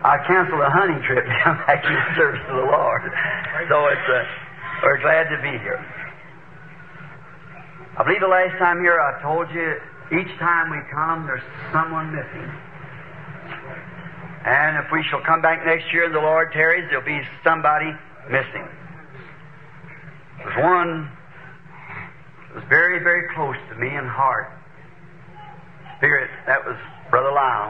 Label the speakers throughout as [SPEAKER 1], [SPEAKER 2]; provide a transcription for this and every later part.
[SPEAKER 1] I canceled a hunting trip to come back to the service of the Lord. So we're glad to be here. I believe the last time here I told you, each time we come, there's someone missing. And if we shall come back next year and the Lord tarries, there'll be somebody missing. There's one that was very, very close to me in heart. Spirit, that was Brother Lyle.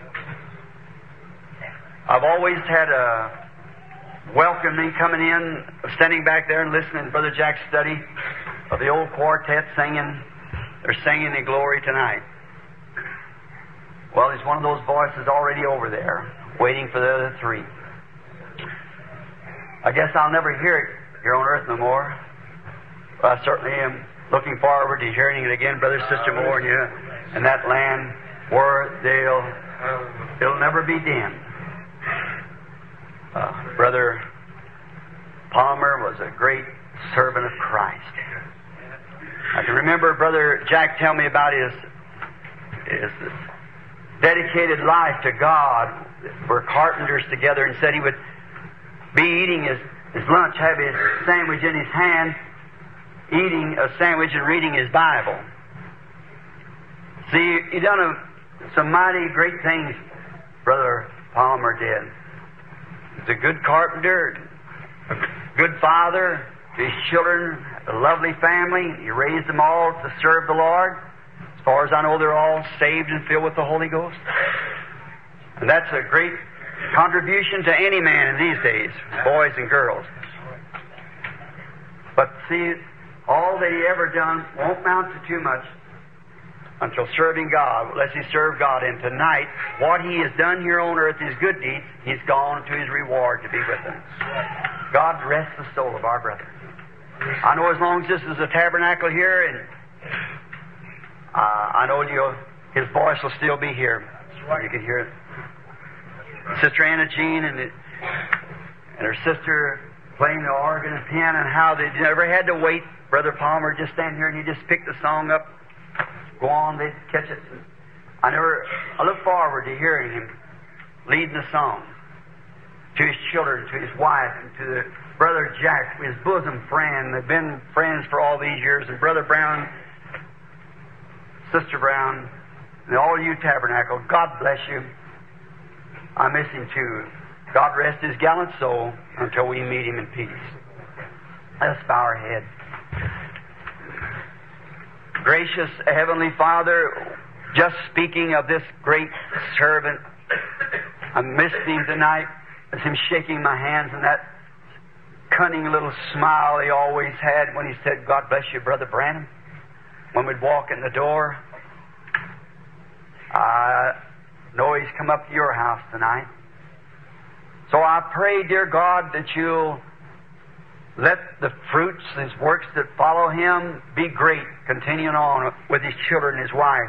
[SPEAKER 1] I've always had a welcoming coming in, standing back there and listening to Brother Jack's study of the old quartet singing. They're singing in glory tonight. Well, he's one of those voices already over there, waiting for the other three. I guess I'll never hear it here on earth no more. But I certainly am looking forward to hearing it again, Brother, Sister Moore, and you, in that land where it'll never be dimmed. Brother Palmer was a great servant of Christ. I can remember Brother Jack tell me about his dedicated life to God. We're carpenters together, and said he would be eating his lunch, have his sandwich in his hand, eating a sandwich and reading his Bible. See, he done some mighty great things, Brother Palmer did. He's a good carpenter, a good father to his children, a lovely family. He raised them all to serve the Lord. As far as I know, they're all saved and filled with the Holy Ghost. And that's a great contribution to any man in these days, boys and girls. But see, all that he ever done won't amount to too much until serving God, unless he served God. And tonight, what he has done here on earth, his good deeds, he's gone to his reward to be with them. God rest the soul of our brother. I know as long as this is a tabernacle here, and I know his voice will still be here. You can hear it. Sister Anna Jean and her sister playing the organ and piano, and how they never had to wait. Brother Palmer just stand here and he just pick the song up, go on, they'd catch it. I look forward to hearing him leading the song to his children, to his wife, and to the Brother Jack, his bosom friend. They've been friends for all these years. And Brother Brown, Sister Brown, and all you tabernacle, God bless you. I miss him too. God rest his gallant soul until we meet him in peace. Let's bow our head. Gracious Heavenly Father, just speaking of this great servant, I missed him tonight as him shaking my hands and that cunning little smile he always had when he said, God bless you, Brother Branham, when we'd walk in the door. I know he's come up to your house tonight. So I pray, dear God, that you'll let the fruits, his works that follow him, be great, continuing on with his children and his wife.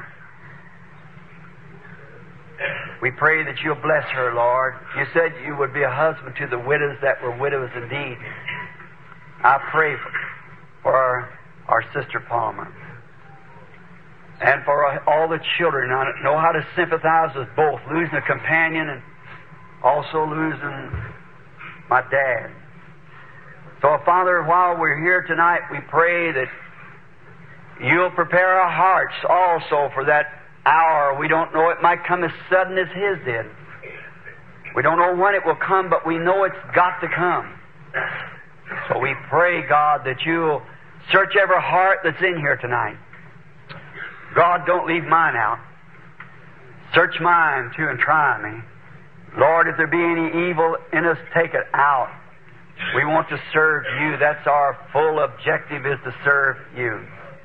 [SPEAKER 1] We pray that you'll bless her, Lord. You said you would be a husband to the widows that were widows indeed. I pray for our Sister Palmer and for all the children. I know how to sympathize with both, losing a companion and also losing my dad. So, Father, while we're here tonight, we pray that you'll prepare our hearts also for that hour. We don't know, it might come as sudden as his did. We don't know when it will come, but we know it's got to come. So we pray, God, that you'll search every heart that's in here tonight. God, don't leave mine out. Search mine too and try me. Lord, if there be any evil in us, take it out. We want to serve you. That's our full objective, is to serve you.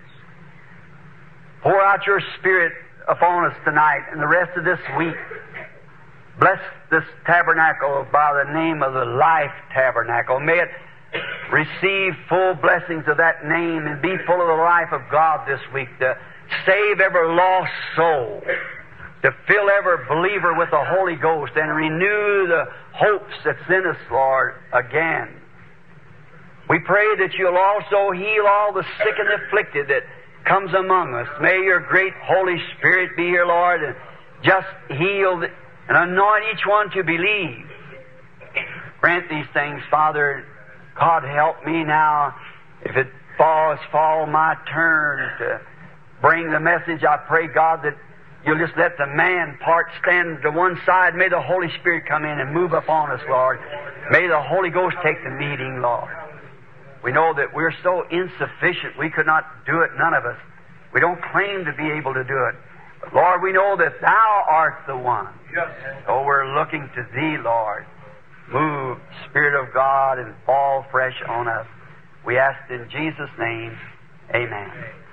[SPEAKER 1] Pour out your Spirit upon us tonight and the rest of this week. Bless this tabernacle by the name of the Life Tabernacle. May it receive full blessings of that name and be full of the life of God this week, to save every lost soul, to fill every believer with the Holy Ghost and renew the hopes that's in us, Lord, again. We pray that you'll also heal all the sick and afflicted that comes among us. May your great Holy Spirit be here, Lord, and just heal and anoint each one to believe. Grant these things, Father. God, help me now. If it fall my turn to bring the message, I pray, God, that You'll just let the man part stand to one side. May the Holy Spirit come in and move upon us, Lord. May the Holy Ghost take the meeting, Lord. We know that we're so insufficient. We could not do it, none of us. We don't claim to be able to do it. But Lord, we know that Thou art the one.
[SPEAKER 2] Yes.
[SPEAKER 1] So we're looking to Thee, Lord. Move, Spirit of God, and fall fresh on us. We ask in Jesus' name, amen.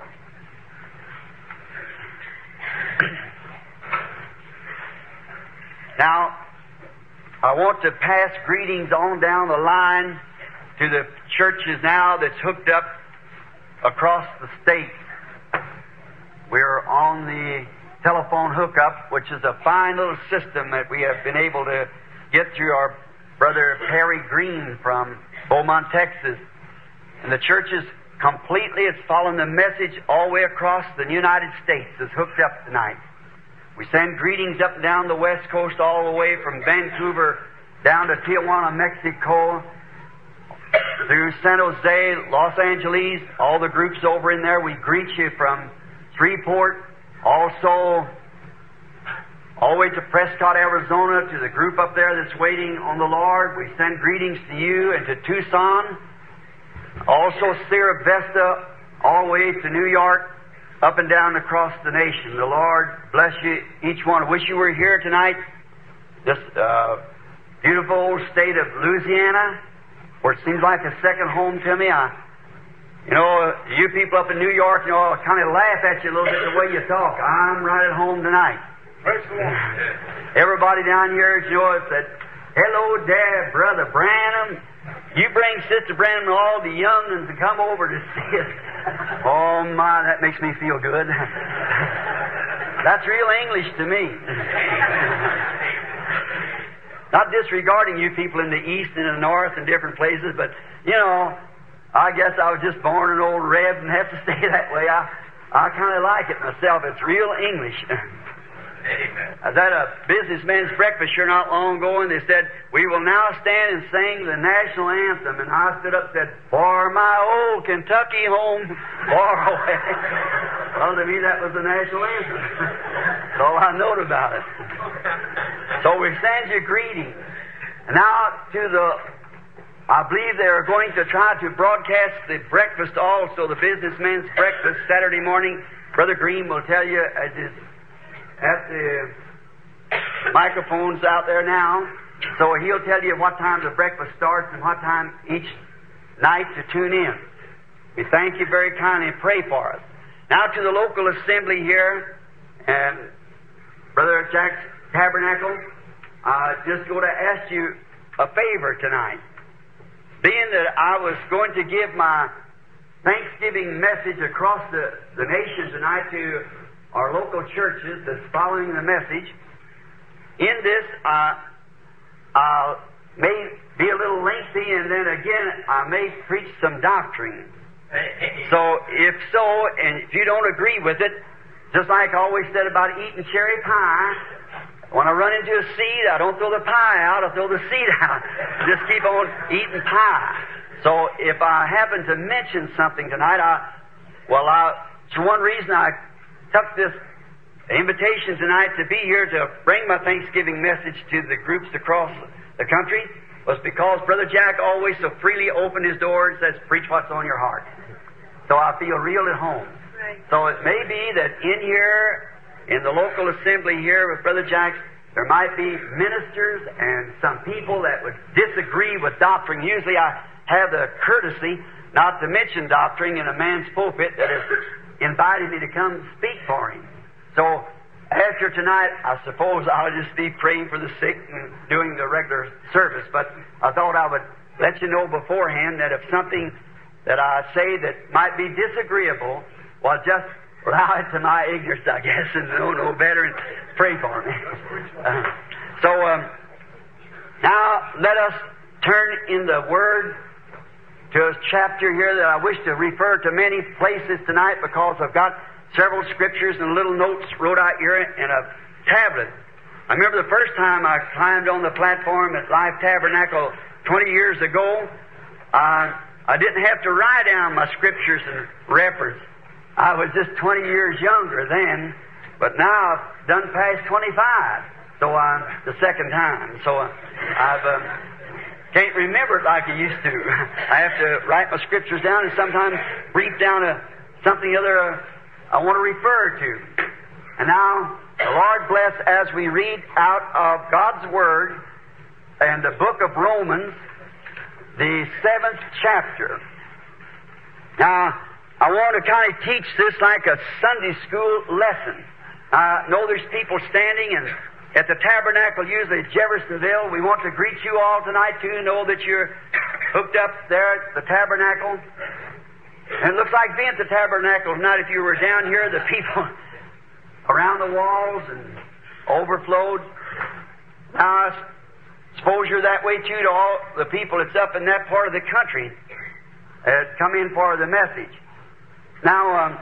[SPEAKER 1] Now, I want to pass greetings on down the line to the churches now that's hooked up across the state. We're on the telephone hookup, which is a fine little system that we have been able to get through our brother Perry Green from Beaumont, Texas. And the churches completely, it's following the message all the way across the United States is hooked up tonight. We send greetings up and down the West Coast all the way from Vancouver down to Tijuana, Mexico, through San Jose, Los Angeles, all the groups over in there. We greet you from Shreveport, also all the way to Prescott, Arizona, to the group up there that's waiting on the Lord. We send greetings to you and to Tucson, also Sierra Vista, all the way to New York, up and down across the nation. The Lord bless you, each one. I wish you were here tonight. This beautiful old state of Louisiana, where it seems like a second home to me. You know, you people up in New York, you know, I kind of laugh at you a little bit the way you talk. I'm right at home tonight.
[SPEAKER 2] Praise the Lord.
[SPEAKER 1] Everybody down here, you know, said, "Hello, Dad, Brother Branham. You bring Sister Branham and all the young ones to come over to see us." Oh, my, that makes me feel good. That's real English to me. Not disregarding you people in the East and the North and different places, but, you know, I guess I was just born an old Reb and have to stay that way. I kind of like it myself. It's real English.
[SPEAKER 2] Amen.
[SPEAKER 1] I was at a businessman's breakfast here not long ago, and they said, "We will now stand and sing the national anthem." And I stood up and said, "For my old Kentucky home, far away." Well, to me, that was the national anthem. That's all I know about it. So we send you greetings. And now I believe they are going to try to broadcast the breakfast also, the businessman's breakfast, Saturday morning. Brother Green will tell you at the microphones out there now. So he'll tell you what time the breakfast starts and what time each night to tune in. We thank you very kindly and pray for us. Now to the local assembly here, and Brother Jack's Tabernacle, just going to ask you a favor tonight. Being that I was going to give my Thanksgiving message across the nation tonight to our local churches that's following the message, in this I may be a little lengthy, and then again I may preach some doctrine. So if so, and if you don't agree with it, just like I always said about eating cherry pie, when I run into a seed, I don't throw the pie out, I throw the seed out. Just keep on eating pie. So if I happen to mention something tonight, it's one reason I took this invitation tonight to be here to bring my Thanksgiving message to the groups across the country, was because Brother Jack always so freely opened his door and says, "Preach what's on your heart." So I feel real at home.
[SPEAKER 3] Right.
[SPEAKER 1] So it may be that in here, in the local assembly here with Brother Jack, there might be ministers and some people that would disagree with doctrine. Usually I have the courtesy not to mention doctrine in a man's pulpit that has invited me to come speak for him. So after tonight, I suppose I'll just be praying for the sick and doing the regular service. But I thought I would let you know beforehand that if something that I say that might be disagreeable, well, just allow it to my ignorance, I guess, and know no better and pray for me. Now let us turn in the Word to a chapter here that I wish to refer to many places tonight, because I've got several scriptures and little notes wrote out here in a tablet. I remember the first time I climbed on the platform at Life Tabernacle 20 years ago, I didn't have to write down my scriptures and reference. I was just 20 years younger then, but now I've done past 25, so the second time. So I've can't remember it like I used to. I have to write my scriptures down and sometimes brief down something other I want to refer to. And now, the Lord bless as we read out of God's Word and the book of Romans, the 7th chapter. Now, I want to kind of teach this like a Sunday school lesson. I know there's people standing at the tabernacle, usually at Jeffersonville. We want to greet you all tonight, too. Know that you're hooked up there at the tabernacle. And it looks like being at the tabernacle tonight, if you were down here, the people around the walls and overflowed. Now, I suppose you're that way, too, to all the people that's up in that part of the country that come in for the message. Now,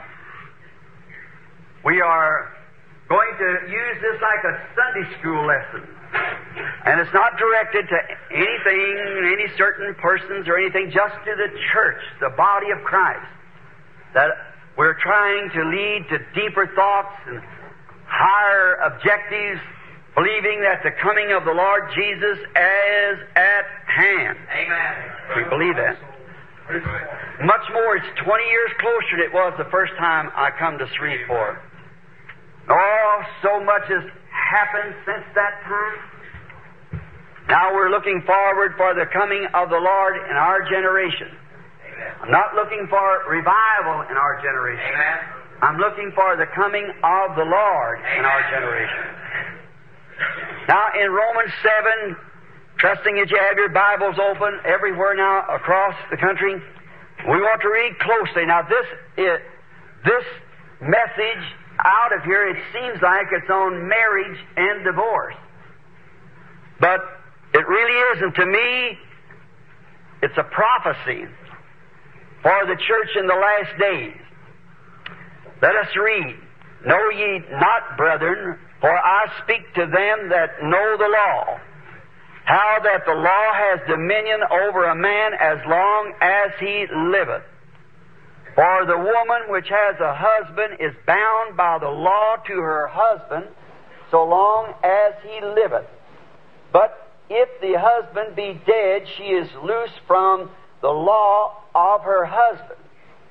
[SPEAKER 1] we are going to use this like a Sunday school lesson. And it's not directed to anything, any certain persons or anything, just to the church, the body of Christ. That we're trying to lead to deeper thoughts and higher objectives, believing that the coming of the Lord Jesus is at hand.
[SPEAKER 2] Amen.
[SPEAKER 1] We believe that. Much more, it's 20 years closer than it was the first time I come to Shreveport. Oh, so much has happened since that time. Now we're looking forward for the coming of the Lord in our generation.
[SPEAKER 2] Amen.
[SPEAKER 1] I'm not looking for revival in our generation.
[SPEAKER 2] Amen.
[SPEAKER 1] I'm looking for the coming of the Lord in our generation. Now in Romans 7, trusting that you have your Bibles open everywhere now across the country, we want to read closely. Now this message out of here, it seems like it's on marriage and divorce. But it really isn't. To me, it's a prophecy for the church in the last days. Let us read. Know ye not, brethren, for I speak to them that know the law, how that the law has dominion over a man as long as he liveth. For the woman which has a husband is bound by the law to her husband so long as he liveth. But if the husband be dead, she is loose from the law of her husband.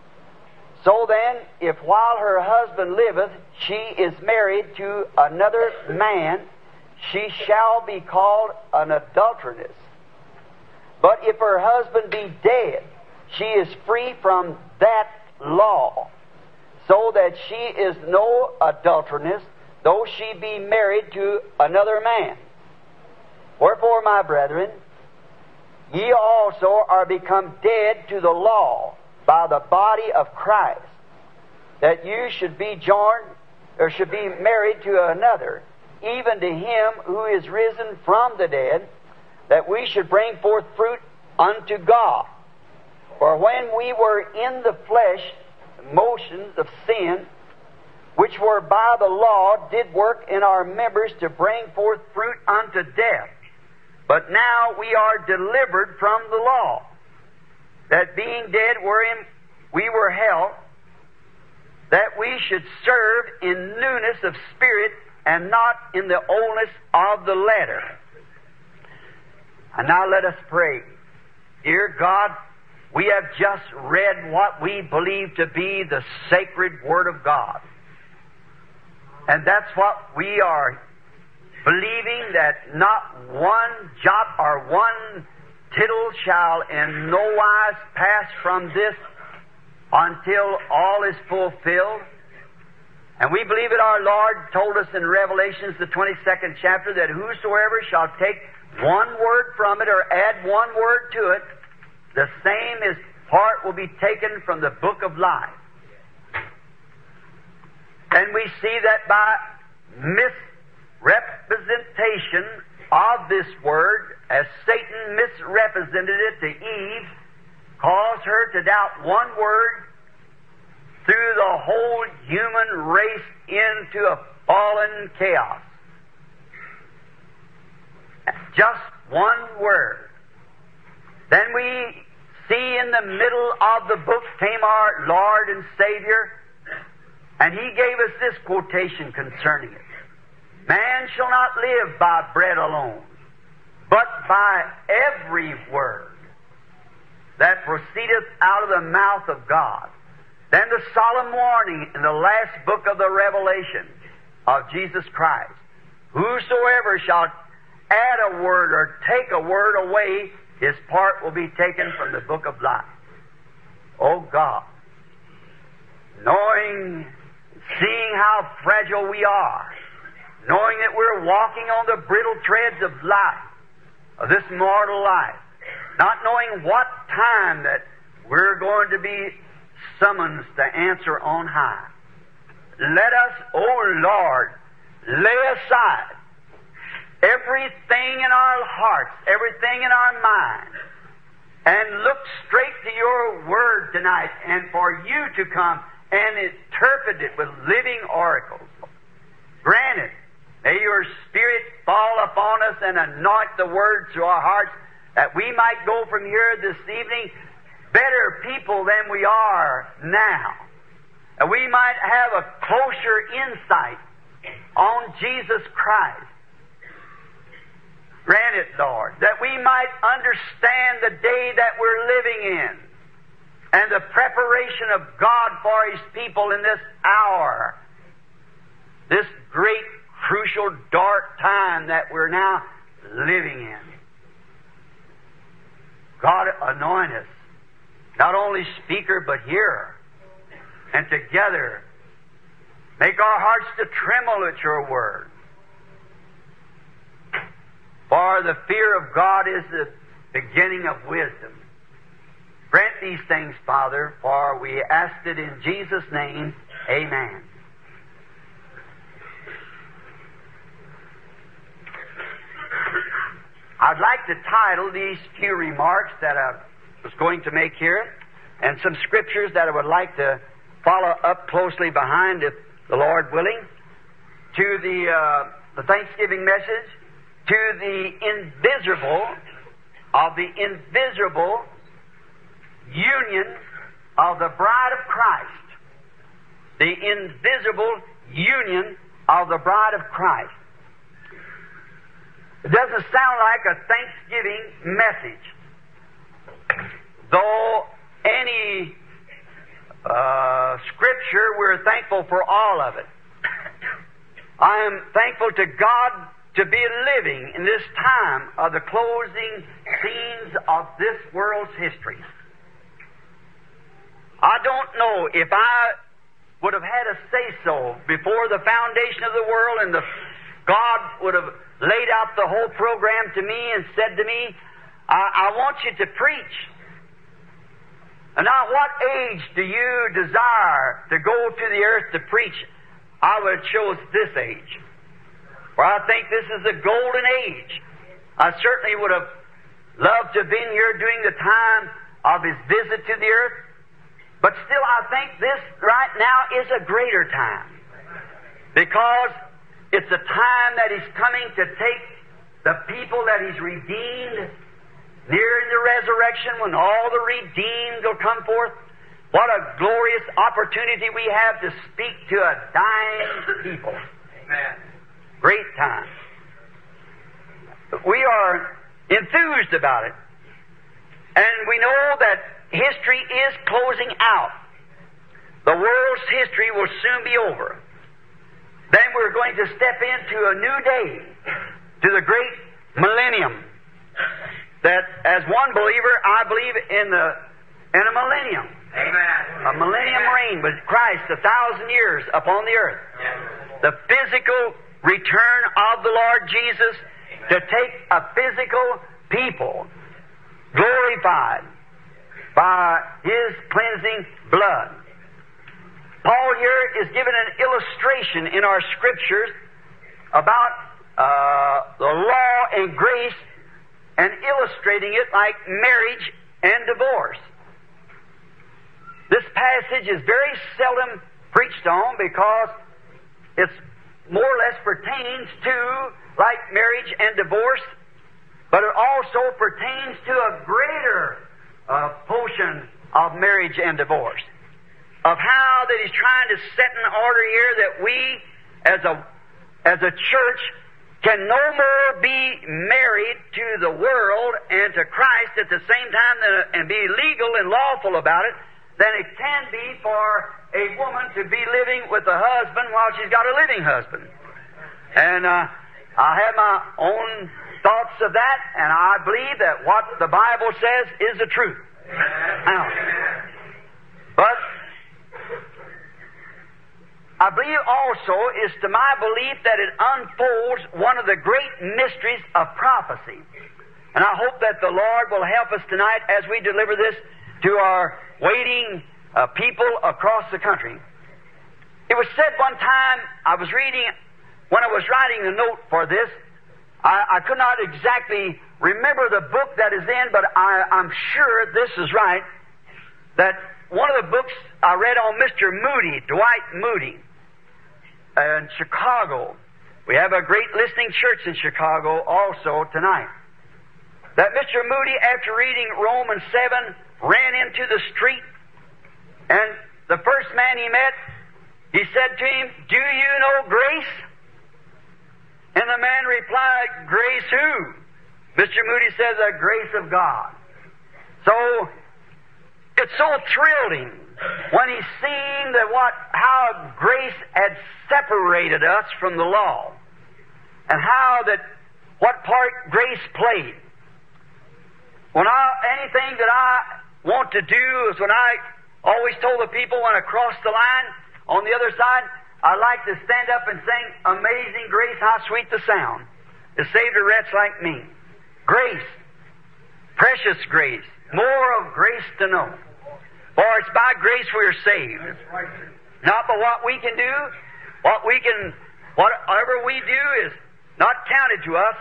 [SPEAKER 1] So then, if while her husband liveth, she is married to another man, she shall be called an adulteress. But if her husband be dead, she is free from that law, so that she is no adulteress, though she be married to another man. Wherefore, my brethren, ye also are become dead to the law by the body of Christ, that you should be joined, or should be married to another, even to him who is risen from the dead, that we should bring forth fruit unto God. For when we were in the flesh, motions of sin, which were by the law, did work in our members to bring forth fruit unto death. But now we are delivered from the law, that being dead wherein we were held, that we should serve in newness of spirit and not in the oldness of the letter. And now let us pray. Dear God, we have just read what we believe to be the sacred Word of God. And that's what we are believing, that not one jot or one tittle shall in no wise pass from this until all is fulfilled. And we believe that our Lord told us in Revelations, the 22nd chapter, that whosoever shall take one word from it or add one word to it, the same is part will be taken from the book of life. And we see that by misrepresentation of this word, as Satan misrepresented it to Eve, caused her to doubt one word, threw the whole human race into a fallen chaos. just one word. Then we see in the middle of the book came our Lord and Savior, and He gave us this quotation concerning it. Man shall not live by bread alone, but by every word that proceedeth out of the mouth of God. Then the solemn warning in the last book of the Revelation of Jesus Christ. Whosoever shall add a word or take a word away, his part will be taken from the book of life. Oh God, knowing, seeing how fragile we are, knowing that we're walking on the brittle threads of life, of this mortal life, not knowing what time that we're going to be summoned to answer on high. Let us, oh Lord, lay aside everything in our hearts, everything in our minds, and look straight to your Word tonight, and for you to come and interpret it with living oracles. Grant it. May your Spirit fall upon us and anoint the Word to our hearts, that we might go from here this evening better people than we are now. And we might have a closer insight on Jesus Christ. Grant it, Lord, that we might understand the day that we're living in and the preparation of God for His people in this hour, this great, crucial, dark time that we're now living in. God, anoint us, not only speaker but hearer, and together make our hearts to tremble at your word. For the fear of God is the beginning of wisdom. Grant these things, Father, for we ask it in Jesus' name. Amen. I'd like to title these few remarks that I was going to make here, and some scriptures that I would like to follow up closely behind, if the Lord willing, to the Thanksgiving message, to the invisible union of the bride of Christ. The invisible union of the bride of Christ. It doesn't sound like a Thanksgiving message, though any scripture, we're thankful for all of it. I am thankful to God to be living in this time of the closing scenes of this world's history. I don't know if I would have had a say-so before the foundation of the world, and God would have laid out the whole program to me and said to me, I want you to preach. And now, what age do you desire to go to the earth to preach? I would have chose this age, for I think this is the golden age. I certainly would have loved to have been here during the time of His visit to the earth, but still I think this right now is a greater time, because it's a time that He's coming to take the people that He's redeemed near the resurrection, when all the redeemed will come forth. What a glorious opportunity we have to speak to a dying people. Amen. Great time. We are enthused about it. And we know that history is closing out. The world's history will soon be over. Then we're going to step into a new day, to the great millennium. That, as one believer, I believe in a millennium. Amen. A millennium reign with Christ 1,000 years upon the earth. Yes. The physical return of the Lord Jesus to take a physical people glorified by His cleansing blood. Paul here is given an illustration in our scriptures about the law and grace, and illustrating it like marriage and divorce. This passage is very seldom preached on because it's more or less pertains to, like marriage and divorce, but it also pertains to a greater portion of marriage and divorce. Of how that He's trying to set in order here that we, as a church, can no more be married to the world and to Christ at the same time and be legal and lawful about it than it can be for a woman to be living with a husband while she's got a living husband. And I have my own thoughts of that, and I believe that what the Bible says is the truth. Now, but I believe also is to my belief that it unfolds one of the great mysteries of prophecy. And I hope that the Lord will help us tonight as we deliver this to our waiting people across the country. It was said one time, I was reading, when I was writing the note for this, I could not exactly remember the book that is in, but I'm sure this is right, that one of the books I read on Mr. Moody, Dwight Moody, in Chicago. We have a great listening church in Chicago also tonight. That Mr. Moody, after reading Romans 7, ran into the street, and the first man he met, he said to him, "Do you know grace?" And the man replied, "Grace who?" Mr. Moody says, "The grace of God." So, it's so thrilling when he's seen that how grace had separated us from the law, and how that what part grace played. Anything that I want to do is when I always told the people when I crossed the line on the other side, I like to stand up and sing, "Amazing Grace, how sweet the sound, it saved a wretch like me." Grace, precious grace, more of grace to know. For it's by grace we are saved. Not by what we can do. Whatever we do is not counted to us.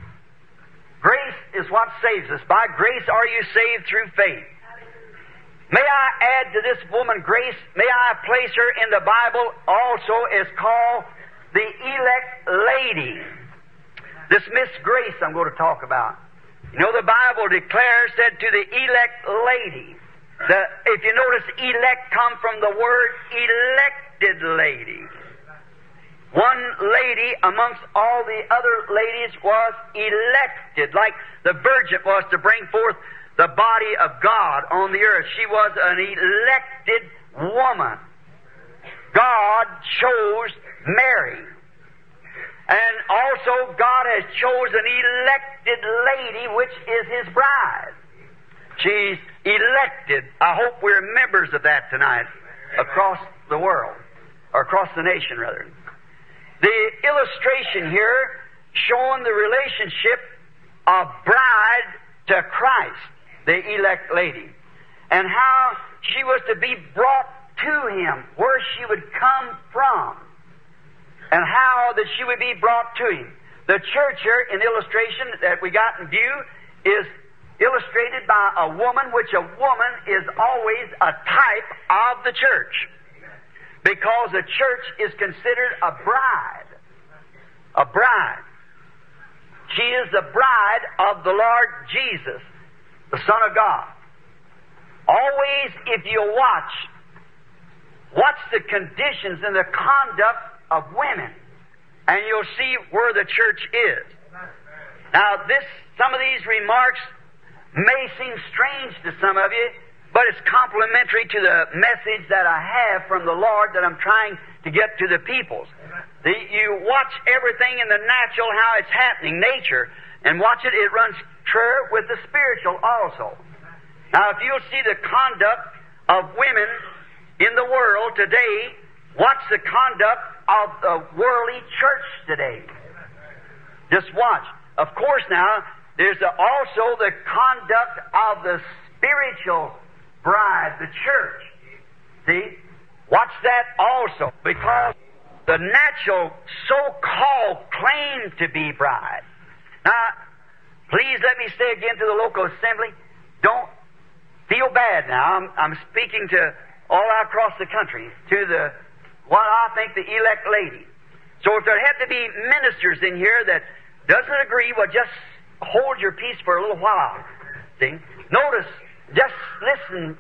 [SPEAKER 1] Grace is what saves us. By grace are you saved through faith. May I add to this woman grace, may I place her in the Bible also as called the elect lady. This Miss Grace I'm going to talk about. You know, the Bible declares, said to the elect lady, if you notice, elect come from the word elected lady. One lady amongst all the other ladies was elected, like the virgin was to bring forth the body of God on the earth. She was an elected woman. God chose Mary. And also God has chosen an elected lady, which is His bride. She's elected. I hope we're members of that tonight across the world, or across the nation, rather. The illustration here showing the relationship of bride to Christ, the elect lady, and how she was to be brought to Him, where she would come from, and how that she would be brought to Him. The church here, in illustration that we got in view, is illustrated by a woman, which a woman is always a type of the church, because the church is considered a bride. A bride. She is the bride of the Lord Jesus, the Son of God. Always, if you watch the conditions and the conduct of women, and you'll see where the church is. Now, some of these remarks may seem strange to some of you, but it's complementary to the message that I have from the Lord that I'm trying to get to the peoples. You watch everything in the natural, how it's happening, nature, and watch it runs true with the spiritual also. Now, if you'll see the conduct of women in the world today, watch the conduct of the worldly church today. Just watch. Of course, now, there's also the conduct of the spiritual bride, the church. See? Watch that also, because the natural so-called claim to be bride. Now, please let me say again to the local assembly, don't feel bad now. I'm speaking to all across the country, to what I think the elect lady. So if there have to be ministers in here that doesn't agree, well, just hold your peace for a little while. See? Notice, just listen.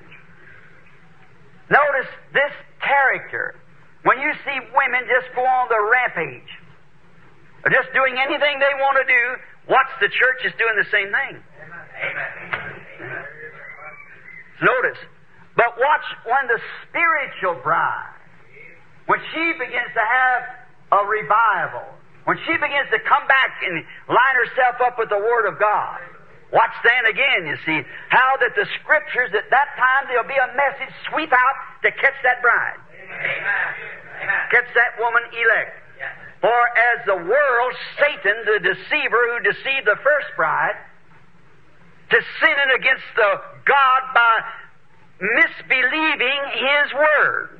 [SPEAKER 1] Notice this character. When you see women just go on the rampage, or just doing anything they want to do, watch, the church is doing the same thing.
[SPEAKER 2] Amen.
[SPEAKER 1] Notice. But watch when the spiritual bride, when she begins to have a revival, when she begins to come back and line herself up with the Word of God, watch then again, you see, how that the Scriptures at that time, there'll be a message sweep out to catch that bride.
[SPEAKER 2] Amen.
[SPEAKER 1] Catch that woman elect.
[SPEAKER 2] Yes.
[SPEAKER 1] For as the world, Satan, the deceiver who deceived the first bride, to sinning against the God by misbelieving His Word.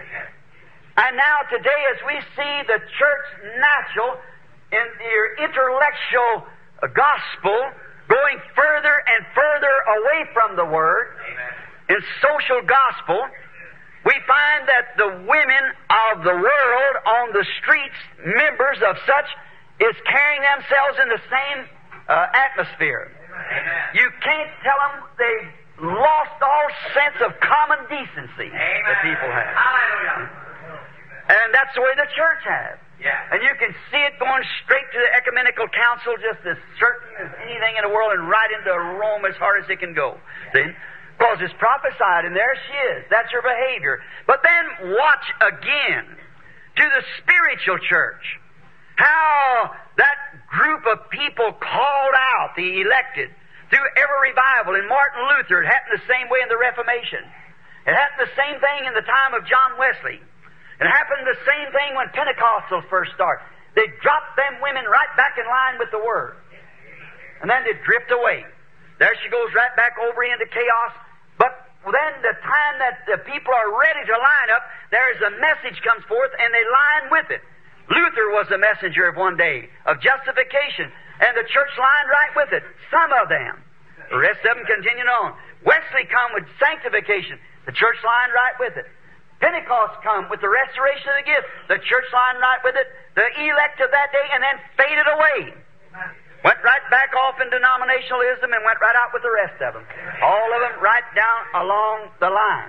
[SPEAKER 1] And now today, as we see the church natural in the intellectual gospel going further and further away from the Word, in social gospel, we find that the women of the world on the streets, members of such, is carrying themselves in the same atmosphere.
[SPEAKER 2] Amen.
[SPEAKER 1] You can't tell them they've lost all sense of common decency that people have.
[SPEAKER 2] Hallelujah.
[SPEAKER 1] And that's the way the church has.
[SPEAKER 2] Yeah.
[SPEAKER 1] And you can see it going straight to the ecumenical council just as certain as anything in the world, and right into Rome as hard as it can go. See? Because it's prophesied, and there she is. That's her behavior. But then watch again to the spiritual church. How that group of people called out, the elected, through every revival. In Martin Luther, it happened the same way in the Reformation. It happened the same thing in the time of John Wesley. It happened the same thing when Pentecostals first started. They dropped them women right back in line with the Word. And then they drift away. There she goes right back over into chaos. But then the time that the people are ready to line up, there's a message comes forth and they line with it. Luther was the messenger of one day of justification, and the church lined right with it. Some of them. The rest of them continued on. Wesley come with sanctification. The church lined right with it. Pentecost come with the restoration of the gift. The church lined right with it. The elect of that day, and then faded away. Went right back off in denominationalism and went right out with the rest of them. All of them right down along the line.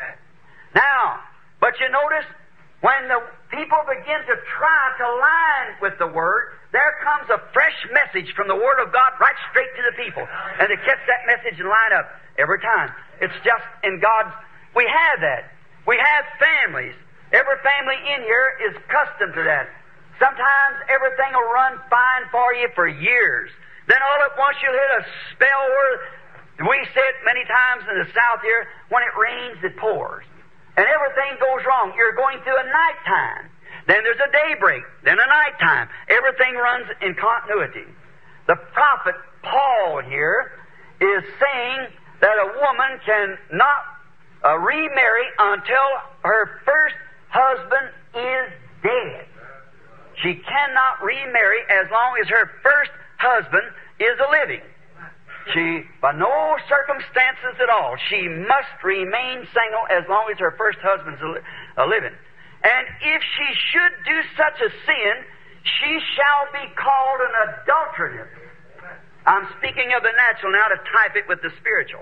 [SPEAKER 1] Now, but you notice, when the people begin to try to line with the Word, there comes a fresh message from the Word of God right straight to the people. And they catch that message and line up every time. It's just in God's... We have that. We have families. Every family in here is accustomed to that. Sometimes everything will run fine for you for years. Then all at once you'll hit a spell where, we say it many times in the South here, when it rains, it pours. And everything goes wrong. You're going through a nighttime. Then there's a daybreak. Then a nighttime. Everything runs in continuity. The prophet Paul here is saying that a woman cannot remarry until her first husband is dead. She cannot remarry as long as her first husband is living. She, by no circumstances at all, she must remain single as long as her first husband's living. And if she should do such a sin, she shall be called an adulteress. I'm speaking of the natural now to type it with the spiritual.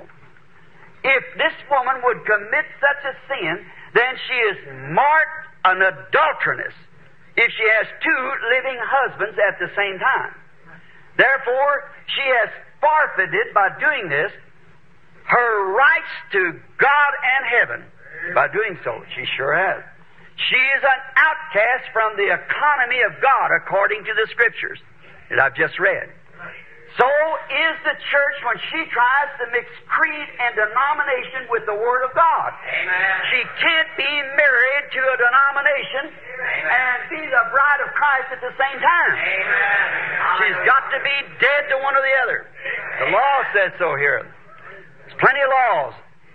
[SPEAKER 1] If this woman would commit such a sin, then she is marked an adulteress if she has two living husbands at the same time. Therefore, she has forfeited, by doing this, her rights to God and heaven. By doing so, she sure has. She is an outcast from the economy of God, according to the Scriptures that I've just read. So is the church when she tries to mix creed and denomination with the Word of God.
[SPEAKER 2] Amen.
[SPEAKER 1] She can't be married to a denomination and be the bride of Christ at the same time.
[SPEAKER 2] Amen.
[SPEAKER 1] She's got to be dead to one or the other. The law says so here. There's plenty of laws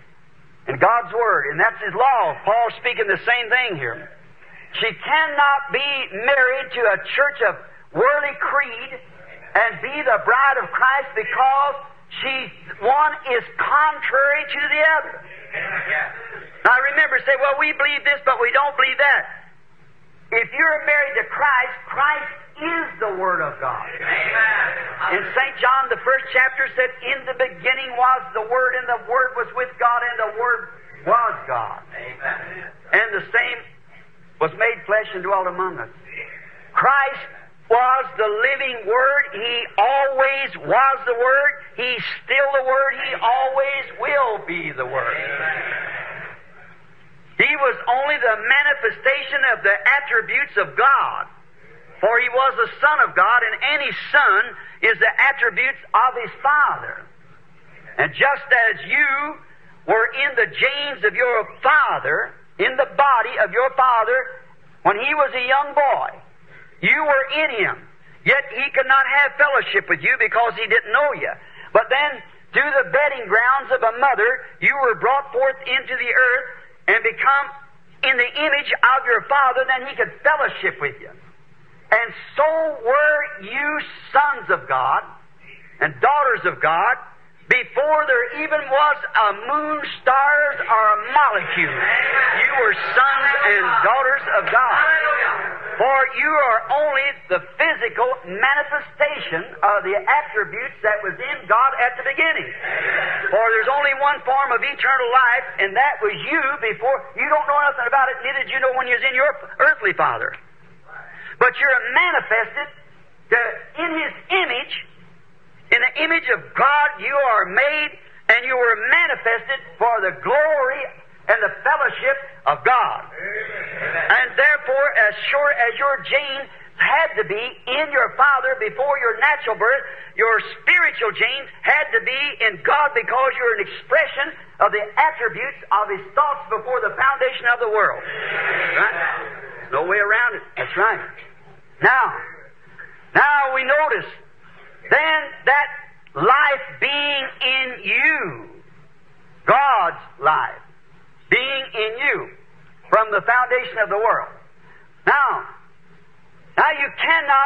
[SPEAKER 1] in God's Word, and that's His law. Paul's speaking the same thing here. She cannot be married to a church of worldly creed and be the bride of Christ, because one is contrary to the other. Now remember, say, well, we believe this, but we don't believe that. If you're married to Christ, Christ is the Word of God.
[SPEAKER 2] Amen.
[SPEAKER 1] In St. John, the first chapter said, in the beginning was the Word, and the Word was with God, and the Word was God.
[SPEAKER 2] Amen.
[SPEAKER 1] And the same was made flesh and dwelt among us. Christ was the living Word. He always was the Word. He's still the Word. He always will be the Word. He was only the manifestation of the attributes of God. For He was the Son of God, and any Son is the attributes of His Father. And just as you were in the genes of your father, in the body of your father, when he was a young boy, you were in him. Yet he could not have fellowship with you because he didn't know you. But then, through the bedding grounds of a mother, you were brought forth into the earth and become in the image of your father, then he could fellowship with you. And so were you sons of God and daughters of God before there even was a moon, stars, or a molecule. You were sons and daughters of God. For you are only the physical manifestation of the attributes that was in God at the beginning. For there's only one form of eternal life, and that was you before. You don't know nothing about it, neither did you know when you was in your earthly father. But you're manifested in His image. In the image of God you are made, and you were manifested for the glory and the fellowship of God. And therefore, as sure as your genes had to be in your father before your natural birth, your spiritual genes had to be in God because you're an expression of the attributes of His thoughts before the foundation of the world. Right? No way around it. That's right. Now we notice then that life being in you, God's life being in you from the foundation of the world. Now you cannot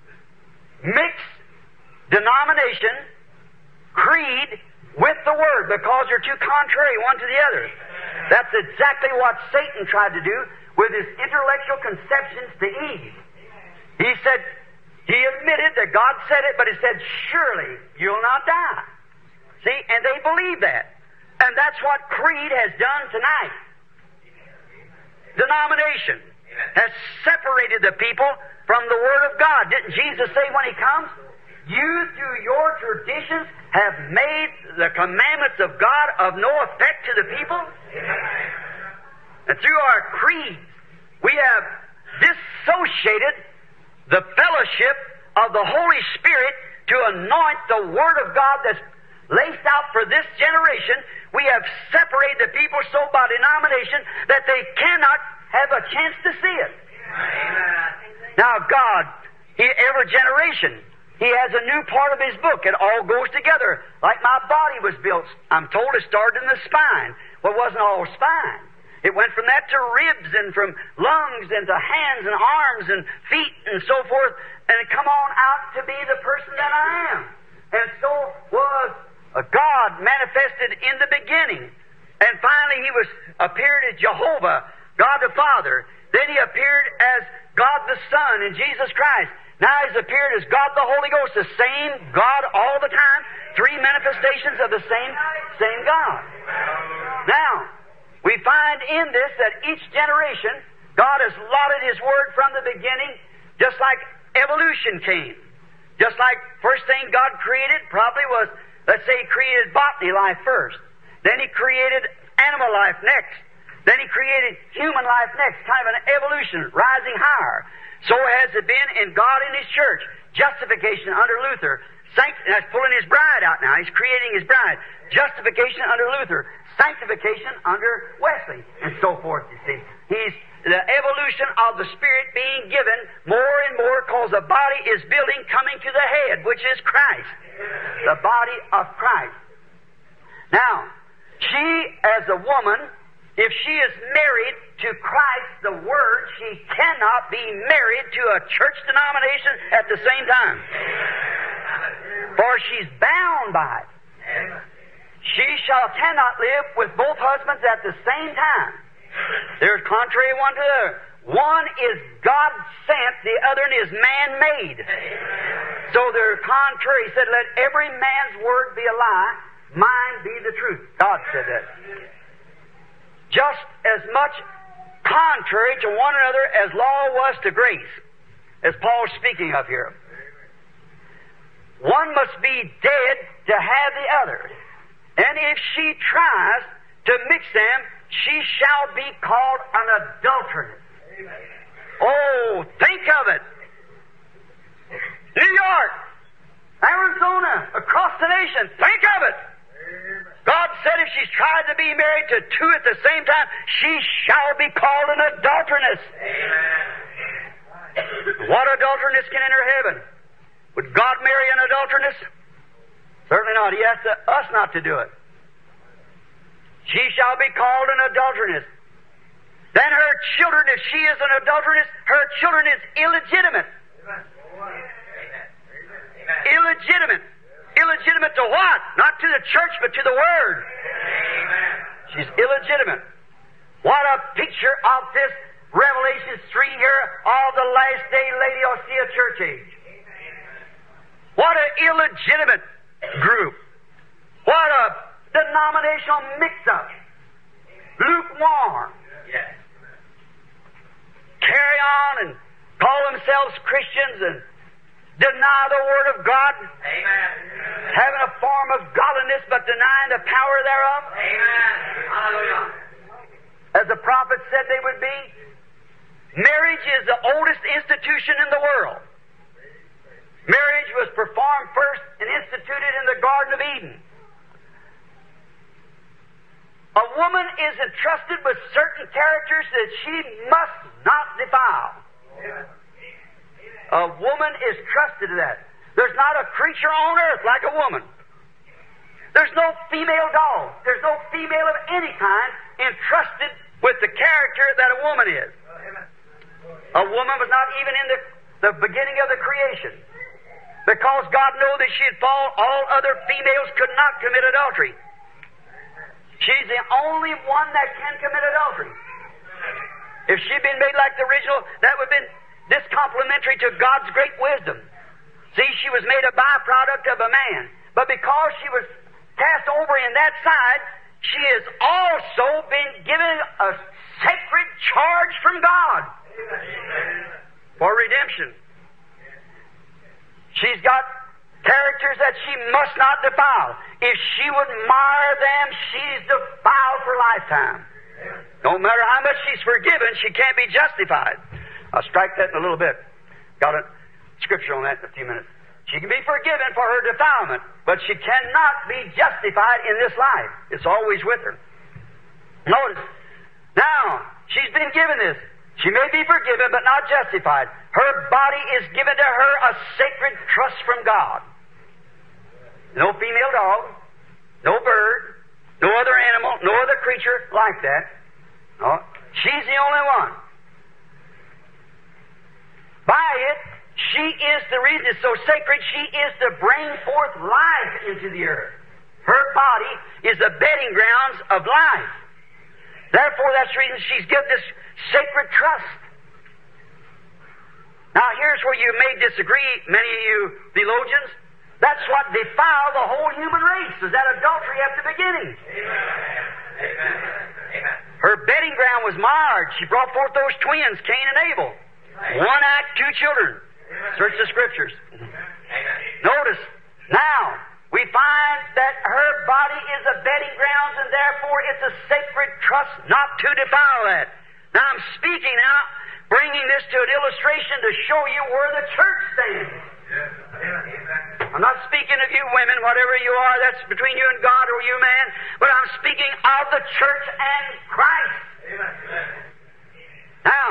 [SPEAKER 1] mix denomination, creed, with the Word because they're too contrary one to the other. That's exactly what Satan tried to do with his intellectual conceptions to Eve. He said, he admitted that God said it, but He said, surely you'll not die. See, and they believe that. And that's what creed has done tonight. Denomination has separated the people from the Word of God. Didn't Jesus say when He comes, you through your traditions have made the commandments of God of no effect to the people? And through our creeds, we have dissociated the fellowship of the Holy Spirit to anoint the Word of God that's laced out for this generation. We have separated the people so by denomination that they cannot have a chance to see it. Amen. Now God, every generation, He has a new part of His book. It all goes together. Like my body was built, I'm told it started in the spine. Well, it wasn't all spine. It went from that to ribs and from lungs and to hands and arms and feet and so forth, and it come on out to be the person that I am. And so was God manifested in the beginning. And finally He appeared as Jehovah, God the Father. Then He appeared as God the Son in Jesus Christ. Now He's appeared as God the Holy Ghost, the same God all the time. Three manifestations of the same God. Now, we find in this that each generation, God has allotted His Word from the beginning, just like evolution came. Just like first thing God created probably was, let's say He created botany life first. Then He created animal life next. Then He created human life next, kind of an evolution, rising higher. So has it been in God and His church. Justification under Luther. That's pulling His bride out now. He's creating His bride. Justification under Luther. Sanctification under Wesley. And so forth, you see. He's the evolution of the Spirit being given more and more because the body is building, coming to the head, which is Christ. The body of Christ. Now, she as a woman, if she is married to Christ, the Word, she cannot be married to a church denomination at the same time. For she's bound by it. She cannot live with both husbands at the same time. They're contrary one to the other. One is God sent, the other is man made. So they're contrary. He said, let every man's word be a lie, mine be the truth. God said that. Just as much contrary to one another as law was to grace, as Paul's speaking of here. One must be dead to have the other. And if she tries to mix them, she shall be called an adulteress. Oh, think of it. New York, Arizona, across the nation, think of it. God said if she's tried to be married to two at the same time, she shall be called an adulteress. What adulteress can enter heaven? Would God marry an adulteress? Certainly not. He asked us not to do it. She shall be called an adulteress. Then her children, if she is an adulteress, her children is illegitimate. Illegitimate. Illegitimate to what? Not to the church, but to the Word. She's illegitimate. What a picture of this Revelation 3 here of the last day Laodicea church age. What an illegitimate group. What a denominational mix-up. Lukewarm.
[SPEAKER 2] Yes.
[SPEAKER 1] Carry on and call themselves Christians and deny the Word of God.
[SPEAKER 2] Amen.
[SPEAKER 1] Having a form of godliness but denying the power thereof.
[SPEAKER 2] Amen. Hallelujah.
[SPEAKER 1] As the prophet said they would be. Marriage is the oldest institution in the world. Marriage was performed first and instituted in the Garden of Eden. A woman is entrusted with certain characters that she must not defile. A woman is trusted to that. There's not a creature on earth like a woman. There's no female dog. There's no female of any kind entrusted with the character that a woman is. A woman was not even in the beginning of the creation. Because God knew that she'd fall, all other females could not commit adultery. She's the only one that can commit adultery. If she'd been made like the original, that would have been discomplimentary to God's great wisdom. See, she was made a byproduct of a man. But because she was cast over in that side, she has also been given a sacred charge from God for redemption. She's got characters that she must not defile. If she would mar them, she's defiled for lifetime. No matter how much she's forgiven, she can't be justified. I'll strike that in a little bit. Got a scripture on that in a few minutes. She can be forgiven for her defilement, but she cannot be justified in this life. It's always with her. Notice, now, she's been given this. She may be forgiven, but not justified. Her body is given to her a sacred trust from God. No female dog, no bird, no other animal, no other creature like that. No, she's the only one. By it, she is the reason it's so sacred. She is to bring forth life into the earth. Her body is the bedding grounds of life. Therefore, that's the reason she's given this sacred trust. Now, here's where you may disagree, many of you theologians. That's what defiled the whole human race, is that adultery at the beginning.
[SPEAKER 2] Amen. Amen.
[SPEAKER 1] Her bedding ground was marred. She brought forth those twins, Cain and Abel. One act, two children. Search the Scriptures. Notice, now, we find that her body is a bedding grounds, and therefore it's a sacred trust not to defile that. Now, I'm speaking now, bringing this to an illustration to show you where the church stands. I'm not speaking of you women, whatever you are, that's between you and God or you man, but I'm speaking of the church and Christ. Now,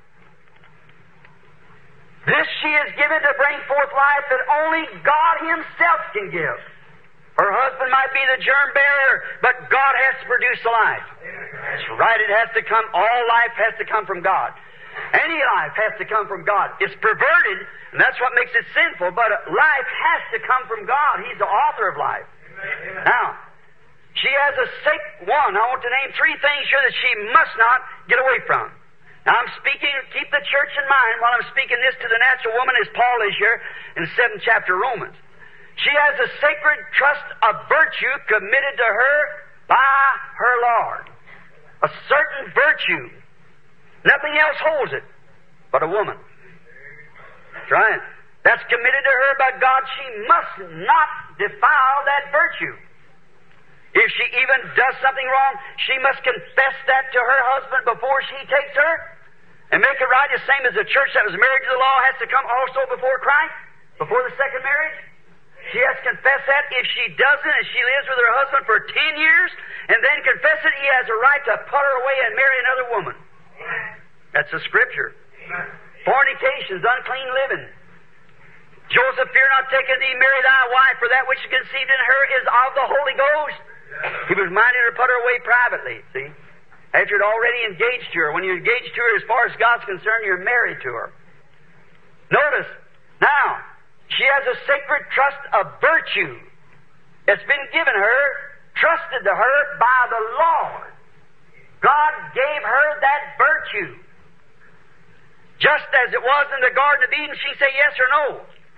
[SPEAKER 1] this she is given to bring forth life that only God Himself can give. Her husband might be the germ bearer, but God has to produce the life. That's right, it has to come, all life has to come from God. Any life has to come from God. It's perverted, and that's what makes it sinful, but life has to come from God. He's the author of life. Now, she has a sacred one. I want to name three things here that she must not get away from. Now I'm speaking, keep the church in mind while I'm speaking this to the natural woman as Paul is here in the 7th chapter of Romans. She has a sacred trust of virtue committed to her by her Lord. A certain virtue. Nothing else holds it but a woman. That's right. That's committed to her by God. She must not defile that virtue. If she even does something wrong, she must confess that to her husband before she takes her and make it right, the same as the church that was married to the law has to come also before Christ, before the second marriage. She has to confess that. If she doesn't and she lives with her husband for 10 years and then confess it, he has a right to put her away and marry another woman. That's the Scripture. Fornications, unclean living. Joseph, fear not taking thee, marry thy wife, for that which is conceived in her is of the Holy Ghost. He was minded to put her away privately, see? After you'd already engaged to her. When you're engaged to her, as far as God's concerned, you're married to her. Notice, now, she has a sacred trust of virtue. It's been given her, trusted to her by the Lord. God gave her that virtue. Just as it was in the Garden of Eden, she said yes or no.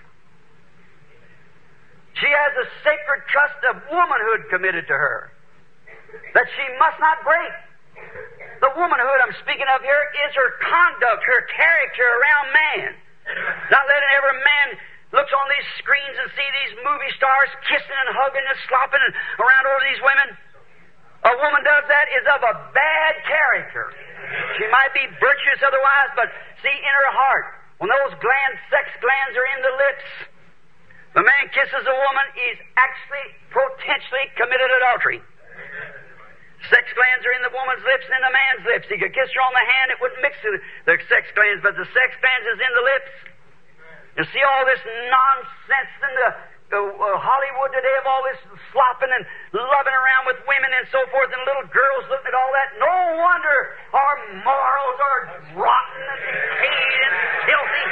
[SPEAKER 1] She has a sacred trust of womanhood committed to her that she must not break. The womanhood I'm speaking of here is her conduct, her character around man. Not letting every man looks on these screens and see these movie stars kissing and hugging and slopping around over these women. A woman does that is of a bad character. She might be virtuous otherwise, but see, in her heart, when those sex glands are in the lips, the man kisses a woman, he's actually potentially committed adultery. Sex glands are in the woman's lips and in the man's lips. He could kiss her on the hand, it wouldn't mix with the sex glands, but the sex glands is in the lips. You see all this nonsense in the Hollywood today of all this slopping and loving around with women and so forth, and little girls looking at all that. No wonder our morals are rotten and decayed and filthy.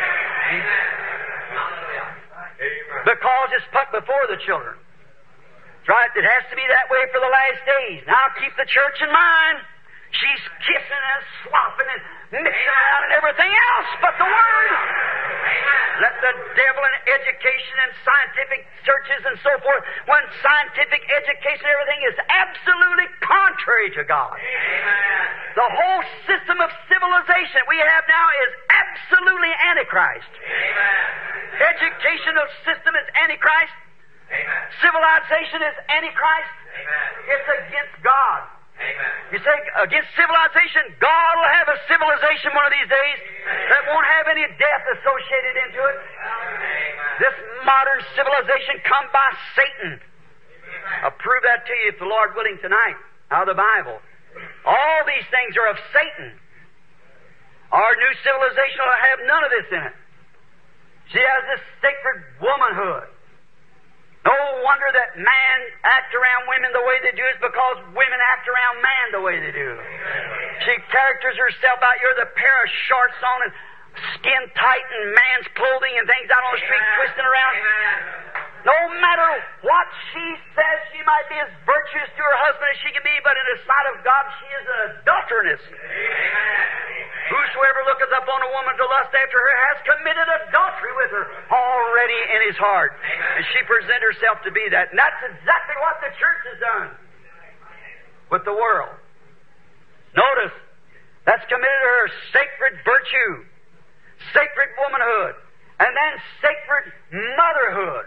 [SPEAKER 1] Because it's put before the children. That's right. It has to be that way for the last days. Now keep the church in mind. She's kissing and slopping and mixing around and everything else but the Word. Let the devil and education and scientific searches and so forth, when scientific education and everything is absolutely contrary to God. The whole system of civilization we have now is absolutely Antichrist. Educational system is Antichrist. Civilization is Antichrist. It's against God. You say, against civilization, God will have a civilization one of these days that won't have any death associated into it. This modern civilization come by Satan. I'll prove that to you if the Lord willing tonight, out of the Bible. All these things are of Satan. Our new civilization will have none of this in it. She has this sacred womanhood. No wonder that man act around women the way they do is because women act around man the way they do. She characters herself out here with a pair of shorts on and skin tight and man's clothing and things out on the street twisting around. No matter what she says, she might be as virtuous to her husband as she can be, but in the sight of God, she is an adulteress. Whosoever looketh upon a woman to lust after her has committed adultery with her already in his heart. And she presents herself to be that. And that's exactly what the church has done with the world. Notice, that's committed to her sacred virtue, sacred womanhood, and then sacred motherhood.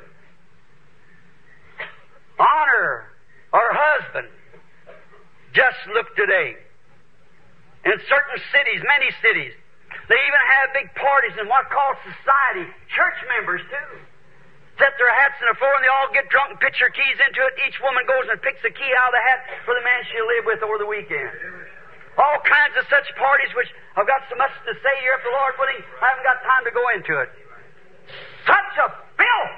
[SPEAKER 1] Honor her husband. Just look today. In certain cities, many cities, they even have big parties in what called society. Church members, too. Set their hats on the floor and they all get drunk and pitch their keys into it. Each woman goes and picks a key out of the hat for the man she'll live with over the weekend. All kinds of such parties, which I've got so much to say here, if the Lord willing, I haven't got time to go into it. Such a filth!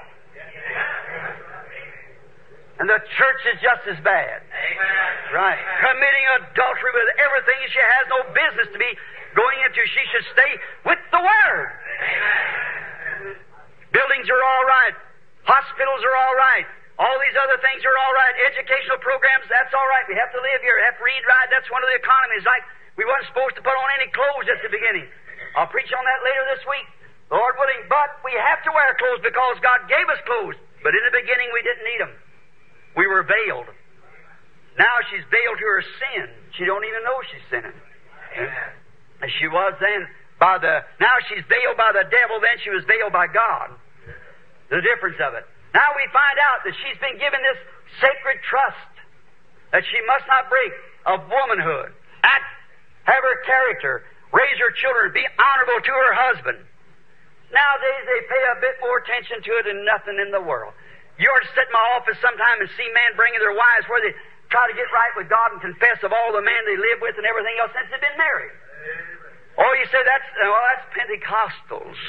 [SPEAKER 1] And the church is just as bad.
[SPEAKER 2] Amen.
[SPEAKER 1] Right. Committing adultery with everything she has no business to be going into. She should stay with the Word.
[SPEAKER 2] Amen.
[SPEAKER 1] Buildings are all right. Hospitals are all right. All these other things are all right. Educational programs, that's all right. We have to live here. We have to read, right. That's one of the economies. Like We weren't supposed to put on any clothes at the beginning. I'll preach on that later this week, Lord willing. But we have to wear clothes because God gave us clothes. But in the beginning, we didn't need them. We were veiled. Now she's veiled to her sin. She don't even know she's sinning. As she was then now she's veiled by the devil, then she was veiled by God. The difference of it. Now we find out that she's been given this sacred trust that she must not break of womanhood, act, have her character, raise her children, be honorable to her husband. Nowadays they pay a bit more attention to it than nothing in the world. You ought to sit in my office sometime and see men bringing their wives where they try to get right with God and confess of all the men they live with and everything else since they've been married. Oh, you say that's Pentecostals.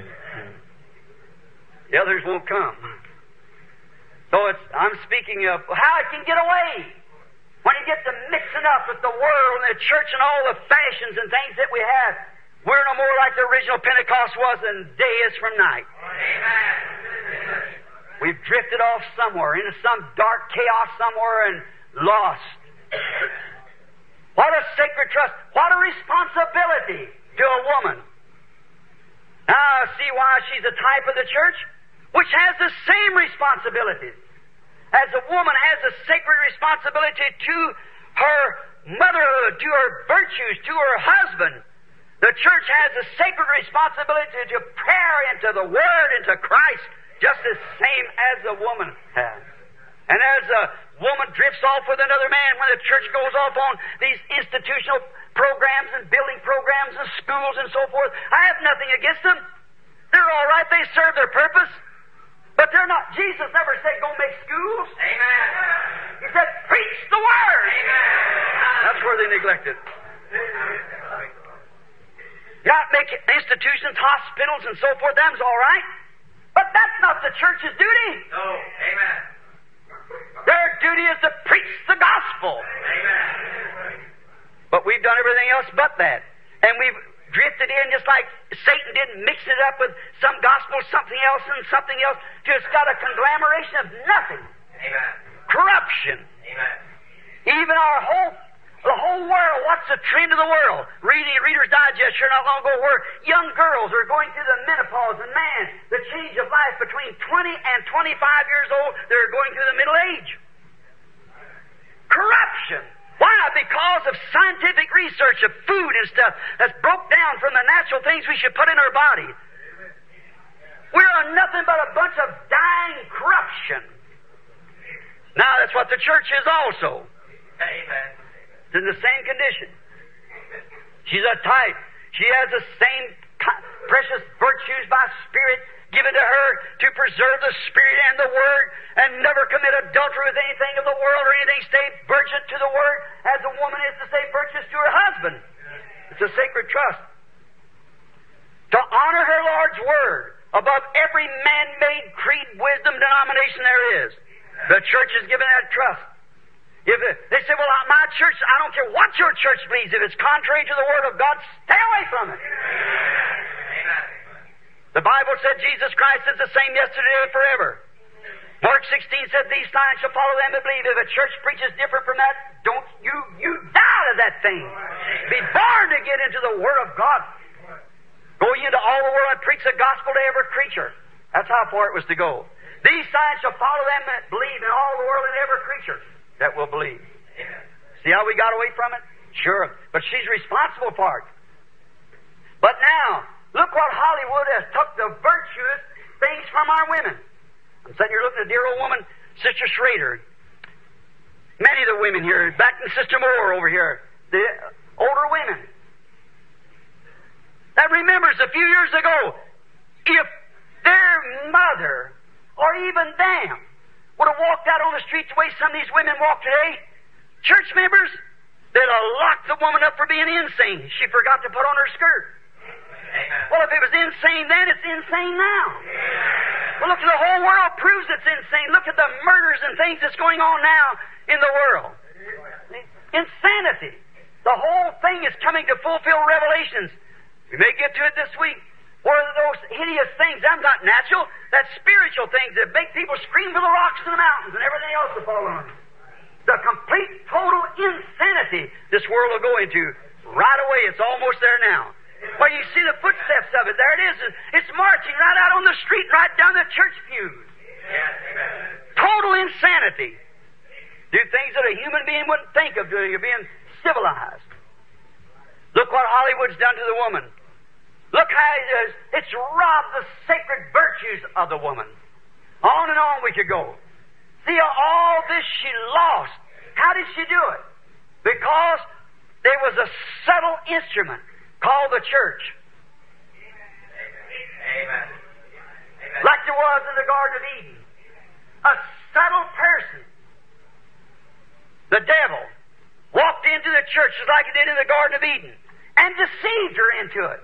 [SPEAKER 1] The others won't come. So I'm speaking of how it can get away. When you get to mixing up with the world and the church and all the fashions and things that we have, we're no more like the original Pentecost was than day is from night. Amen. We've drifted off somewhere into some dark chaos somewhere and lost. What a sacred trust. What a responsibility to a woman. Now, see why she's a type of the church? Which has the same responsibilities. As a woman has a sacred responsibility to her motherhood, to her virtues, to her husband. The church has a sacred responsibility to prayer into the Word, into Christ, just as same as the woman has. And as a woman drifts off with another man, when the church goes off on these institutional programs and building programs and schools and so forth, I have nothing against them. They're all right. They serve their purpose. But they're not. Jesus never said, go make schools. Amen. He said, preach the Word. Amen. That's where they neglect it. Not make institutions, hospitals, and so forth. Them's all right. But that's not the church's duty.
[SPEAKER 2] No. Amen.
[SPEAKER 1] Their duty is to preach the gospel.
[SPEAKER 2] Amen.
[SPEAKER 1] But we've done everything else but that. And we've drifted in just like Satan did, mix it up with some gospel, something else, and something else, till it's got a conglomeration of nothing.
[SPEAKER 2] Amen.
[SPEAKER 1] Corruption.
[SPEAKER 2] Amen.
[SPEAKER 1] Even the whole world, what's the trend of the world? Reading Reader's Digest here not long ago, where young girls are going through the menopause, and man, the change of life between 20 and 25 years old, they're going through the middle age. Corruption. Why? Because of scientific research of food and stuff that's broke down from the natural things we should put in our body. We're nothing but a bunch of dying corruption. Now, that's what the church is also.
[SPEAKER 2] Amen.
[SPEAKER 1] It's in the same condition. She's a type. She has the same precious virtues by Spirit given to her to preserve the Spirit and the Word and never commit adultery with anything of the world or anything. Stay virgin to the Word as a woman is to stay virtuous to her husband. It's a sacred trust. To honor her Lord's Word above every man-made creed, wisdom, denomination there is. The church is given that trust. If they say, well, my church, I don't care what your church believes. If it's contrary to the Word of God, stay away from it.
[SPEAKER 2] Amen.
[SPEAKER 1] The Bible said Jesus Christ is the same yesterday and forever. Mark 16 said, these signs shall follow them that believe. If a church preaches different from that, don't you die to that thing. Be born to get into the Word of God. Go ye into all the world and preach the gospel to every creature. That's how far it was to go. These signs shall follow them that believe in all the world and every creature that will believe. See how we got away from it? Sure. But she's responsible for it. But now, look what Hollywood has took the virtuous things from our women. I'm sitting here looking at a dear old woman, Sister Schrader. Many of the women here, back in Sister Moore over here, the older women. That remembers a few years ago, if their mother, or even them, would have walked out on the streets the way some of these women walk today, church members, they'd have locked the woman up for being insane. She forgot to put on her skirt.
[SPEAKER 2] Amen.
[SPEAKER 1] Well, if it was insane then, it's insane now. Well, look, the whole world proves it's insane. Look at the murders and things that's going on now in the world. Insanity. The whole thing is coming to fulfill Revelations. We may get to it this week. Where those hideous things, them not natural, that's spiritual things that make people scream for the rocks and the mountains and everything else will fall on them. The complete, total insanity this world will go into right away. It's almost there now. Well, you see the footsteps of it. There it is. It's marching right out on the street, right down the church pews. Total insanity. Do things that a human being wouldn't think of doing. You're being civilized. Look what Hollywood's done to the woman. Look how it's robbed the sacred virtues of the woman. On and on we could go. See, all this she lost. How did she do it? Because there was a subtle instrument called the church.
[SPEAKER 2] Amen.
[SPEAKER 1] Like there was in the Garden of Eden. A subtle person, the devil, walked into the church just like he did in the Garden of Eden and deceived her into it.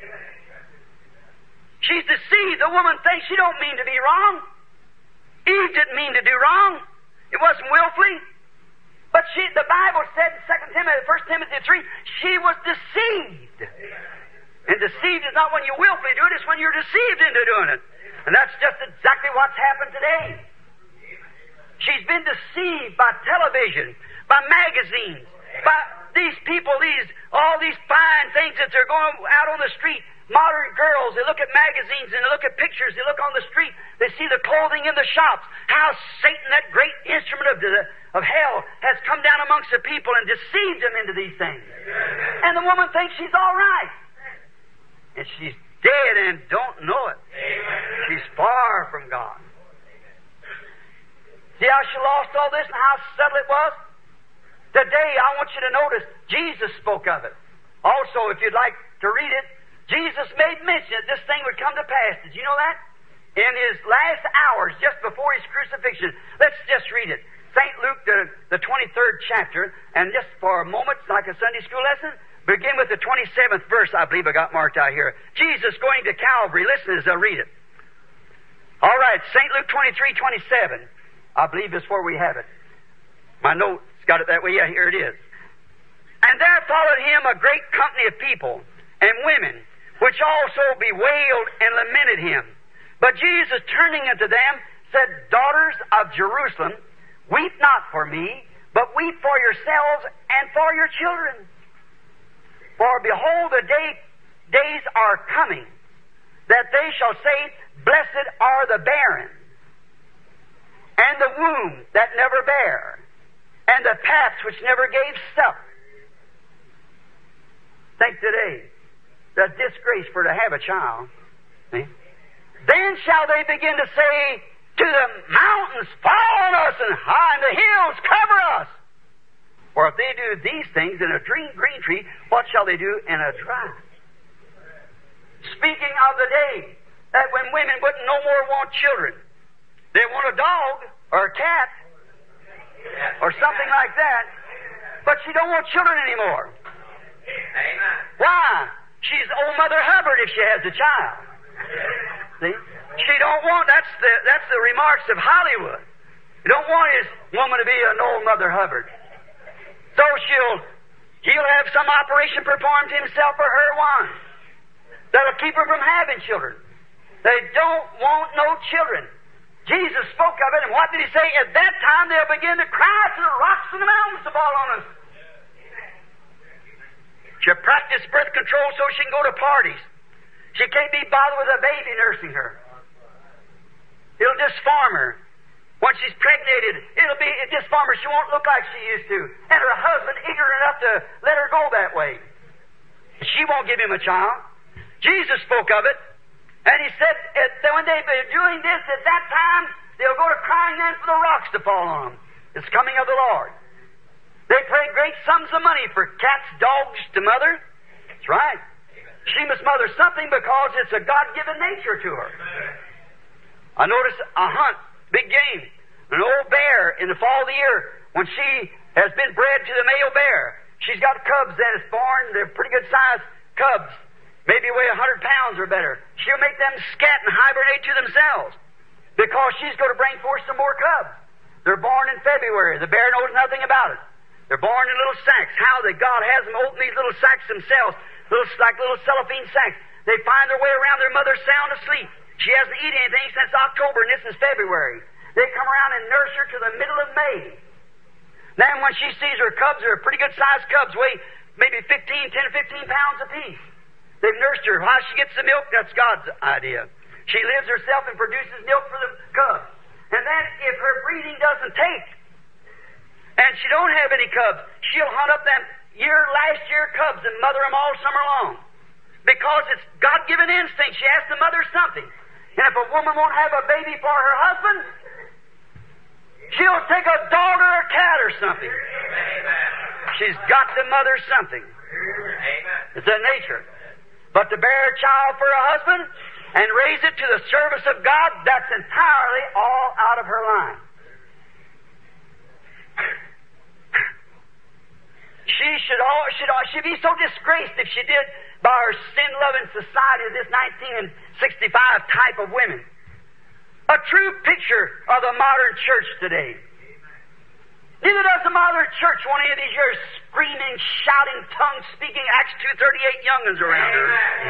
[SPEAKER 1] She's deceived. The woman thinks she don't mean to be wrong. Eve didn't mean to do wrong. It wasn't willfully. But the Bible said in 1 Timothy 3, she was deceived. And deceived is not when you willfully do it, it's when you're deceived into doing it. And that's just exactly what's happened today. She's been deceived by television, by magazines, by these people, all these fine things that they're going out on the street. Modern girls, they look at magazines and they look at pictures, they look on the street, they see the clothing in the shops, how Satan, that great instrument of hell, has come down amongst the people and deceived them into these things. And the woman thinks she's all right. And she's dead and don't know it. She's far from God. See how she lost all this and how subtle it was? Today, I want you to notice, Jesus spoke of it. Also, if you'd like to read it, Jesus made mention that this thing would come to pass. Did you know that? In His last hours, just before His crucifixion. Let's just read it. St. Luke, the 23rd chapter, and just for a moment, like a Sunday school lesson, begin with the 27th verse, I believe I got marked out here. Jesus going to Calvary. Listen as I read it. All right, St. Luke 23:27, I believe is where we have it. My note's got it that way. Yeah, here it is. And there followed Him a great company of people and women, which also bewailed and lamented Him. But Jesus, turning unto them, said, Daughters of Jerusalem, weep not for me, but weep for yourselves and for your children. For behold, the days are coming, that they shall say, Blessed are the barren, and the womb that never bare, and the paps which never gave suck. Think today, the disgrace for to have a child. See? Then shall they begin to say, To the mountains, fall on us, and high in the hills, cover us. For if they do these things in a green tree, what shall they do in a dry? Speaking of the day that when women wouldn't no more want children, they want a dog or a cat or something like that, but she don't want children anymore.
[SPEAKER 2] Amen.
[SPEAKER 1] Why? She's old Mother Hubbard if she has a child. See? She don't want, that's the remarks of Hollywood. You don't want his woman to be an old Mother Hubbard. So he'll have some operation performed to himself or her one that'll keep her from having children. They don't want no children. Jesus spoke of it, and what did He say? At that time they'll begin to cry to the rocks and the mountains to fall on us. She'll practice birth control so she can go to parties. She can't be bothered with a baby nursing her. It'll disform her. Once she's pregnated, it'll disform her. She won't look like she used to. And her husband eager enough to let her go that way. She won't give him a child. Jesus spoke of it. And He said that when they've been doing this, at that time, they'll go to crying then for the rocks to fall on them. It's coming of the Lord. They pay great sums of money for cats, dogs to mother. That's right. She must mother something because it's a God-given nature to her. I noticed a hunt, big game, an old bear in the fall of the year when she has been bred to the male bear. She's got cubs that is born. They're pretty good sized cubs. Maybe weigh 100 pounds or better. She'll make them scat and hibernate to themselves because she's going to bring forth some more cubs. They're born in February. The bear knows nothing about it. They're born in little sacks. How that God has them open these little sacks themselves, like little cellophane sacks. They find their way around their mother sound asleep. She hasn't eaten anything since October, and this is February. They come around and nurse her to the middle of May. Then when she sees her cubs, they're pretty good-sized cubs, weigh maybe 10 or 15 pounds apiece. They've nursed her. How she gets the milk, that's God's idea. She lives herself and produces milk for the cubs. And then if her breeding doesn't take, and she don't have any cubs, she'll hunt up them last year cubs and mother them all summer long. Because it's God-given instinct. She has to mother something. And if a woman won't have a baby for her husband, she'll take a dog or a cat or something. She's got to mother something. It's a nature. But to bear a child for a husband and raise it to the service of God, that's entirely all out of her line. She'd be so disgraced if she did by her sin-loving society of this 1965 type of women. A true picture of the modern church today. Neither does the modern church want any of these years screaming, shouting, tongue-speaking, Acts 2:38 young'uns around her.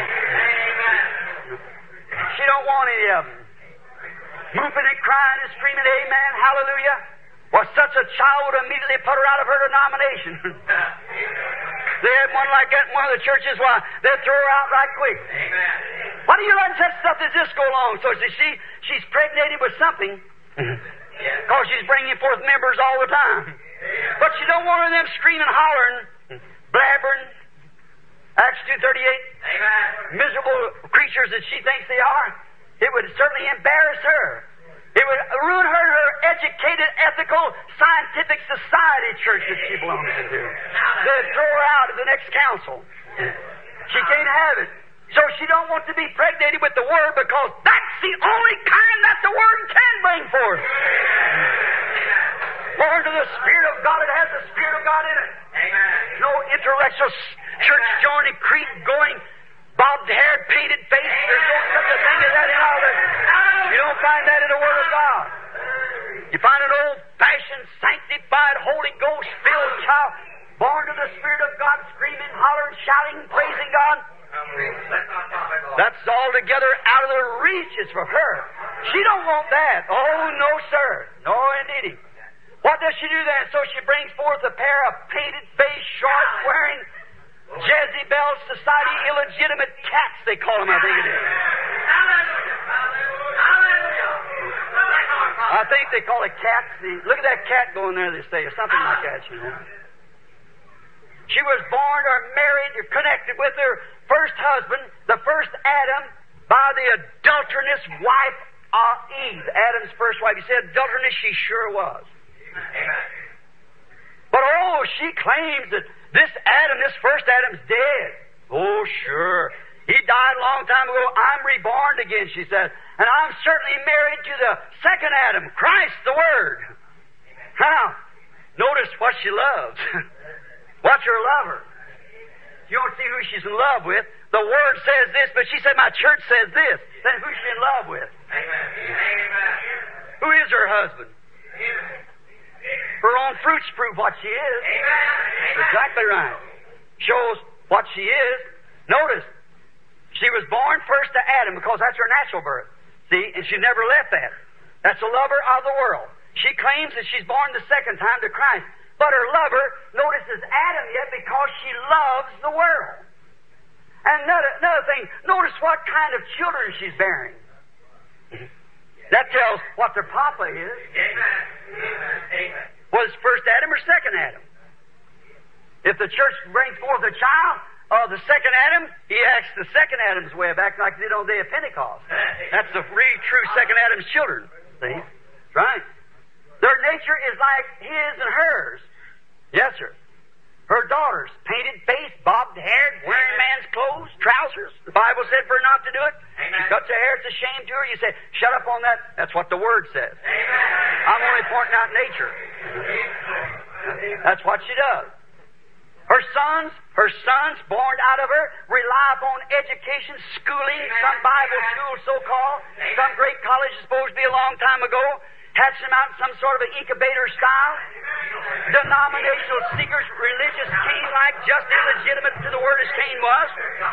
[SPEAKER 1] She don't want any of them. Whooping and crying and screaming, amen, hallelujah. Well, such a child would immediately put her out of her denomination. They had one like that in one of the churches, why, they'd throw her out right quick. Why do you let such stuff as this go along? So she's pregnated with something, because she's bringing forth members all the time. But she don't want them screaming, hollering, blabbering, Acts 2:38, miserable creatures that she thinks they are. It would certainly embarrass her. It would ruin her educated, ethical, scientific society church that she belongs to. They'd throw her out of the next council. She can't have it. So she don't want to be pregnated with the Word, because that's the only kind that the Word can bring forth. Born to the Spirit of God, it has the Spirit of God in it. No intellectual church-joining, creed-going, bobbed-haired, painted face. There's no such a thing as that in all this. You don't find that in the Word of God. You find an old-fashioned, sanctified, Holy Ghost-filled child, born to the Spirit of God, screaming, hollering, shouting, praising God. That's altogether out of the reaches for her. She don't want that. Oh, no, sir. No, indeedy. What does she do then? So she brings forth a pair of painted-faced, short-wearing, Jezebel Society illegitimate cats, they call them, I think it is. I think they call it cats. Look at that cat going there, they say, or something like that, you know. She was born or married or connected with her first husband, the first Adam, by the adulterous wife of Eve. Adam's first wife. He said adulterous, she sure was. But she claims that this Adam, this first Adam's dead. Oh, sure. He died a long time ago. I'm reborn again, she says. And I'm certainly married to the second Adam, Christ the Word. How? Notice what she loves. What's her lover? You don't see who she's in love with. The Word says this, but she said, my church says this. Then who's she in love with? Who is her husband? Her own fruits prove what she is. Exactly right. Shows what she is. Notice, she was born first to Adam because that's her natural birth. See, and she never left that. That's a lover of the world. She claims that she's born the second time to Christ. But her lover, notice, is Adam yet because she loves the world. And another thing, notice what kind of children she's bearing. That tells what their papa is. Amen. Was first Adam or second Adam? If the church brings forth a child of the second Adam, he acts the second Adam's way of acting like they did on the day of Pentecost. That's the really true second Adam's children. See? That's right. Their nature is like his and hers. Yes, sir. Her daughters, painted face, bobbed hair, wearing man's clothes, trousers. The Bible said for her not to do it. She cuts her hair, it's a shame to her. You say, shut up on that. That's what the Word says. I'm only pointing out nature. That's what she does. Her sons born out of her, rely upon education, schooling, some Bible school so-called, some great college supposed to be a long time ago, hatch them out in some sort of an incubator style. Denominational seekers, religious Cain like, just illegitimate to the Word as Cain was.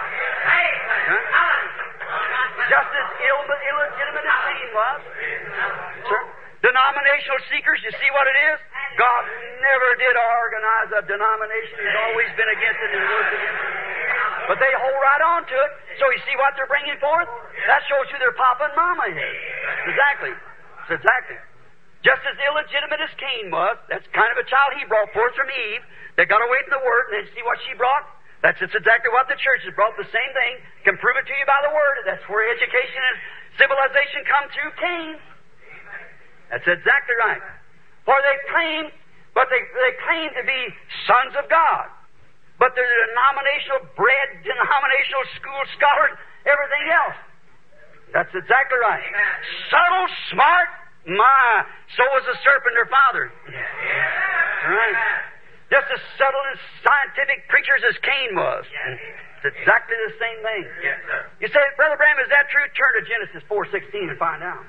[SPEAKER 1] Just as illegitimate as Cain was. Sir? Denominational seekers, you see what it is? God never did organize criticize a denomination who's always been against it and worked against it. But they hold right on to it. So you see what they're bringing forth? That shows who their papa and mama is. Exactly. It's exactly. Just as illegitimate as Cain was, that's kind of a child he brought forth from Eve. They got away from the Word, and then see what she brought? That's just exactly what the church has brought, the same thing. Can prove it to you by the Word. That's where education and civilization come through Cain. That's exactly right. For they claim to be sons of God. But they're denominational bred, denominational school scholars, everything else. That's exactly right. Subtle, smart, my, so was the serpent their father. Right. Just as subtle and scientific preachers as Cain was. It's exactly the same thing. You say, Brother Branham, is that true? Turn to Genesis 4:16 and find out.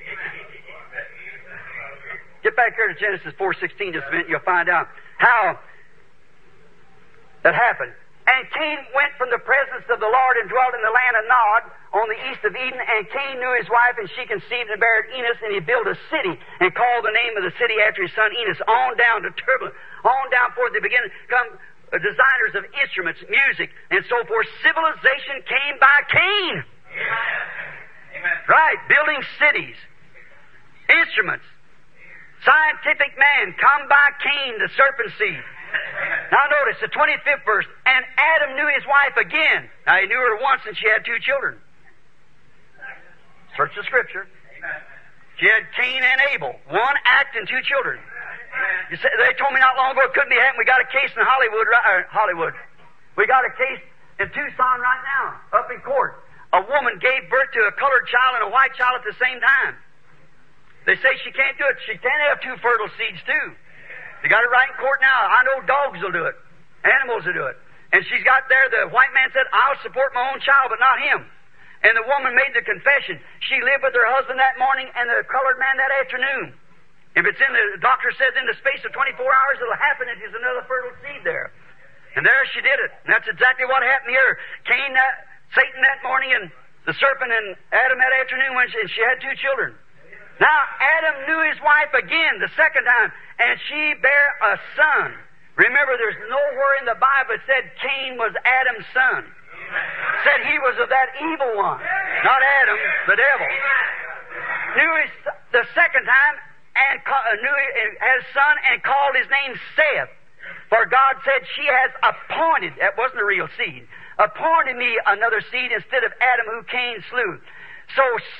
[SPEAKER 1] Get back here to Genesis 4:16 just a minute, you'll find out how that happened. And Cain went from the presence of the Lord and dwelt in the land of Nod on the east of Eden. And Cain knew his wife, and she conceived and bare Enos, and he built a city and called the name of the city after his son Enos. On down to turbulent, on down forth they began to come designers of instruments, music, and so forth. Civilization came by Cain. Amen. Right, building cities, instruments, scientific man come by Cain, the serpent seed. Now notice the 25th verse. And Adam knew his wife again. Now he knew her once and she had 2 children. Search the Scripture. She had Cain and Abel. 1 act and 2 children. You say, they told me not long ago it couldn't be happening. We got a case in Hollywood. We got a case in Tucson right now, up in court. A woman gave birth to a colored child and a white child at the same time. They say she can't do it. She can't have 2 fertile seeds too. They got it right in court now. I know dogs will do it. Animals will do it. And she's got there, the white man said, I'll support my own child, but not him. And the woman made the confession. She lived with her husband that morning and the colored man that afternoon. If it's in the doctor says in the space of 24 hours, it'll happen if there's another fertile seed there. And there she did it. And that's exactly what happened here. Cain, Satan that morning, and the serpent, and Adam that afternoon, and she had 2 children. Now, Adam knew his wife again the second time, and she bare a son. Remember, there's nowhere in the Bible that said Cain was Adam's son. It said he was of that evil one, not Adam, the devil. Knew the second time, and knew he had a son, and called his name Seth. For God said, she has appointed, that wasn't a real seed, appointed me another seed instead of Adam who Cain slew. So,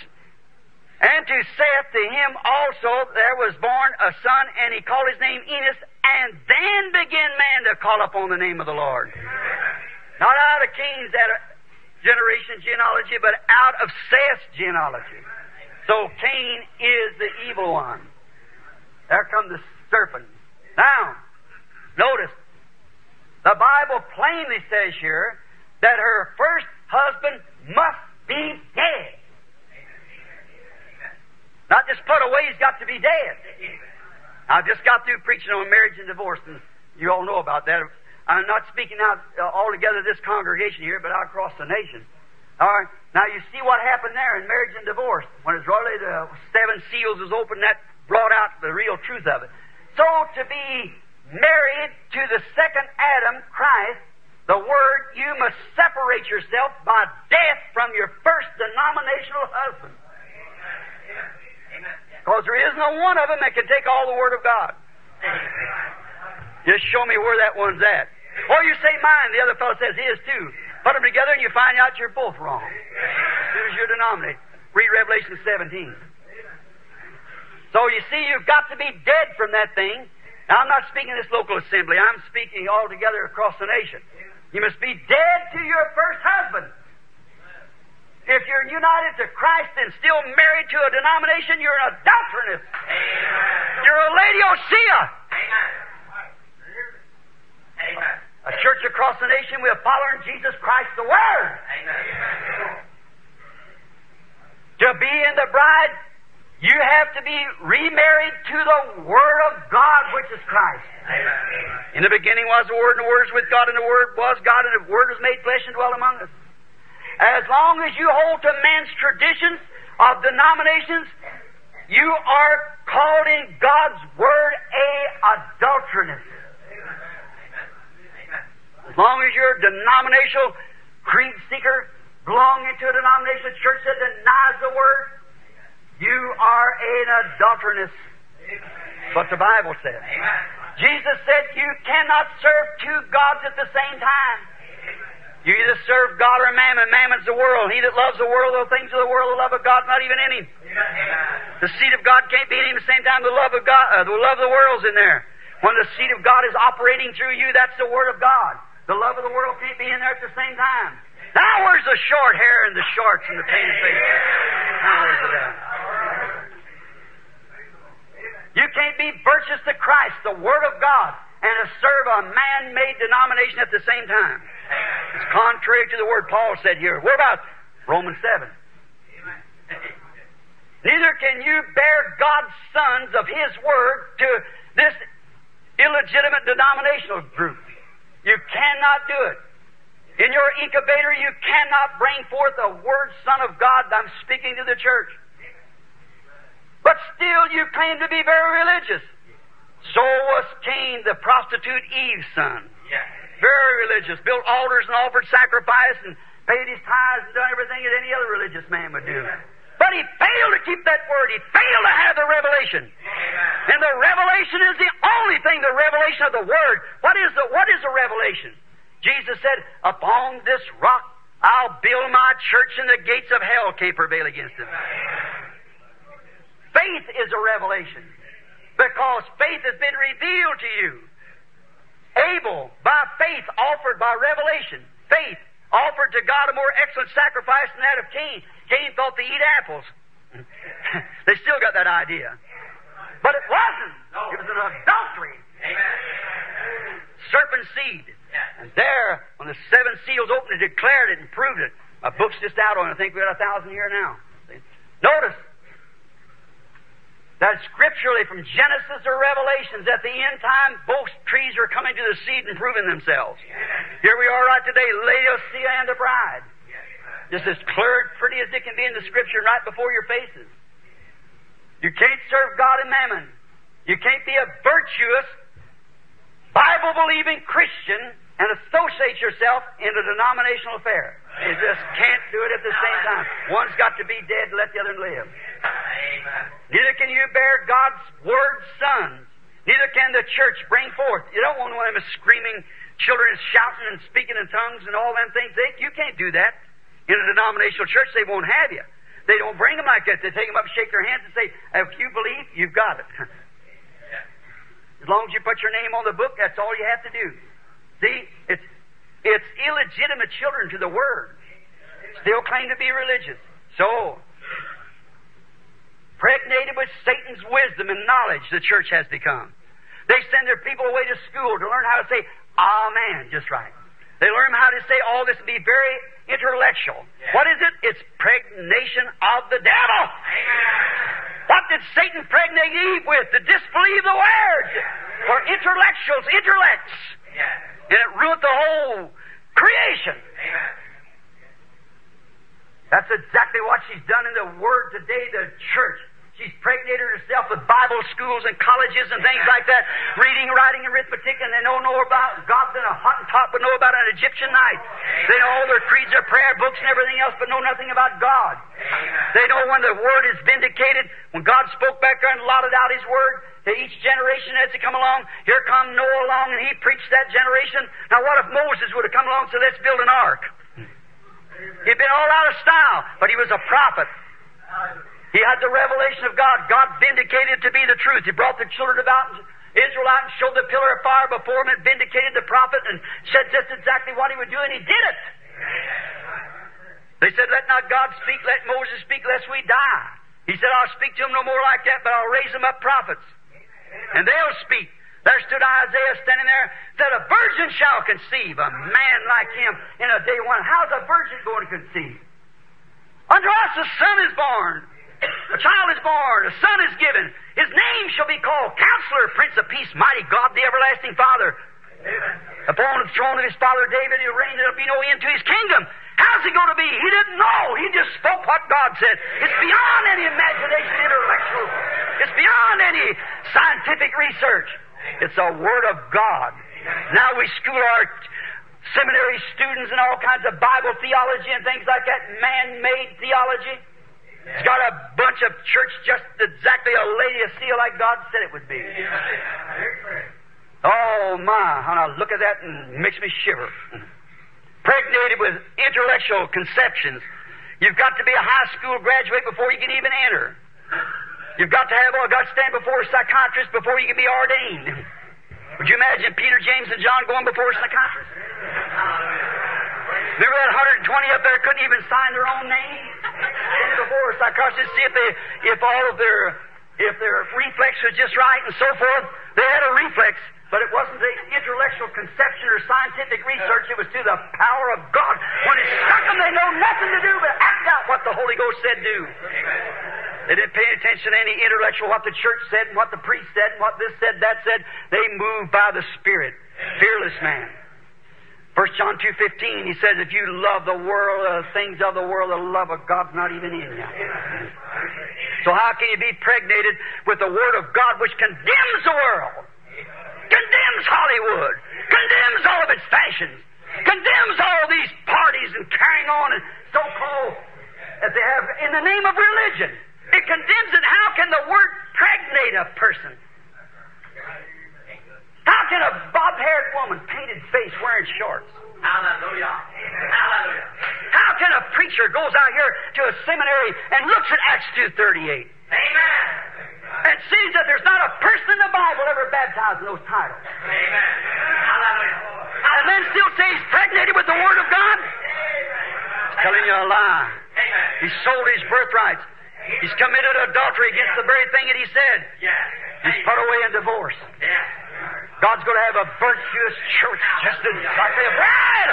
[SPEAKER 1] and to Seth, to him also there was born a son, and he called his name Enos, and then began man to call upon the name of the Lord. Not out of Cain's generation genealogy, but out of Seth's genealogy. So Cain is the evil one. There comes the serpent. Now, notice, the Bible plainly says here that her first husband must be dead. Not just put away, he's got to be dead. I just got through preaching on marriage and divorce, and you all know about that. I'm not speaking out altogether this congregation here, but out across the nation. All right. Now you see what happened there in marriage and divorce. When it's really the 7 seals was opened, that brought out the real truth of it. So to be married to the second Adam, Christ, the Word, you must separate yourself by death from your first denominational husband. Because there is no one of them that can take all the Word of God. Just show me where that one's at. Or you say mine, the other fellow says his too. Put them together and you find out you're both wrong. Here's your denominator. Read Revelation 17. So you see, you've got to be dead from that thing. Now I'm not speaking this local assembly. I'm speaking altogether across the nation. You must be dead to your first husband. If you're united to Christ and still married to a denomination, you're an adulteress. Amen. You're a Laodicea. Amen. Amen. A church across the nation will follow in Jesus Christ the Word. Amen. To be in the bride, you have to be remarried to the Word of God, which is Christ. Amen. In the beginning was the Word, and the Word is with God, and the Word was God, and the Word was made flesh and dwelt among us. As long as you hold to man's traditions of denominations, you are called in God's Word a adulteress. As long as you're a denominational creed seeker, belonging to a denominational church that denies the Word, you are an adulteress. What the Bible says. Jesus said you cannot serve two gods at the same time. You either serve God or mammon. Mammon's the world. He that loves the world, the things of the world, the love of God, not even in him. The seed of God can't be in him at the same time. The love of God, the love of the world's in there. When the seed of God is operating through you, that's the Word of God. The love of the world can't be in there at the same time. Now where's the short hair and the shorts and the painted faces? Now where's it at? You can't be virtuous to Christ, the Word of God, and to serve a man-made denomination at the same time. It's contrary to the word Paul said here. What about Romans 7? Neither can you bear God's sons of His Word to this illegitimate denominational group. You cannot do it. In your incubator, you cannot bring forth a Word Son of God. I'm speaking to the church. But still you claim to be very religious. So was Cain, the prostitute Eve's son. Very religious. Built altars and offered sacrifice and paid his tithes and done everything that any other religious man would do. But he failed to keep that Word. He failed to have the revelation. And the revelation is the only thing, the revelation of the Word. What is the revelation? Jesus said, upon this rock I'll build my church, and the gates of hell can't prevail against it. Faith is a revelation, because faith has been revealed to you. Abel, by faith, offered by revelation. Faith offered to God a more excellent sacrifice than that of Cain. Cain thought to eat apples. They still got that idea. But it wasn't. It was an adultery. Serpent seed. And there, when the seven seals opened, it declared it and proved it. My book's just out on it. I think we've got 1,000 here now. Notice that scripturally from Genesis to Revelations, at the end time, both trees are coming to the seed and proving themselves. Here we are right today, Laodicea and the bride. Just as clear, pretty as it can be in the Scripture right before your faces. You can't serve God and mammon. You can't be a virtuous, Bible-believing Christian and associate yourself in a denominational affair. You just can't do it at the same time. One's got to be dead to let the other live. Neither can you bear God's Word's sons. Neither can the church bring forth. You don't want one of them screaming, children shouting and speaking in tongues and all them things. You can't do that. In a denominational church, they won't have you. They don't bring them like that. They take them up, shake their hands, and say, if you believe, you've got it. As long as you put your name on the book, that's all you have to do. See, it's illegitimate children to the Word. Still claim to be religious. So, pregnated with Satan's wisdom and knowledge, the church has become. They send their people away to school to learn how to say, Amen, just right. They learn how to say all this and be very intellectual. What is it? It's pregnation of the devil. What did Satan pregnate Eve with? To disbelieve the Word. For intellectuals, intellects. And it ruined the whole creation. That's exactly what she's done in the Word today, the church. She's pregnated herself with Bible schools and colleges and things like that, reading, writing, arithmetic, and they don't know about God than a Hottentot, but know about an Egyptian knight. They know all their creeds, their prayer books, and everything else, but know nothing about God. They know when the Word is vindicated, when God spoke back there and allotted out His Word to each generation as it come along. Here come Noah along, and he preached that generation. Now what if Moses would have come along and said, let's build an ark? He'd been all out of style, but he was a prophet. He had the revelation of God. God vindicated to be the truth. He brought the children about Israel out and showed the pillar of fire before him and vindicated the prophet and said just exactly what he would do, and he did it. They said, let not God speak, let Moses speak, lest we die. He said, I'll speak to them no more like that, but I'll raise them up prophets. And they'll speak. There stood Isaiah standing there, said, a virgin shall conceive, a man like him in a day one. How's a virgin going to conceive? Unto us a son is born. A child is born, a son is given. His name shall be called Counselor, Prince of Peace, Mighty God, the Everlasting Father. Amen. Upon the throne of his father David, he'll reign, there'll be no end to his kingdom. How's he going to be? He didn't know. He just spoke what God said. It's beyond any imagination, intellectual. It's beyond any scientific research. It's the Word of God. Now we school our seminary students and all kinds of Bible theology and things like that, man-made theology. It's got a bunch of church just exactly a Laodicea like God said it would be. Oh, my. When I look at that, and it makes me shiver. Pregnated with intellectual conceptions. You've got to be a high school graduate before you can even enter. You've got to stand before a psychiatrist before you can be ordained. Would you imagine Peter, James, and John going before a psychiatrist? Remember that 120 up there couldn't even sign their own name? Before a psychiatrist, see if all of their reflex was just right and so forth. They had a reflex, but it wasn't the intellectual conception or scientific research. It was through the power of God. When it struck them, they know nothing to do but act out what the Holy Ghost said do. They didn't pay attention to any intellectual, what the church said and what the priest said and what this said, that said. They moved by the Spirit. Fearless man. 1 John 2:15, he says, if you love the world, things of the world, the love of God's not even in you. So how can you be pregnated with the Word of God which condemns the world? Condemns Hollywood. Condemns all of its fashions. Condemns all these parties and carrying on and so-called that they have in the name of religion. It condemns it. How can the Word pregnate a person? How can a bob-haired woman, painted face, wearing shorts?
[SPEAKER 2] Hallelujah. Hallelujah.
[SPEAKER 1] How can a preacher goes out here to a seminary and looks at Acts 2:38
[SPEAKER 2] Amen.
[SPEAKER 1] and sees that there's not a person in the Bible ever baptized in those titles?
[SPEAKER 2] Amen. Hallelujah.
[SPEAKER 1] And then still say he's pregnated with the Word of God? He's telling you a lie.
[SPEAKER 2] Amen.
[SPEAKER 1] He's sold his birthrights. He's committed adultery against the very thing that he said.
[SPEAKER 2] Yes.
[SPEAKER 1] He's put away in divorce.
[SPEAKER 2] Yes.
[SPEAKER 1] God's going to have a virtuous church just exactly a bride.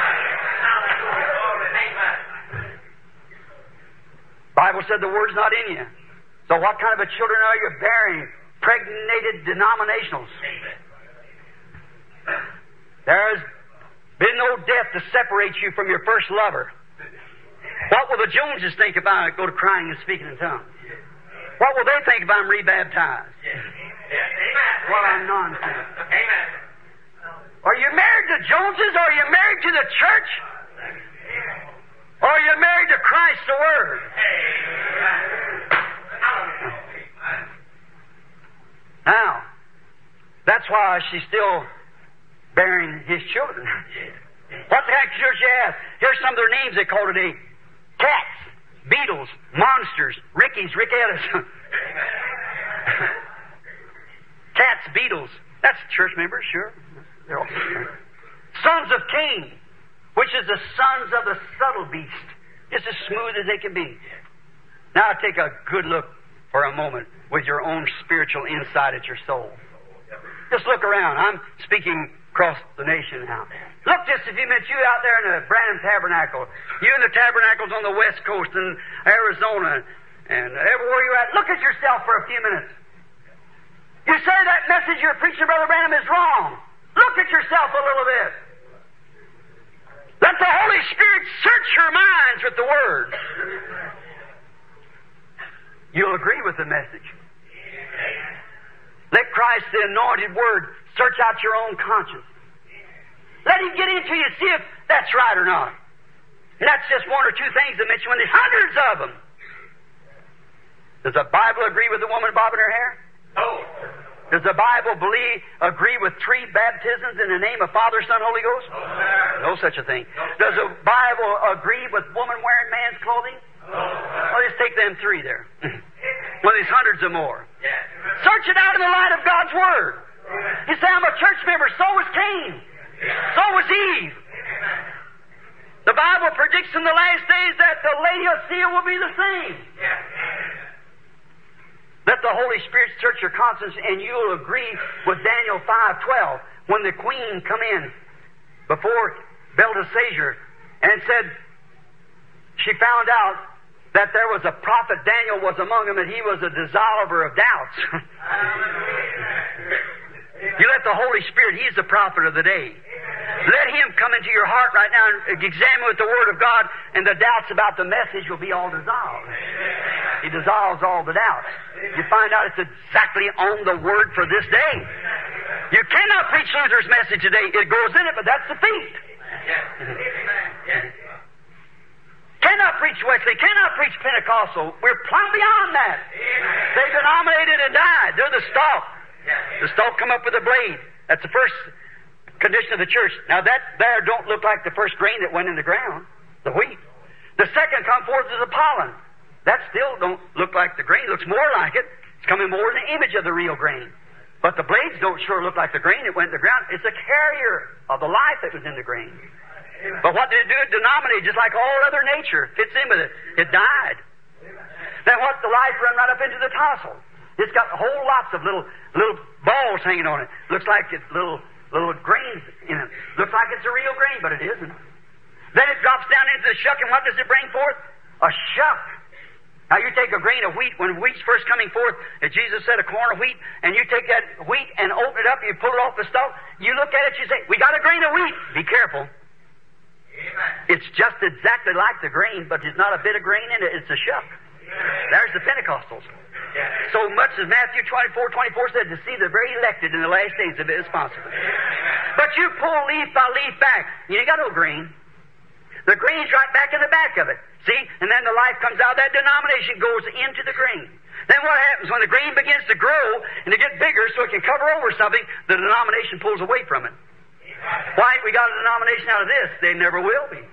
[SPEAKER 1] Bible said the Word's not in you. So what kind of a children are you bearing? Pregnated denominationals. There's been no death to separate you from your first lover. What will the Joneses think if I go to crying and speaking in tongues? What will they think if I'm rebaptized? What a nonsense.
[SPEAKER 2] Amen.
[SPEAKER 1] Are you married to Joneses? Or are you married to the church? Or are you married to Christ the Word? Now, that's why she's still bearing his children. What the heck should you ask? Here's some of their names they call today. Cats, beetles, monsters, Rickies, Rickettas. Cats, beetles. That's church members, sure. They're all sons of Cain, which is the sons of the subtle beast. Just as smooth as they can be. Now take a good look for a moment with your own spiritual insight at your soul. Just look around. I'm speaking across the nation now. Look just a few minutes, you out there in the Branham Tabernacle. You in the tabernacles on the West Coast and Arizona and everywhere you're at. Look at yourself for a few minutes. You say that message you're preaching, Brother Branham, is wrong. Look at yourself a little bit. Let the Holy Spirit search your minds with the Word. You'll agree with the message. Let Christ, the anointed Word, search out your own conscience. Let Him get into you, see if that's right or not. And that's just one or two things I mentioned when there's hundreds of them. Does the Bible agree with the woman bobbing her hair?
[SPEAKER 2] No.
[SPEAKER 1] Does the Bible agree with 3 baptisms in the name of Father, Son, Holy Ghost? No such a thing. Does the Bible agree with woman wearing man's clothing? Well, just take them 3 there. Well, there's hundreds of more. Search it out in the light of God's Word. You say, I'm a church member. So was Cain. So was Eve. The Bible predicts in the last days that the Laodicea will be the same. Let the Holy Spirit search your conscience, and you'll agree with Daniel 5:12 when the queen come in before Belteshazzar and said she found out that there was a prophet, Daniel was among them, and he was a dissolver of doubts. You let the Holy Spirit, He's the prophet of the day. Let Him come into your heart right now and examine with the Word of God, and the doubts about the message will be all dissolved. He dissolves all the doubts. You find out it's exactly on the Word for this day. You cannot preach Luther's message today. It goes in it, but that's the feast. Cannot preach Wesley, cannot preach Pentecostal. We're plumb beyond that. They denominated and died. They're the stalk. The stalk come up with a blade. That's the first condition of the church. Now that there don't look like the first grain that went in the ground, the wheat. The second come forth is the pollen. That still don't look like the grain. It looks more like it. It's coming more in the image of the real grain. But the blades don't sure look like the grain that went in the ground. It's a carrier of the life that was in the grain. But what did it do? It denominated just like all other nature. Fits in with it. It died. Then what? The life run right up into the tassel. It's got whole lots of little balls hanging on it. Looks like it's little grains in it. Looks like it's a real grain, but it isn't. Then it drops down into the shuck, and what does it bring forth? A shuck. Now you take a grain of wheat, when wheat's first coming forth, as Jesus said, a corn of wheat, and you take that wheat and open it up, and you pull it off the stalk, you look at it, you say, we got a grain of wheat. Be careful. Amen. It's just exactly like the grain, but there's not a bit of grain in it. It's a shuck. There's the Pentecostals. So much as Matthew 24:24 said, to see the very elected in the last days if it is possible. But you pull leaf by leaf back, you ain't got no grain. The grain's right back in the back of it. See? And then the life comes out, that denomination goes into the grain. Then what happens? When the grain begins to grow and to get bigger so it can cover over something, the denomination pulls away from it. Why ain't we got a denomination out of this? They never will be.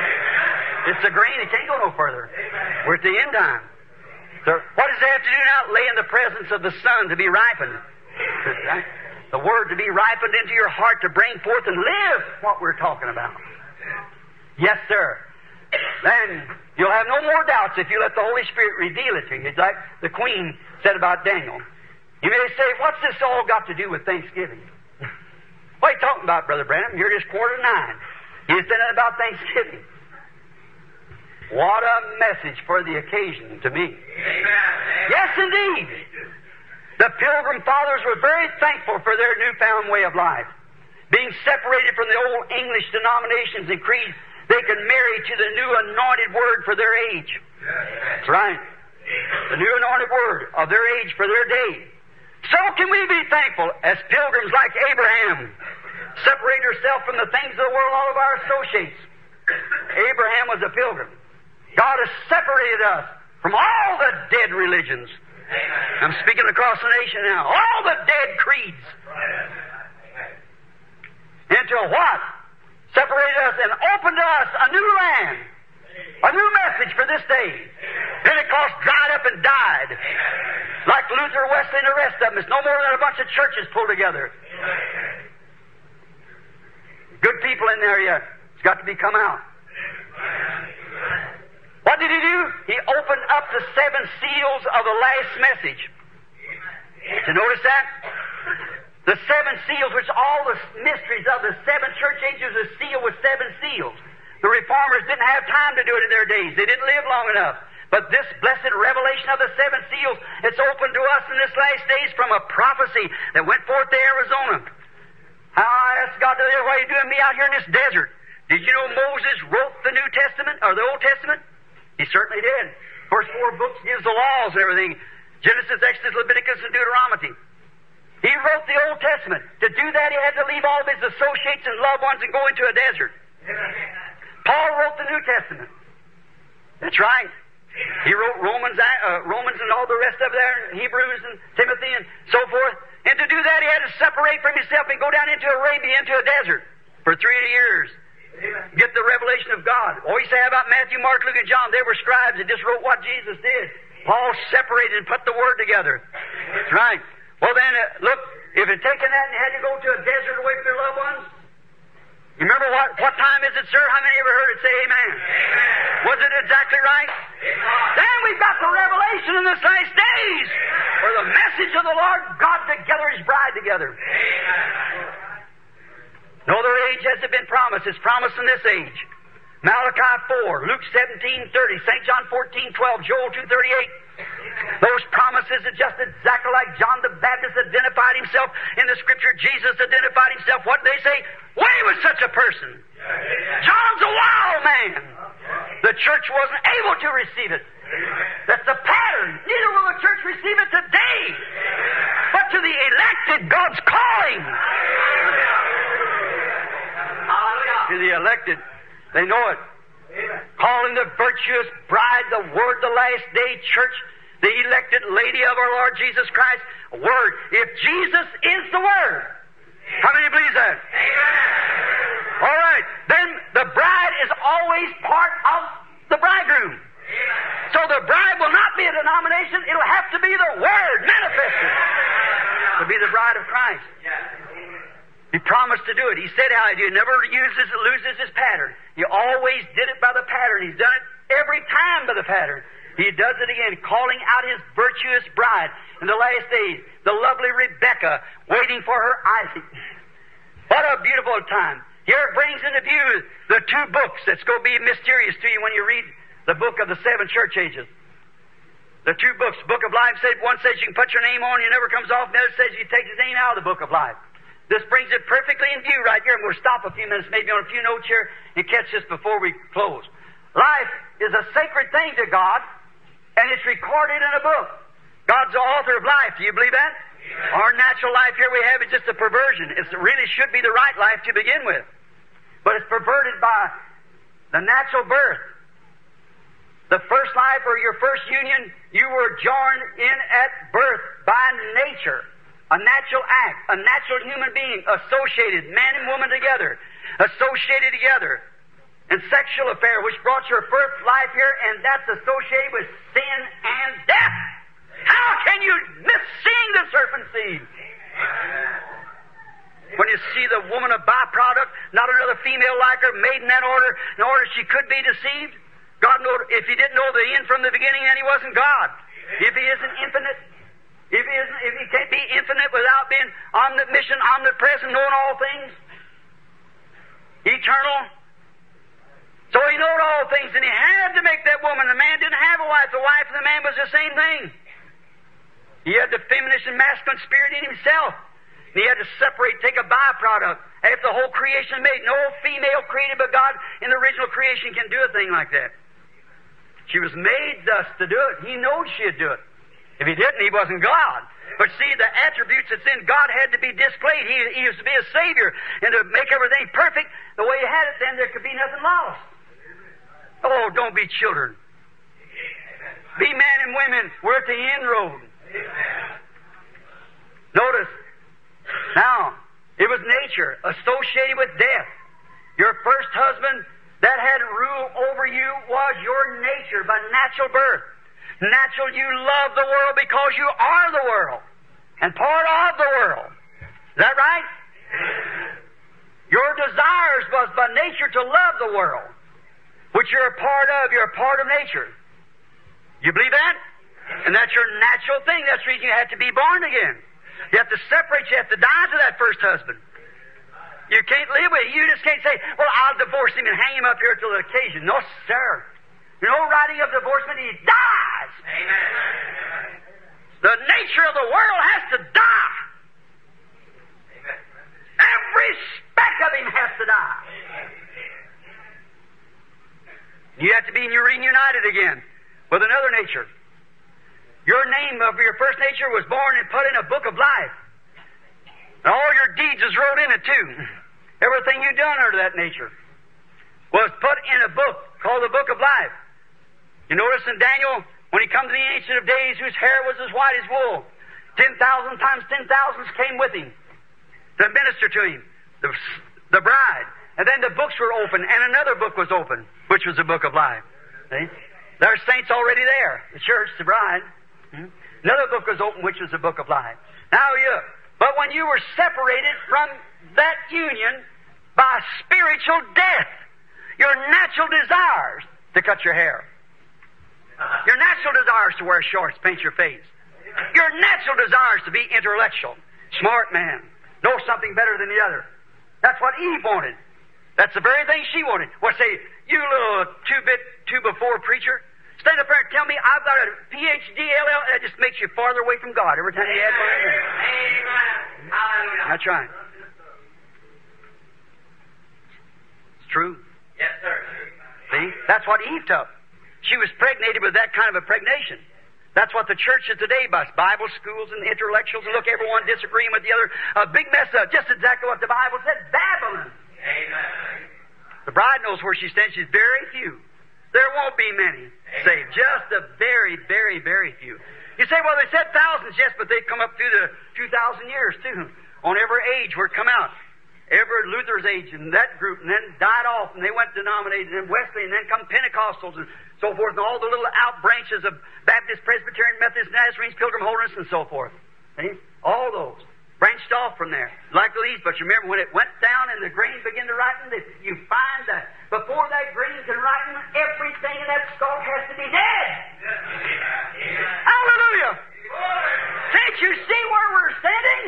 [SPEAKER 1] It's a grain, it can't go no further. We're at the end time. So what does it have to do now? Lay in the presence of the Son to be ripened. Right? The Word to be ripened into your heart to bring forth and live what we're talking about. Yes, sir. Then you'll have no more doubts if you let the Holy Spirit reveal it to you. It's like the Queen said about Daniel. You may say, what's this all got to do with Thanksgiving? What are you talking about, Brother Branham? You're just 8:45. You said that about Thanksgiving. What a message for the occasion to me. Amen. Yes, indeed. The Pilgrim Fathers were very thankful for their newfound way of life. Being separated from the old English denominations and creeds, they could marry to the new anointed Word for their age. That's right. The new anointed Word of their age for their day. So can we be thankful as pilgrims like Abraham, separate ourselves from the things of the world, all of our associates. Abraham was a pilgrim. God has separated us from all the dead religions. I'm speaking across the nation now. All the dead creeds. Into what? Separated us and opened to us a new land. A new message for this day. Pentecost dried up and died. Like Luther, Wesley, and the rest of them. It's no more than a bunch of churches pulled together. Good people in there yet. It's got to be come out. What did he do? He opened up the 7 seals of the last message. Did you notice that? The 7 seals, which all the mysteries of the 7 church ages are sealed with 7 seals. The Reformers didn't have time to do it in their days. They didn't live long enough. But this blessed revelation of the 7 seals, it's open to us in this last days from a prophecy that went forth to Arizona. How I asked God, why are you doing me out here in this desert? Did you know Moses wrote the New Testament, or the Old Testament? He certainly did. First 4 books gives the laws and everything. Genesis, Exodus, Leviticus, and Deuteronomy. He wrote the Old Testament. To do that, he had to leave all of his associates and loved ones and go into a desert. Paul wrote the New Testament. That's right. He wrote Romans and all the rest of there, Hebrews and Timothy and so forth. And to do that, he had to separate from himself and go down into Arabia, into a desert for 3 years. Get the revelation of God. All you say about Matthew, Mark, Luke, and John, they were scribes that just wrote what Jesus did. Paul separated and put the Word together. That's right. Well then, look, if it taken that and had to go to a desert away from their loved ones, you remember what time is it, sir? How many ever heard it say amen? Amen. Was it exactly right? Amen. Then we've got the revelation in this last days, where the message of the Lord God together His bride together. Amen. No other age has it been promised. It's promised in this age. Malachi 4, Luke 17:30, St. John 14:12, Joel 2:38. Those promises are just exactly like John the Baptist identified himself in the Scripture. Jesus identified himself. What did they say? Way with such a person. John's a wild man. The church wasn't able to receive it. That's the pattern. Neither will the church receive it today. But to the elected, God's calling. to the elected. They know it. Calling the virtuous bride, the Word, the last day church, the elected lady of our Lord Jesus Christ. Word. If Jesus is the Word, how many believes that? Amen. All right. Then the bride is always part of the bridegroom. Amen. So the bride will not be a denomination. It'll have to be the Word manifested to be the bride of Christ. He promised to do it. He said how he never loses his pattern. He always did it by the pattern. He's done it every time by the pattern. He does it again, calling out His virtuous bride in the last days, the lovely Rebecca, waiting for her Isaac. What a beautiful time. Here it brings into view the two books that's going to be mysterious to you when you read the book of the seven church ages. The two books, Book of Life, one says you can put your name on, it never comes off. The other says you take his name out of the Book of Life. This brings it perfectly in view right here. And we'll stop a few minutes, maybe on a few notes here, and catch this before we close. Life is a sacred thing to God, and it's recorded in a book. God's the author of life. Do you believe that? Amen. Our natural life here we have is just a perversion. It really should be the right life to begin with. But it's perverted by the natural birth. The first life or your first union, you were joined in at birth by nature. A natural act, a natural human being, associated, man and woman together, associated together in sexual affair, which brought your first life here, and that's associated with sin and death. How can you miss seeing the serpent seed? When you see the woman a byproduct, not another female like her, made in that order, in order she could be deceived. God knew, if He didn't know the end from the beginning, then He wasn't God. If He isn't infinite, if He can't be infinite without being omniscient, omnipresent, knowing all things, eternal. So He knowed all things, and He had to make that woman. The man didn't have a wife. The wife and the man was the same thing. He had the feminine and masculine spirit in himself. And He had to separate, take a byproduct. After the whole creation made, no female created by God in the original creation can do a thing like that. She was made thus to do it. He knew she'd do it. If He didn't, He wasn't God. But see, the attributes that's in God had to be displayed. He was to be a Savior. And to make everything perfect the way He had it, then there could be nothing lost. Oh, don't be children. Be men and women. We're at the inroad. Notice, now, it was nature associated with death. Your first husband that had rule over you was your nature by natural birth. Natural, you love the world because you are the world and part of the world. Is that right? Your desires was by nature to love the world, which you're a part of. You're a part of nature. You believe that? And that's your natural thing. That's the reason you have to be born again. You have to separate. You have to die to that first husband. You can't live with it. You just can't say, well, I'll divorce him and hang him up here till the occasion. No, sir. No writing of divorcement. He dies. Amen. The nature of the world has to die. Amen. Every speck of him has to die. You have to be reunited again with another nature. Your name of your first nature was born and put in a book of life. And all your deeds is wrote in it too. Everything you done under that nature was put in a book called the Book of Life. You notice in Daniel, when he come to the Ancient of Days, whose hair was as white as wool, 10,000 times 10,000 came with him to minister to him, the bride. And then the books were open, and another book was open, which was the Book of Life. See? There are saints already there, the church, the bride. Another book was open, which was the Book of Life. Now but when you were separated from that union by spiritual death, your natural desires to cut your hair, your natural desires to wear shorts, paint your face, your natural desires to be intellectual, smart man, know something better than the other. That's what Eve wanted. That's the very thing she wanted. Well, say, you little two-before preacher, stand up there and tell me I've got a PhD, LL. That just makes you farther away from God every time you add one. Amen. Hallelujah. That's right. It's true.
[SPEAKER 2] Yes, sir.
[SPEAKER 1] See? That's what Eve took. She was pregnated with that kind of a pregnation. That's what the church is today, by Bible schools and intellectuals, and look, everyone disagreeing with the other. A big mess up. Just exactly what the Bible said. Babylon.
[SPEAKER 2] Amen.
[SPEAKER 1] knows where she stands. She's very few. There won't be many saved. Just a very, very, very few. You say, well, they said thousands, yes, but they've come up through the 2,000 years, too. On every age where it come out. Every Luther's age and that group, and then died off, and they went denominated, and Wesley, and then come Pentecostals, and so forth, and all the little out branches of Baptist, Presbyterian, Methodist, Nazarenes, Pilgrim Holiness, and so forth. See? All those. Branched off from there. Like the leaves, but you remember when it went down and the grain began to ripen, you find that before that grain can ripen, everything in that stalk has to be dead. Hallelujah! Can't you see where we're standing?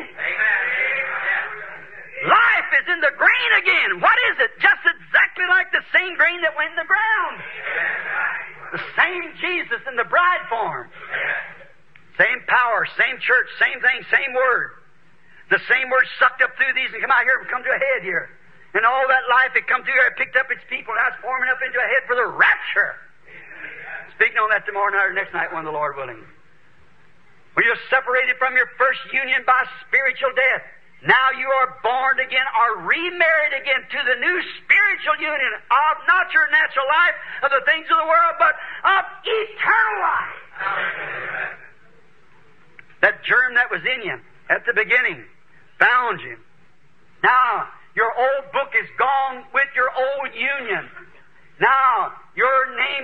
[SPEAKER 1] Life is in the grain again. What is it? Just exactly like the same grain that went in the ground. The same Jesus in the bride form. Same power, same church, same thing, same word. The same word sucked up through these and come out here and come to a head here. And all that life that come through here, it picked up its people. Now it's forming up into a head for the rapture. Speaking on that tomorrow night or next night, when the Lord willing. When you're separated from your first union by spiritual death, now you are born again, are remarried again to the new spiritual union of not your natural life, of the things of the world, but of eternal life. That germ that was in you at the beginning found you. Now, your old book is gone with your old union. Now, your name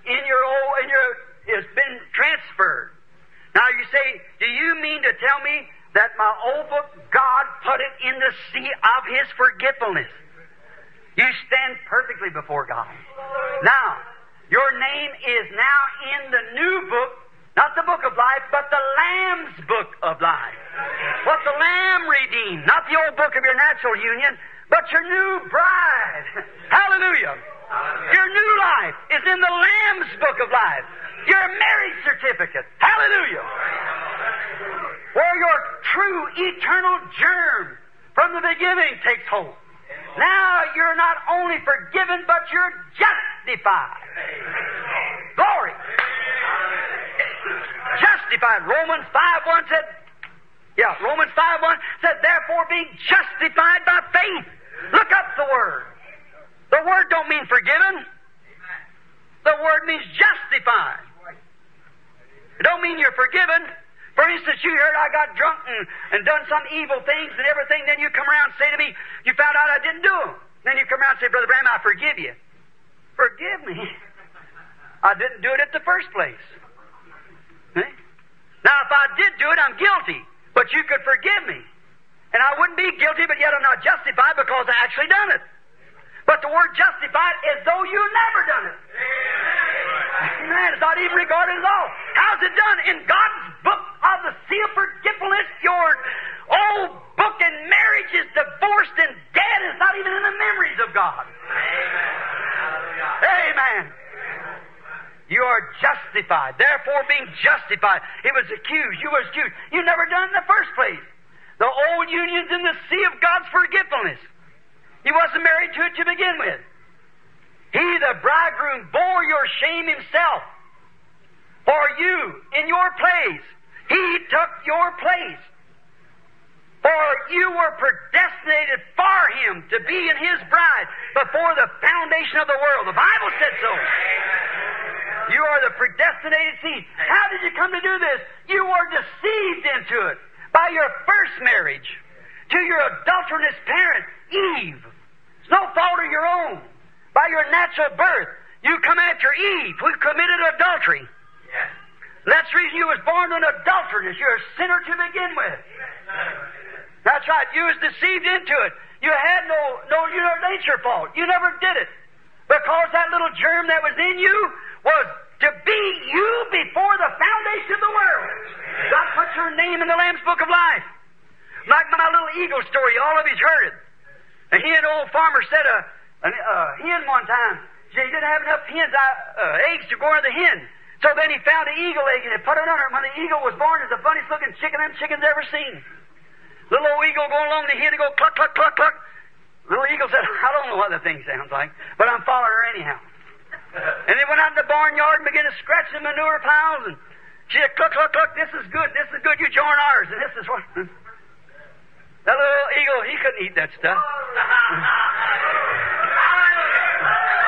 [SPEAKER 1] has been transferred. Now you say, do you mean to tell me that my old book, God put it in the sea of His forgetfulness? You stand perfectly before God. Now, your name is now in the new book, not the book of life, but the Lamb's book of life. What the Lamb redeemed, not the old book of your natural union, but your new bride. Hallelujah. Your new life is in the Lamb's book of life. Your marriage certificate. Hallelujah. Where your true eternal germ from the beginning takes hold. Now you're not only forgiven, but you're justified. Glory. Justified. Romans 5:1 said, Romans 5:1 said, therefore being justified by faith. Look up the word. The word don't mean forgiven. The word means justified. It don't mean you're forgiven. For instance, you heard I got drunk and done some evil things and everything, then you come around and say to me, you found out I didn't do them. Then you come around and say, Brother Branham, I forgive you. Forgive me? I didn't do it at the first place. See? Now, if I did do it, I'm guilty. But you could forgive me. And I wouldn't be guilty, but yet I'm not justified because I actually done it. But the word justified is though you never done it. Amen. It's not even regarded at all. How's it done? In God's book of the sea of forgetfulness, your old book in marriage is divorced and dead. It's not even in the memories of God. Amen. You are justified. Therefore, being justified. It was accused. You was accused. You never done it in the first place. The old union's in the sea of God's forgetfulness. He wasn't married to it to begin with. He, the bridegroom, bore your shame Himself for you in your place. He took your place. For you were predestinated for Him to be in His bride before the foundation of the world. The Bible said so. You are the predestinated seed. How did you come to do this? You were deceived into it by your first marriage to your adulterous parent, Eve. It's no fault of your own. By your natural birth, you come after Eve, who committed adultery. Yes. That's the reason you was born an adulteress. You're a sinner to begin with. That's right. You was deceived into it. You had it ain't your fault. You never did it. Because that little germ that was in you was to be you before the foundation of the world. God put your name in the Lamb's Book of Life. Like my little eagle story, all of you's heard it. And he and old farmer said a hen one time. He didn't have enough eggs to go on the hen. So then he found an eagle egg and he put it under it. When the eagle was born, it's the funniest looking chicken them chickens ever seen. Little old eagle going along the hen and go cluck, cluck, cluck, cluck. Little eagle said, I don't know what the thing sounds like, but I'm following her anyhow. And they went out in the barnyard and began to scratch the manure piles. And she said, cluck, cluck, cluck, this is good, you join ours. And this is what... That little eagle, he couldn't eat that stuff.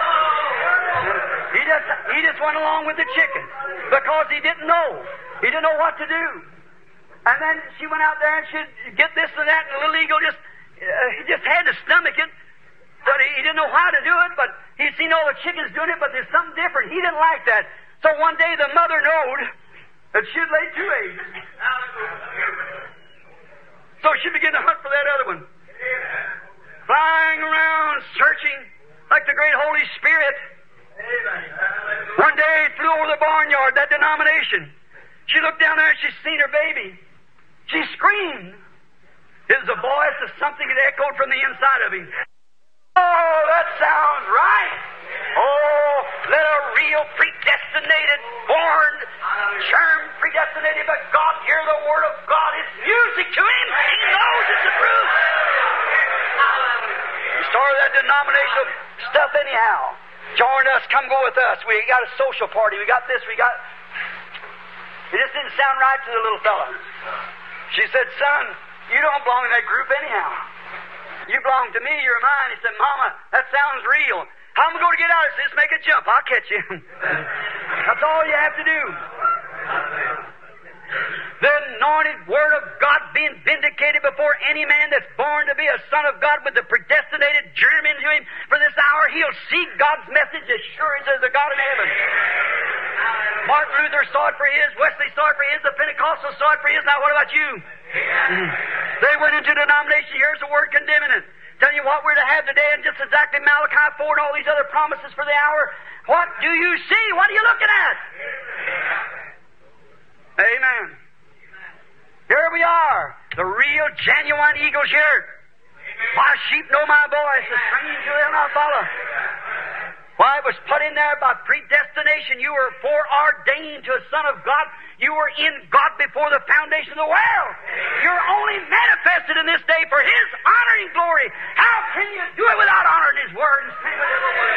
[SPEAKER 1] just went along with the chickens because he didn't know. He didn't know what to do. And then she went out there and she'd get this and that, and the little eagle he just had to stomach it. But he didn't know how to do it, but he'd seen all the chickens doing it, but there's something different. He didn't like that. So one day the mother knowed that she'd lay 2 eggs. So she began to hunt for that other one. Flying around, searching like the great Holy Spirit. One day it flew over the barnyard, that denomination. She looked down there and she seen her baby. She screamed. It was a voice of something that echoed from the inside of him. Oh, that sounds right. Oh, let a real predestinated, born, germ predestinated, but God hear the Word of God. It's music to him. He knows it's the truth. He started that denominational stuff anyhow. Join us, come go with us. We got a social party. We got this, we got... It just didn't sound right to the little fella. She said, son, you don't belong in that group anyhow. You belong to me, you're mine. He said, Mama, that sounds real. How am I going to get out of this? Just make a jump. I'll catch you. That's all you have to do. The anointed Word of God being vindicated before any man that's born to be a son of God with the predestinated germ into him. For this hour, he'll see God's message as sure as there's a God in heaven. Martin Luther saw it for his, Wesley saw it for his, the Pentecostals saw it for his. Now what about you? They went into denomination. Here's the Word condemning it. Telling you what we're to have today, and just exactly Malachi 4 and all these other promises for the hour. What do you see? What are you looking at? Amen. Here we are. The real, genuine eagle's here. My sheep know my voice. The stranger they'll not follow. Why, it was put in there by predestination. You were foreordained to a Son of God. You were in God before the foundation of the world. You're only manifested in this day for His honor and glory. How can you do it without honoring His Word and saying it every word?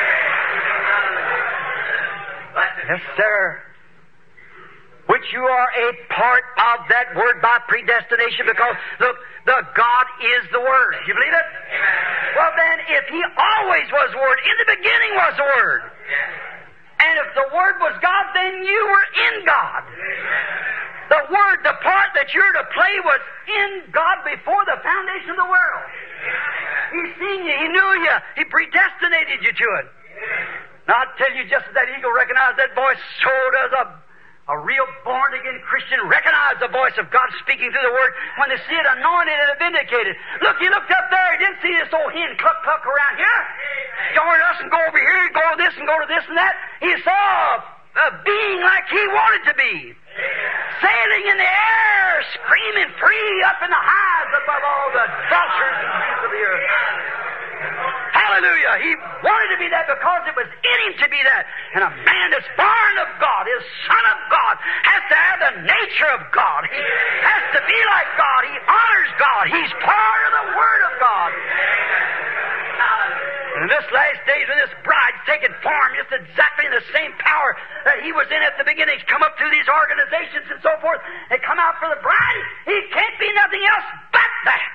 [SPEAKER 1] Yes, sir. Which you are a part of that Word by predestination, because look, the God is the Word. You believe it? Well then, if He always was the Word, in the beginning was the Word. And if the Word was God, then you were in God. The Word, the part that you're to play, was in God before the foundation of the world. He's seen you. He knew you. He predestinated you to it. Now I tell you, just as that eagle recognized that voice, so does a real born-again Christian recognize the voice of God speaking through the Word when they see it anointed and vindicated. Look, he looked up there. He didn't see this old hen cluck around here. Join us and go over here and go to this and go to this and that. He saw a being like he wanted to be. Sailing in the air, screaming free up in the highs above all the vultures and beasts of the earth. Hallelujah. He wanted to be that because it was in him to be that. And a man that's born of God, is Son of God, has to have the nature of God. He has to be like God. He honors God. He's part of the Word of God. And in this last days, when this bride's taken form just exactly in the same power that he was in at the beginning, he's come up through these organizations and so forth, and come out for the bride, he can't be nothing else but that.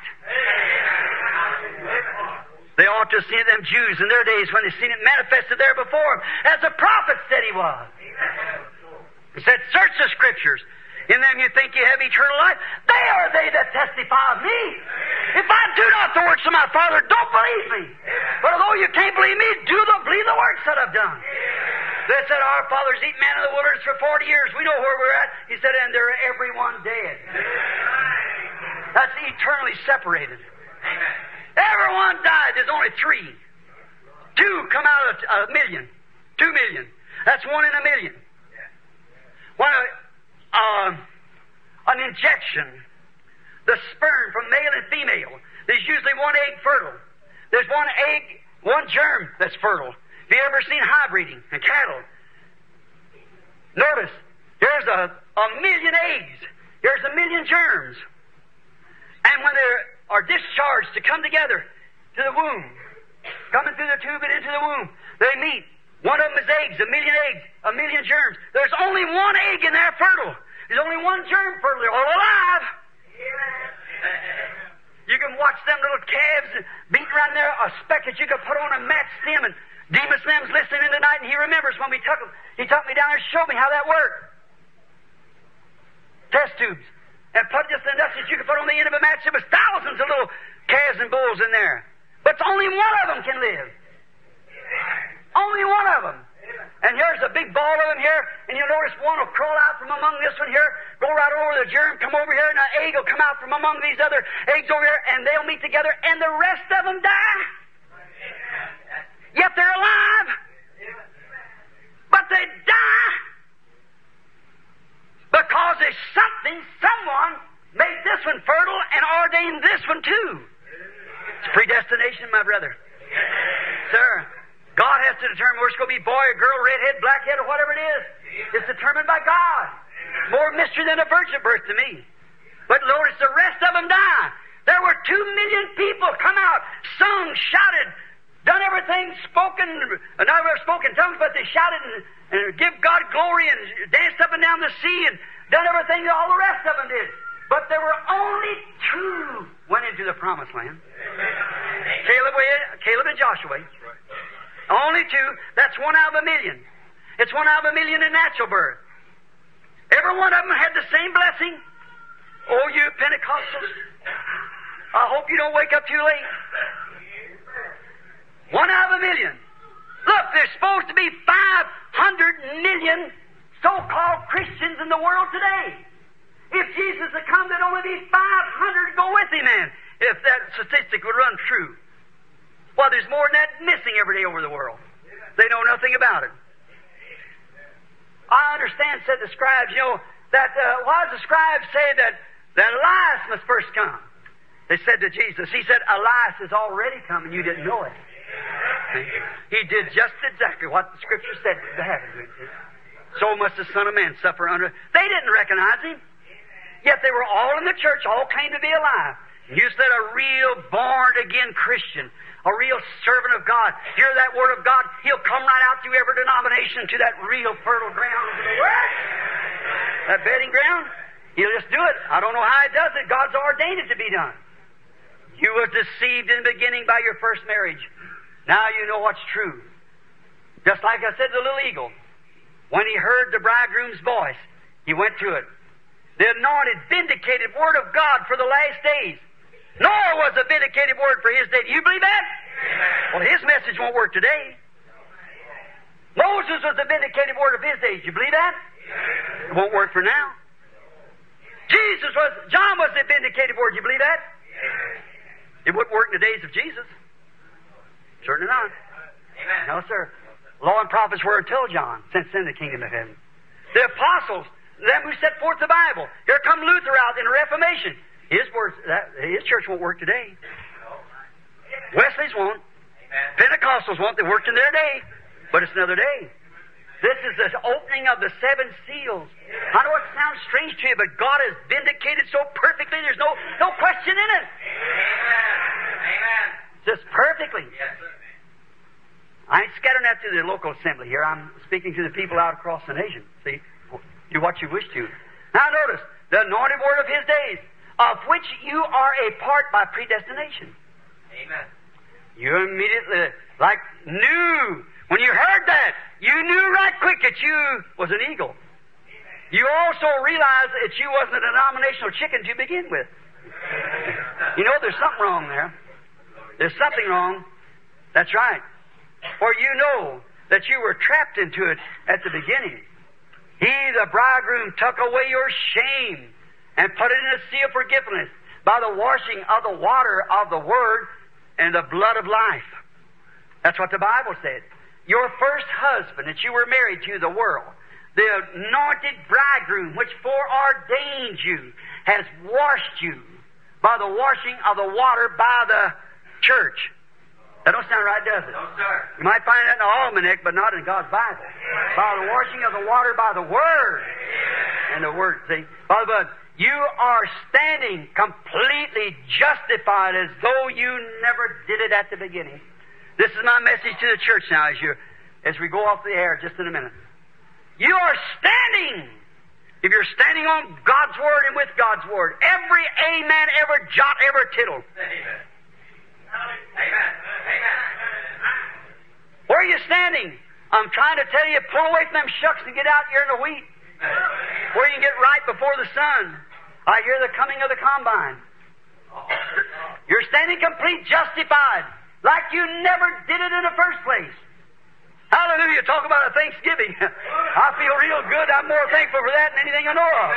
[SPEAKER 1] They ought to have seen them Jews in their days when they seen it manifested there before them, as the prophet said he was. He said, search the Scriptures. In them you think you have eternal life. They are they that testify of me. If I do not the works of my Father, don't believe me. But although you can't believe me, believe the works that I've done. They said, our fathers eat manna in the wilderness for 40 years. We know where we're at. He said, and they're everyone dead. That's eternally separated. Everyone died. There's only 3. 2 come out of a million. 2 million. That's 1 in a million. An injection, the sperm from male and female, there's usually 1 egg fertile. There's 1 egg, 1 germ that's fertile. Have you ever seen hybriding in cattle? Notice, there's a million eggs. There's a million germs. And when they are discharged to come together to the womb, coming through the tube and into the womb, they meet. One of them is eggs, a million eggs, a million germs. There's only 1 egg in there fertile. There's only 1 germ fertile. They're all alive. You can watch them little calves beating around there, a speck that you can put on a match stem and Demas Lim's listening in tonight, and he remembers when we took him. He took me down there and showed me how that worked. Test tubes. And put just enough that you could put on the end of a match. There was thousands of little calves and bulls in there. But only one of them can live. Only one of them. And here's a big ball of them here, and you'll notice one will crawl out from among this one here, go right over the germ, come over here, and an egg will come out from among these other eggs over here, and they'll meet together, and the rest of them die. Yet they're alive. But they die. Because there's something, someone made this one fertile and ordained this one too. It's predestination, my brother. Sir, God has to determine whether it's going to be boy or girl, redhead, blackhead, or whatever it is. It's determined by God. More mystery than a virgin birth to me. But Lord, it's the rest of them die. There were 2 million people come out, sung, shouted, done everything, spoken, never spoken tongues, but they shouted and give God glory and danced up and down the sea and done everything that all the rest of them did. But there were only 2 went into the promised land. Caleb and Joshua. Only 2. That's 1 out of a million. It's 1 out of a million in natural birth. Every one of them had the same blessing. Oh, you Pentecostals, I hope you don't wake up too late. 1 out of a million. Look, there's supposed to be 500 million so-called Christians in the world today. If Jesus had come, there'd only be 500 to go with him, man, if that statistic would run true. Well, there's more than that missing every day over the world. They know nothing about it. I understand, said the scribes, that why does the scribes say that Elias must first come? They said to Jesus, he said, Elias has already come and you didn't know it. He did just exactly what the Scripture said would happen to him. So must the Son of Man suffer under. They didn't recognize him. Yet they were all in the church, all claimed to be alive. You said a real born-again Christian, a real servant of God, hear that Word of God, he'll come right out through every denomination to that real fertile ground of the Word. That bedding ground, he'll just do it. I don't know how he does it. God's ordained it to be done. You were deceived in the beginning by your first marriage. Now you know what's true. Just like I said to the little eagle, when he heard the bridegroom's voice, he went to it. The anointed, vindicated Word of God for the last days. Nor was a vindicated word for his day. Do you believe that? Well, his message won't work today. Moses was the vindicated word of his days. Do you believe that? It won't work for now. John was the vindicated word. Do you believe that? It wouldn't work in the days of Jesus. Certainly not. No, sir. Law and prophets were until John, since then the kingdom of heaven. The apostles, them who set forth the Bible. Here come Luther out in the Reformation. His church won't work today. Wesley's won't. Pentecostals won't. They worked in their day, but it's another day. This is the opening of the 7 seals. I know it sounds strange to you, but God has vindicated so perfectly. There's no question in it.
[SPEAKER 3] Amen.
[SPEAKER 1] Just perfectly. I ain't scattering that to the local assembly here. I'm speaking to the people out across the nation. See, do what you wish to. Now notice the anointed word of His days, of which you are a part by predestination.
[SPEAKER 3] Amen.
[SPEAKER 1] You immediately, knew. When you heard that, you knew right quick that you was an eagle. You also realized that you wasn't a denominational chicken to begin with. You know, there's something wrong there. There's something wrong. That's right. For you know that you were trapped into it at the beginning. He, the bridegroom, took away your shame and put it in a sea of forgiveness by the washing of the water of the Word and the blood of life. That's what the Bible said. Your first husband that you were married to, the world, the anointed bridegroom which foreordained you, has washed you by the washing of the water by the church. That don't sound right, does it?
[SPEAKER 3] No, sir.
[SPEAKER 1] You might find that in the almanac, but not in God's Bible. By the washing of the water by the Word. And the Word, see? By the blood. You are standing completely justified as though you never did it at the beginning. This is my message to the church now as we go off the air just in a minute. You are standing. If you're standing on God's Word and with God's Word, every amen, every jot, every tittle.
[SPEAKER 3] Amen. Amen. Amen.
[SPEAKER 1] Where are you standing. I'm trying to tell you, pull away from them shucks and get out here in the wheat, where you can get right before the sun. I hear the coming of the combine. You're standing complete, justified, like you never did it in the first place. Hallelujah. Talk about a Thanksgiving. I feel real good. I'm more thankful for that than anything I know of.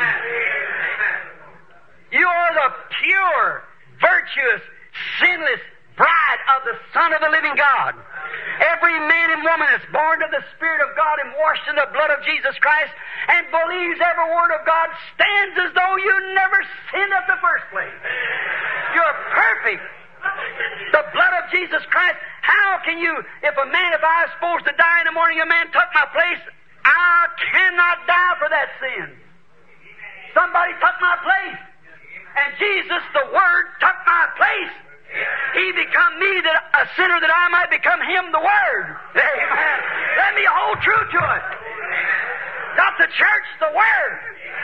[SPEAKER 1] You are the pure, virtuous, sinless bride of the Son of the living God. Every man and woman that's born of the Spirit of God and washed in the blood of Jesus Christ and believes every word of God stands as though you never sinned at the first place. You're perfect. The blood of Jesus Christ. How can you, if I was supposed to die in the morning, a man took my place, I cannot die for that sin. Somebody took my place. And Jesus, the Word, took my place. He become me, a sinner, that I might become Him, the Word. Amen. Let me hold true to it. Not the church, the Word.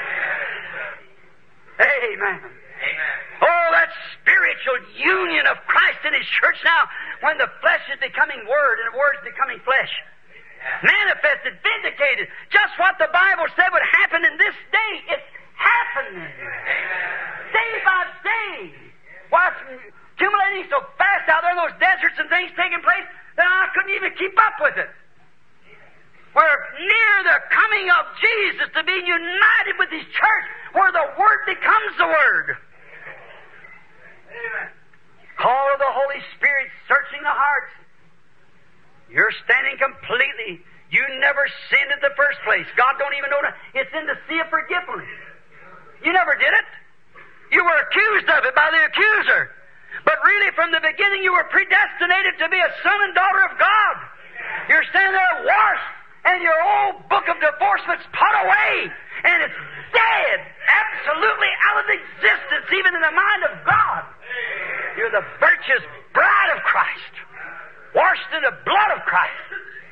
[SPEAKER 1] Amen. Oh, that spiritual union of Christ in His church now, when the flesh is becoming Word and the Word is becoming flesh. Manifested, vindicated. Just what the Bible said would happen in this day. It's happening. Day by day. Why, it's accumulating so fast out there in those deserts and things taking place that I couldn't even keep up with it. We're near the coming of Jesus, to be united with His church, where the Word becomes the Word. Amen. Call of the Holy Spirit searching the hearts. You're standing completely. You never sinned in the first place. God don't even know that. It's in the sea of forgiveness. You never did it. You were accused of it by the accuser. But really, from the beginning, you were predestinated to be a son and daughter of God. You're standing there washed, and your old book of divorcement's put away, and it's dead, absolutely out of existence, even in the mind of God. You're the virtuous bride of Christ, washed in the blood of Christ.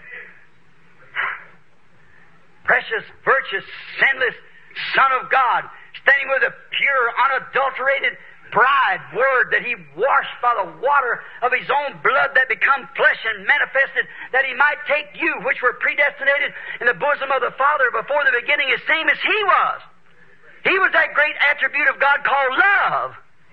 [SPEAKER 1] Precious, virtuous, sinless Son of God, standing with a pure, unadulterated bride, Word, that He washed by the water of His own blood that become flesh and manifested, that He might take you, which were predestinated in the bosom of the Father before the beginning, the same as He was. He was that great attribute of God called love.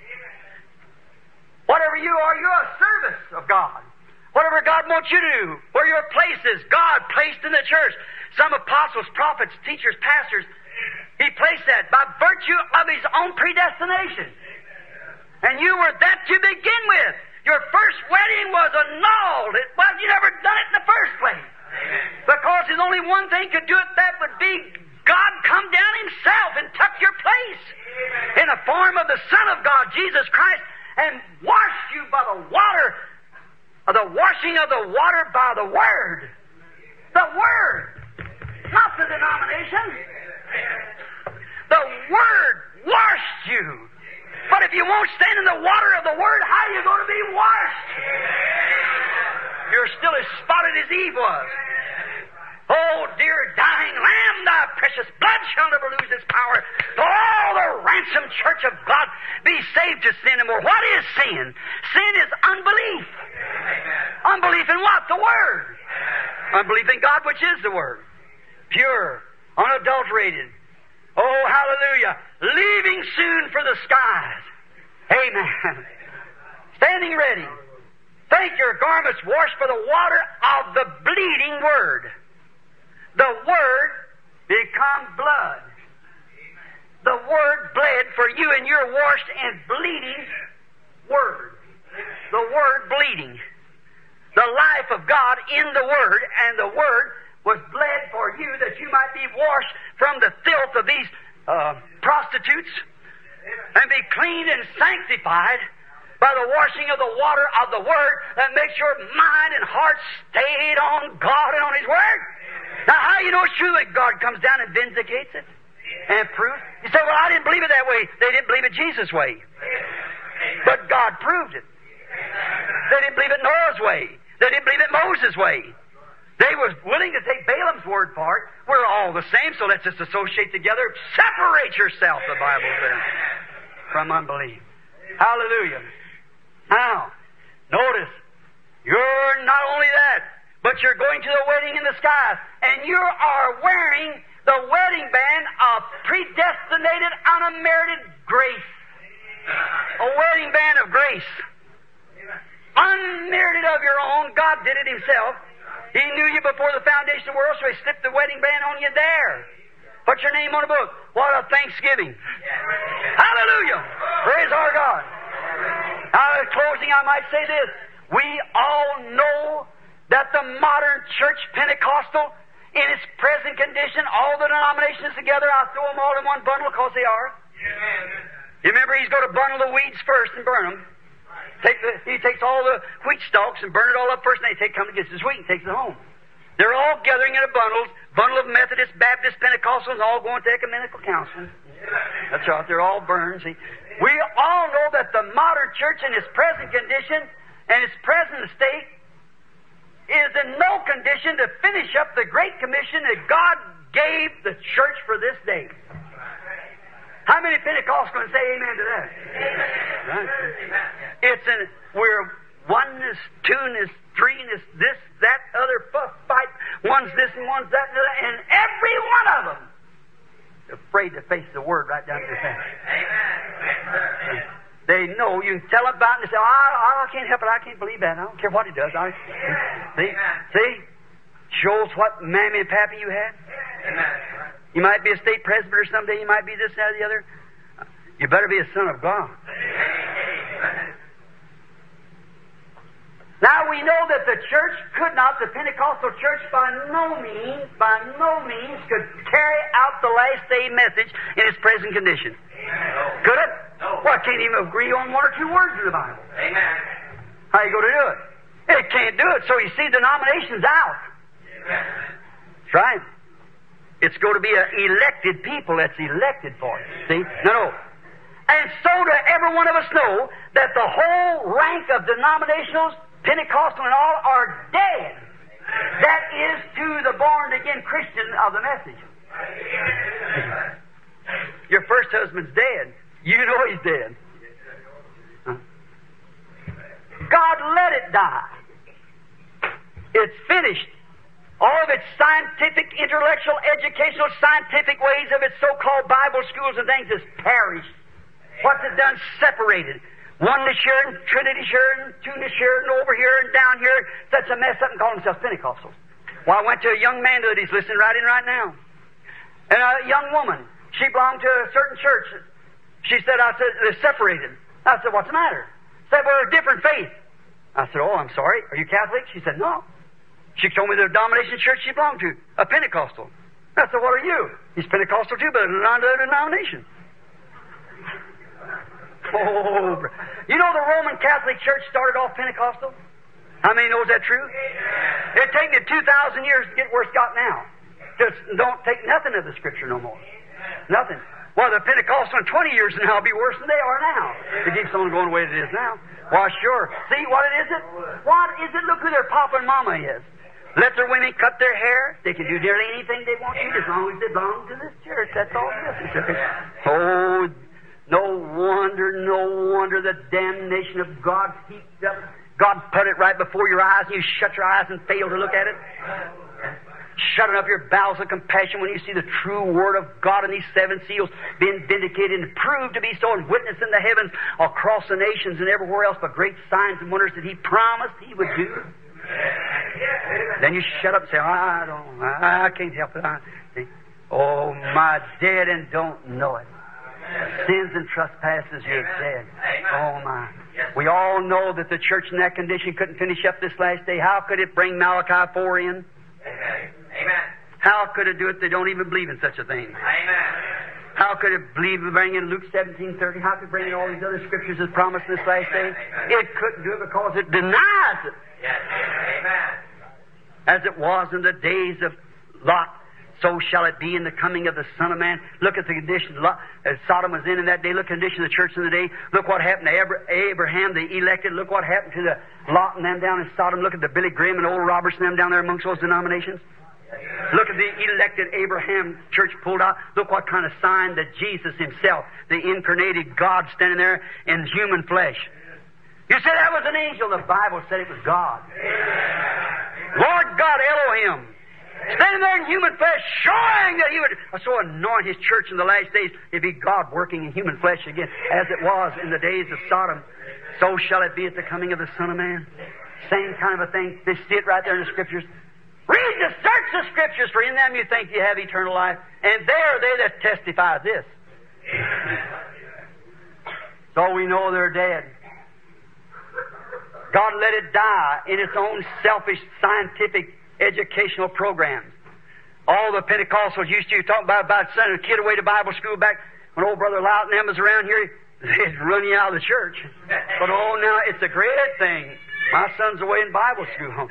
[SPEAKER 1] Whatever you are, you're a service of God. Whatever God wants you to do, where your place is, God placed in the church. Some apostles, prophets, teachers, pastors, He placed that by virtue of His own predestination. And you were that to begin with. Your first wedding was annulled. You never done it in the first place. Because there's only one thing could do it, that would be God come down Himself and took your place in the form of the Son of God, Jesus Christ, and washed you by the water, the washing of the water by the Word. The Word, not the denomination. The Word washed you. But if you won't stand in the water of the Word, how are you going to be washed? You're still as spotted as Eve was. Oh, dear dying Lamb, thy precious blood shall never lose its power. For all the ransomed church of God be saved to sin no more. What is sin? Sin is unbelief. Unbelief in what? The Word. Unbelief in God, which is the Word. Pure, unadulterated. Oh, hallelujah. Leaving soon for the skies. Amen. Standing ready. Take your garments washed by the water of the bleeding Word. The Word become blood. The Word bled for you, and you're washed in bleeding Word. The Word bleeding. The life of God in the Word, and the Word was bled for you, that you might be washed from the filth of these prostitutes and be cleaned and sanctified by the washing of the water of the Word that makes your mind and heart stayed on God and on His Word. Now, how do you know it's true that God comes down and vindicates it and proves? You say, well, I didn't believe it that way. They didn't believe it Jesus' way. But God proved it. They didn't believe it Noah's way. They didn't believe it Moses' way. They was willing to take Balaam's word for it. We're all the same, so let's just associate together. Separate yourself, the Bible says, from unbelief. Hallelujah. Now, notice, you're not only that, but you're going to the wedding in the sky, and you are wearing the wedding band of predestinated, unmerited grace. A wedding band of grace. Unmerited of your own. God did it Himself. He knew you before the foundation of the world, so He slipped the wedding band on you there. Put your name on the book. What a thanksgiving. Hallelujah. Praise our God. Now, in closing, I might say this. We all know that the modern church Pentecostal, in its present condition, all the denominations together, I'll throw them all in one bundle because they are. You remember, he's going to bundle the weeds first and burn them. He takes all the wheat stalks and burn it all up first, and then he comes and gets his wheat and takes it home. They're all gathering in a bundle of Methodist, Baptist, Pentecostals, all going to ecumenical council. That's right, they're all burned. See, we all know that the modern church in its present condition and its present state is in no condition to finish up the great commission that God gave the church for this day. How many Pentecostals can say amen to that? Right. It's in, we're oneness, two-ness, three-ness, this, that, other, fuss, fight, one's this and one's that, and every one of them afraid to face the Word right down to the fact. They know, you can tell them about it and they say, I can't help it, I can't believe that, I don't care what he does. See? Shows what mammy and pappy you had. You might be a state presbyter someday, you might be this, that, or the other. You better be a son of God. Now we know that the church could not, the Pentecostal church by no means could carry out the last day message in its present condition. Could it? No. Well, it can't even agree on one or two words in the Bible.
[SPEAKER 2] Amen.
[SPEAKER 1] How you going to do it? It can't do it, so you see denominations out. That's right. It's going to be an elected people that's elected for it. See? No. And so do every one of us know that the whole rank of denominationals, Pentecostal and all, are dead. That is to the born-again Christian of the message. Your first husband's dead. You know he's dead. Huh? God let it die. It's finished. All of its scientific, intellectual, educational, scientific ways of its so-called Bible schools and things has perished. What's it done? Separated. Oneness here and Trinity here and two-ness here and over here and down here. Sets a mess up and calls themselves Pentecostals. Well, I went to a young man that he's listening right in right now. And a young woman. She belonged to a certain church. She said, they're separated. I said, what's the matter? Said, we're a different faith. I said, oh, I'm sorry. Are you Catholic? She said, no. She told me the denomination church she belonged to, a Pentecostal. I said, what are you? He's Pentecostal too, but another denomination. Oh, you know the Roman Catholic Church started off Pentecostal? How many knows that true? It taken it 2,000 years to get where it's got now. Just don't take nothing of the Scripture no more. Nothing. Well, the Pentecostal in 20 years now will be worse than they are now. It keeps on going the way it is now. Well, sure. See, what is it? What is it? Look who their papa and mama is. Let their women cut their hair. They can do nearly anything they want to as long as they belong to this church. That's all it is. Oh, no wonder the damnation of God heaped up. God put it right before your eyes and you shut your eyes and fail to look at it. Shutting up your bowels of compassion when you see the true Word of God and these seven seals being vindicated and proved to be so and witnessed in the heavens across the nations and everywhere else by great signs and wonders that He promised He would do. Then you shut up and say, I can't help it. Oh, my dead and don't know it. Sins and trespasses, you're dead. Oh, my. We all know that the church in that condition couldn't finish up this last day. How could it bring Malachi 4 in?
[SPEAKER 2] Amen.
[SPEAKER 1] How could it do it? They don't even believe in such a thing.
[SPEAKER 2] Amen.
[SPEAKER 1] How could it bring in Luke 17:30? How could it bring in all these other scriptures as promised this last day? It couldn't do it because it denies it.
[SPEAKER 2] Yes. Amen.
[SPEAKER 1] As it was in the days of Lot, so shall it be in the coming of the Son of Man. Look at the condition Lot, as Sodom was in that day. Look at the condition of the church in the day. Look what happened to Abraham, the elected. Look what happened to the Lot and them down in Sodom. Look at the Billy Graham and old Roberts and them down there amongst those denominations. Look at the elected Abraham church pulled out. Look what kind of sign that Jesus Himself, the incarnated God, standing there in human flesh. You say that was an angel. The Bible said it was God. Lord God standing there in human flesh, showing that He would so anoint His church in the last days. It'd be God working in human flesh again, as it was in the days of Sodom. So shall it be at the coming of the Son of Man. Same kind of a thing. They see it right there in the Scriptures. Search the Scriptures, for in them you think you have eternal life, and they are they that testify this. So we know they're dead. God let it die in its own selfish, scientific, educational programs. All the Pentecostals used to talk about sending a kid away to Bible school back when old Brother Loudon and them was around here. They'd run you out of the church. But oh, now it's a great thing. My son's away in Bible school.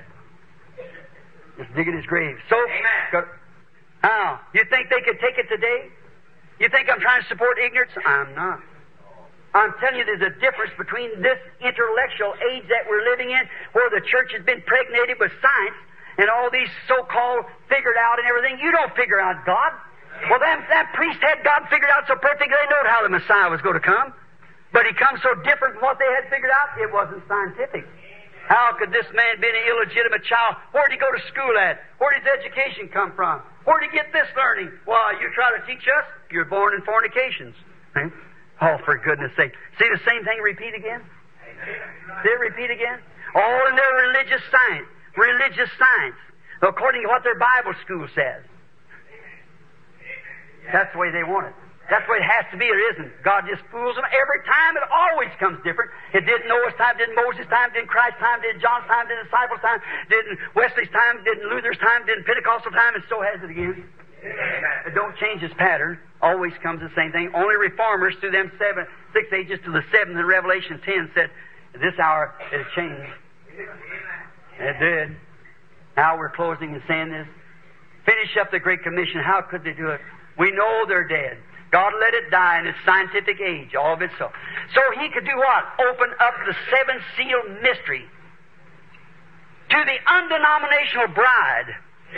[SPEAKER 1] Just digging his grave. So, now, you think they could take it today? You think I'm trying to support ignorance? I'm not. I'm telling you, there's a difference between this intellectual age that we're living in, where the church has been impregnated with science and all these so-called figured out and everything. You don't figure out God. Well, that priest had God figured out so perfectly, they knowed how the Messiah was going to come. But He comes so different from what they had figured out, it wasn't scientific. How could this man be an illegitimate child? Where did he go to school at? Where did his education come from? Where did he get this learning? Well, you try to teach us, you're born in fornications. Right? Oh, for goodness sake. See the same thing repeat again? See it repeat again? All in their religious science. Religious science. According to what their Bible school says. That's the way they want it. That's the way it has to be, or isn't. God just fools them every time. It always comes different. It didn't Noah's time, didn't Moses' time, didn't Christ's time, didn't John's time, didn't disciples' time, didn't Wesley's time, didn't Luther's time, didn't Pentecostal time, and so has it again. It don't change its pattern. Always comes the same thing. Only reformers through them 6 ages to the 7th in Revelation 10 said, this hour it changed. It did. Now we're closing and saying this. Finish up the Great Commission. How could they do it? We know they're dead. God let it die in its scientific age, all of it so. So He could do what? Open up the 7-seal mystery to the undenominational bride.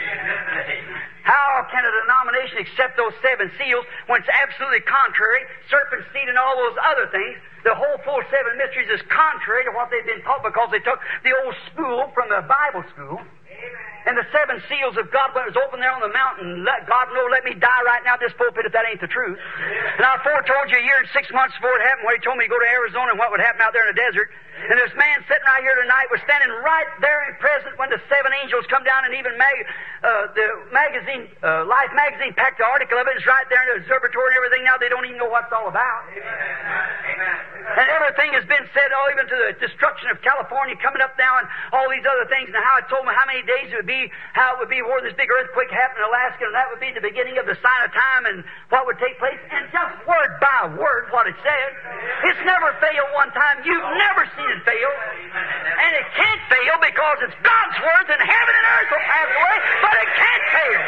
[SPEAKER 1] How can a denomination accept those 7 seals when it's absolutely contrary, serpent seed and all those other things? The whole full 7 mysteries is contrary to what they've been taught because they took the old school from the Bible school. And the 7 seals of God, when it was open there on the mountain, God know, let me die right now at this pulpit if that ain't the truth. And I foretold you a year and 6 months before it happened, where He told me to go to Arizona and what would happen out there in the desert. And this man sitting right here tonight was standing right there in present when the 7 angels come down, and even the magazine, Life magazine, packed the article of it. It's right there in the observatory and everything. Now they don't even know what it's all about.
[SPEAKER 3] Amen.
[SPEAKER 1] And everything has been said, even to the destruction of California coming up now and all these other things, and how it told me how many days it would be, how it would be before this big earthquake happened in Alaska, and that would be the beginning of the sign of time and what would take place, and just word by word what it said. It's never failed one time. You've never seen it fail. And it can't fail because it's God's word, and heaven and earth will pass away, but it can't fail.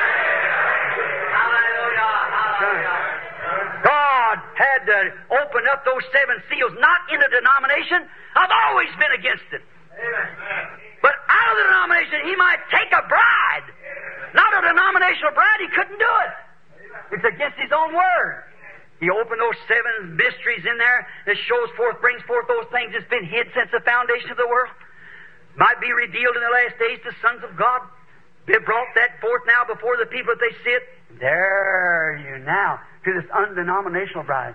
[SPEAKER 3] Hallelujah. Hallelujah.
[SPEAKER 1] God had to open up those 7 seals, not in a denomination. I've always been against it. But out of the denomination, He might take a bride. Not a denominational bride, He couldn't do it. It's against His own word. He opened those 7 mysteries in there that shows forth, brings forth those things that's been hid since the foundation of the world. Might be revealed in the last days to sons of God. They brought that forth now before the people that they see it. There you now, to this undenominational bride.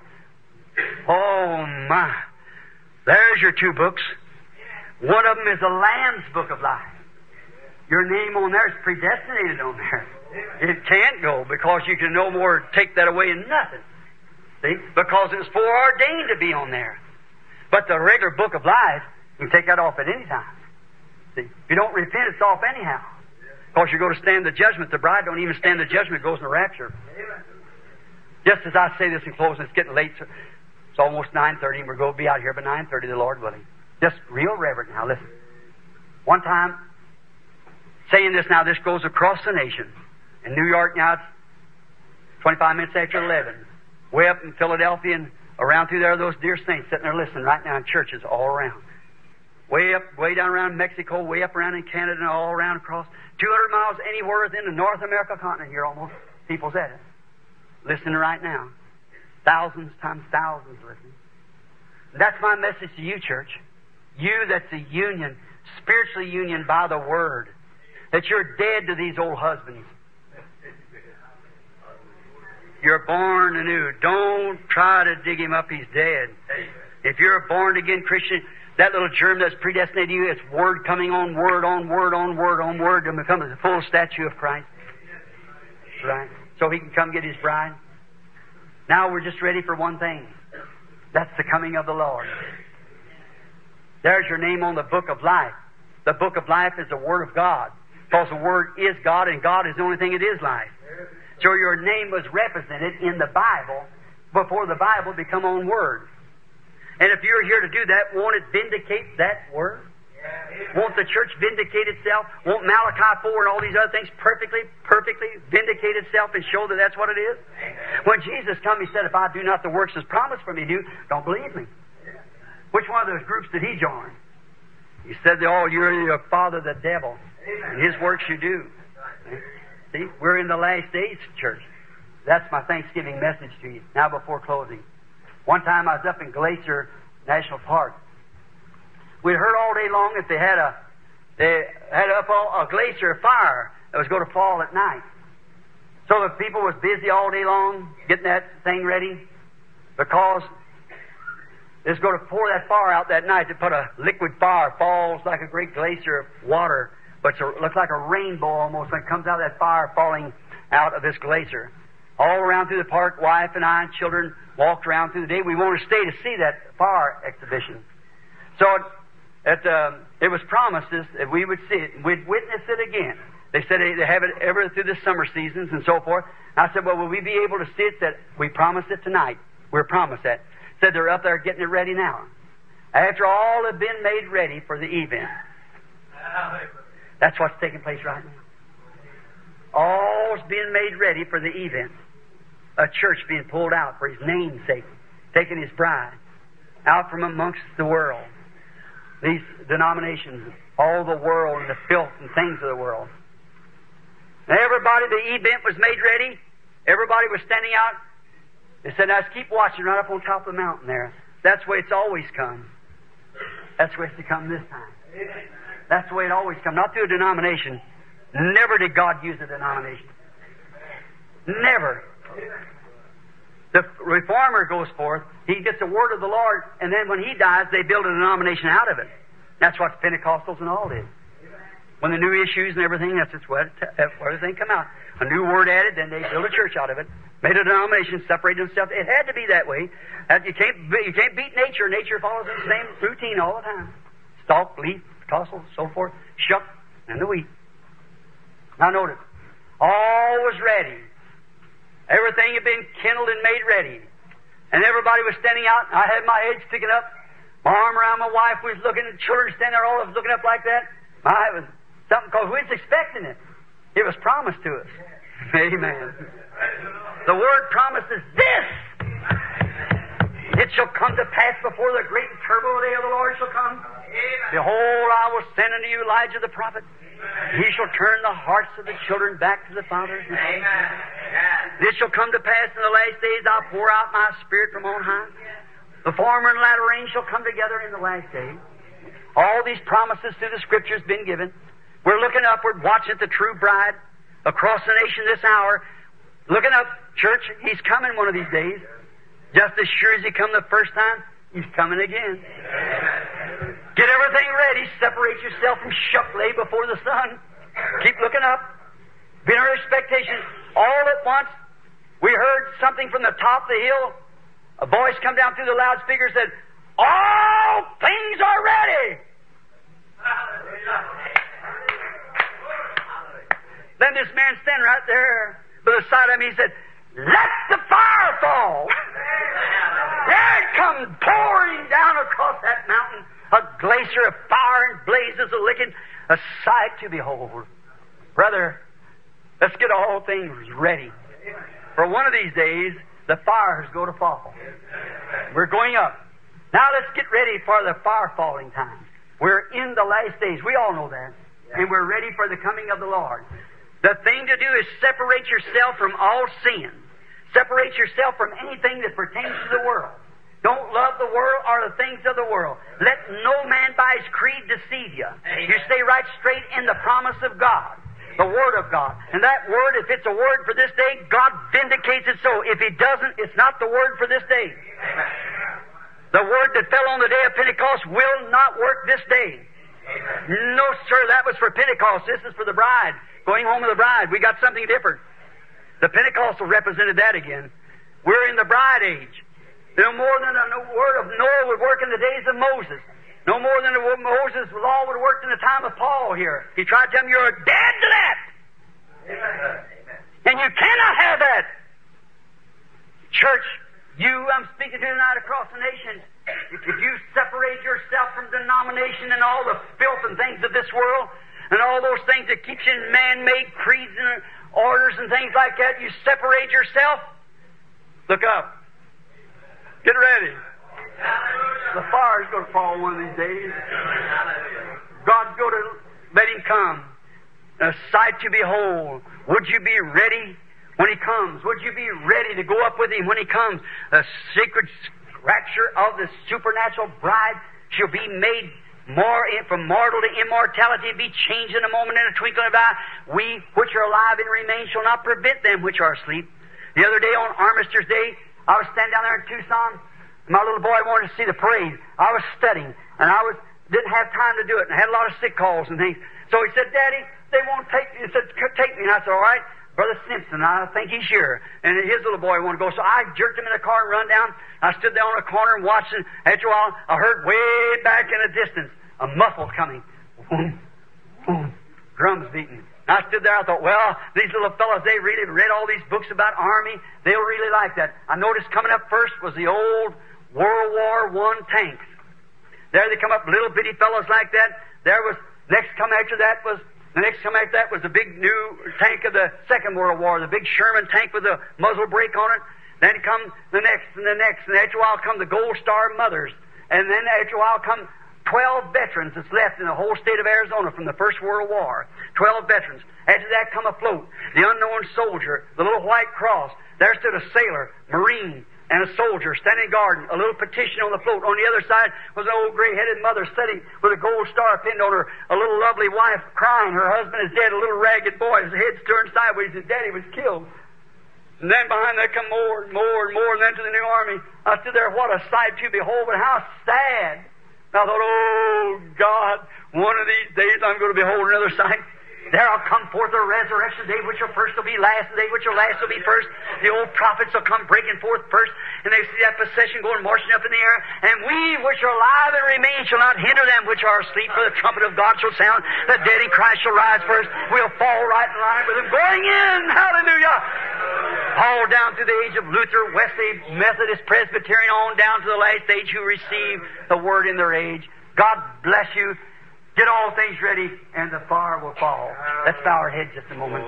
[SPEAKER 1] Oh my. There's your 2 books. One of them is the Lamb's Book of Life. Your name on there is predestinated on there. It can't go because you can no more take that away in nothing. See? Because it was foreordained to be on there. But the regular Book of Life, you can take that off at any time. See? If you don't repent, it's off anyhow. Because you're going to stand the judgment. The bride don't even stand the judgment. It goes in the rapture. Just as I say this in closing, it's getting late. So it's almost 9:30, and we're going to be out here by 9:30, the Lord willing. Just real reverent now. Listen. One time, saying this now, this goes across the nation. In New York now, it's 25 minutes after 11. Way up in Philadelphia and around through there, those dear saints sitting there listening right now in churches all around. Way up, way down around Mexico, way up around in Canada, and all around across 200 miles anywhere within the North America continent here almost. People's at it. Listening right now. Thousands times thousands listening. That's my message to you, church. You that's a union, spiritually union by the Word. that you're dead to these old husbands. You're born anew. Don't try to dig him up. He's dead. If you're a born-again Christian, that little germ that's predestinated to you, it's word coming on word on word on word on word to become the full statue of Christ. Right? So he can come get his bride. Now we're just ready for one thing. That's the coming of the Lord. There's your name on the book of life. The book of life is the Word of God. Because the Word is God, and God is the only thing that is life. So your name was represented in the Bible before the Bible become on Word. And if you're here to do that, won't it vindicate that Word? Won't the church vindicate itself? Won't Malachi 4 and all these other things perfectly vindicate itself and show that that's what it is? When Jesus come, He said, if I do not the works as promised for me to do, don't believe me. Which one of those groups did He join? He said, oh, you're your father the devil, and his works you do. See, we're in the last days, church. That's my Thanksgiving message to you, now before closing. One time I was up in Glacier National Park. We heard all day long that they had up a glacier fire that was going to fall at night. So the people was busy all day long getting that thing ready because it's going to pour that fire out that night. They put a liquid fire, falls like a great glacier of water, but it looks like a rainbow almost when it comes out of that fire falling out of this glacier. All around through the park, wife and I and children walked around through the day. We wanted to stay to see that fire exhibition. So it was promised us that we would see it. We'd witness it again. They said they have it ever through the summer seasons and so forth. I said, well, will we be able to see it? That we promised it tonight. We're promised that. Said they're up there getting it ready now. After all have been made ready for the event. That's what's taking place right now. All's being made ready for the event. A church being pulled out for His name's sake, taking His bride out from amongst the world. These denominations, all the world and the filth and things of the world. And everybody, the event was made ready. Everybody was standing out. They said, now let's keep watching right up on top of the mountain there. That's the way it's always come. That's the way it's to come this time. That's the way it always comes. Not through a denomination. Never did God use a denomination. Never. The reformer goes forth, he gets the word of the Lord, and then when he dies, they build a denomination out of it. That's what Pentecostals and all did. When the new issues and everything, that's where everything come out. A new word added, then they build a church out of it. Made a denomination, separated themselves. It had to be that way. You can't beat nature. Nature follows the same routine all the time. Stalk, leaf, tassel, so forth, shuck, and the wheat. Now notice, all was ready. Everything had been kindled and made ready. And everybody was standing out. I had my head sticking up. My arm around my wife was looking, and children standing there, all of us looking up like that. It was something, because we was expecting it. It was promised to us. Amen. The Word promises this. It shall come to pass before the great and terrible day of the Lord shall come. Behold, I will send unto you Elijah the prophet. He shall turn the hearts of the children back to the fathers.
[SPEAKER 2] Amen.
[SPEAKER 1] This shall come to pass in the last days. I'll pour out my Spirit from on high. The former and latter rain shall come together in the last days. All these promises through the Scriptures been given. We're looking upward, watching the true bride across the nation this hour. Looking up, church, He's coming one of these days. Just as sure as He come the first time, He's coming again. Get everything ready. Separate yourself from shuck lay before the sun. Keep looking up. Be in our expectation. All at once, we heard something from the top of the hill. A voice come down through the loudspeaker and said, all things are ready. Then this man standing right there by the side of me, he said, let the fire fall. There it comes pouring down across that mountain, a glacier of fire and blazes a licking, a sight to behold. Brother, let's get all things ready. For one of these days, the fire is going to fall. We're going up. Now let's get ready for the fire falling time. We're in the last days. We all know that. And we're ready for the coming of the Lord. The thing to do is separate yourself from all sin. Separate yourself from anything that pertains to the world. Don't love the world or the things of the world. Let no man by his creed deceive you. You stay right straight in the promise of God. The Word of God. And that Word, if it's a Word for this day, God vindicates it so. If He doesn't, it's not the Word for this day. The Word that fell on the day of Pentecost will not work this day. No, sir, that was for Pentecost. This is for the bride. Going home with the bride. We got something different. The Pentecostal represented that again. We're in the bride age. No more than the word of Noah would work in the days of Moses. No more than Moses' law would have worked in the time of Paul here. He tried to tell them, you're dead to that.
[SPEAKER 2] Amen.
[SPEAKER 1] And you cannot have that. Church, I'm speaking to you tonight across the nation. If you separate yourself from denomination and all the filth and things of this world, and all those things that keeps you in man-made creeds and orders and things like that, you separate yourself, look up. Get ready. The fire's going to fall one of these days. God's going to let Him come. A sight to behold. Would you be ready when He comes? Would you be ready to go up with Him when He comes? The sacred rapture of the supernatural bride shall be made from mortal to immortality, be changed in a moment, in a twinkling of an eye. We which are alive and remain shall not prevent them which are asleep. The other day on Armistice Day, I was standing down there in Tucson. My little boy wanted to see the parade. I was studying, and didn't have time to do it, and I had a lot of sick calls and things. So he said, Daddy, they won't take me. He said, take me. And I said, all right, Brother Simpson, I think he's here. And his little boy wanted to go. So I jerked him in the car and run down. I stood there on a corner and watched, and after a while, I heard way back in the distance a muffle coming. Boom, boom, drums beating. And I stood there, I thought, well, these little fellows, they really read all these books about Army. They'll really like that. I noticed coming up first was the old World War I tanks. There they come up, little bitty fellows like that. The next come after that was the big new tank of the Second World War, the big Sherman tank with a muzzle brake on it. Then come the next, and after a while come the Gold Star Mothers. And then after a while come 12 veterans that's left in the whole state of Arizona from the First World War. 12 veterans. After that come a float, the Unknown Soldier, the little white cross. There stood a sailor, Marine, and a soldier standing guard, a little petition on the float. On the other side was an old gray-headed mother sitting with a gold star pinned on her, a little lovely wife crying. Her husband is dead, a little ragged boy, his head's turned sideways, his daddy was killed. And then behind that come more and more and more, and then to the new army. I stood there, what a sight to behold, but how sad. And I thought, oh, God, one of these days I'm going to behold another sight. There'll come forth the resurrection day, which will first will be last, and day which will last will be first. The old prophets will come breaking forth first, and they see that procession going marching up in the air. And we which are alive and remain shall not hinder them which are asleep, for the trumpet of God shall sound. The dead in Christ shall rise first. We'll fall right in line with them, going in. Hallelujah! All down through the age of Luther, Wesley, Methodist, Presbyterian, on down to the last age who receive the Word in their age. God bless you. Get all things ready, and the fire will fall. Let's bow our heads just a moment.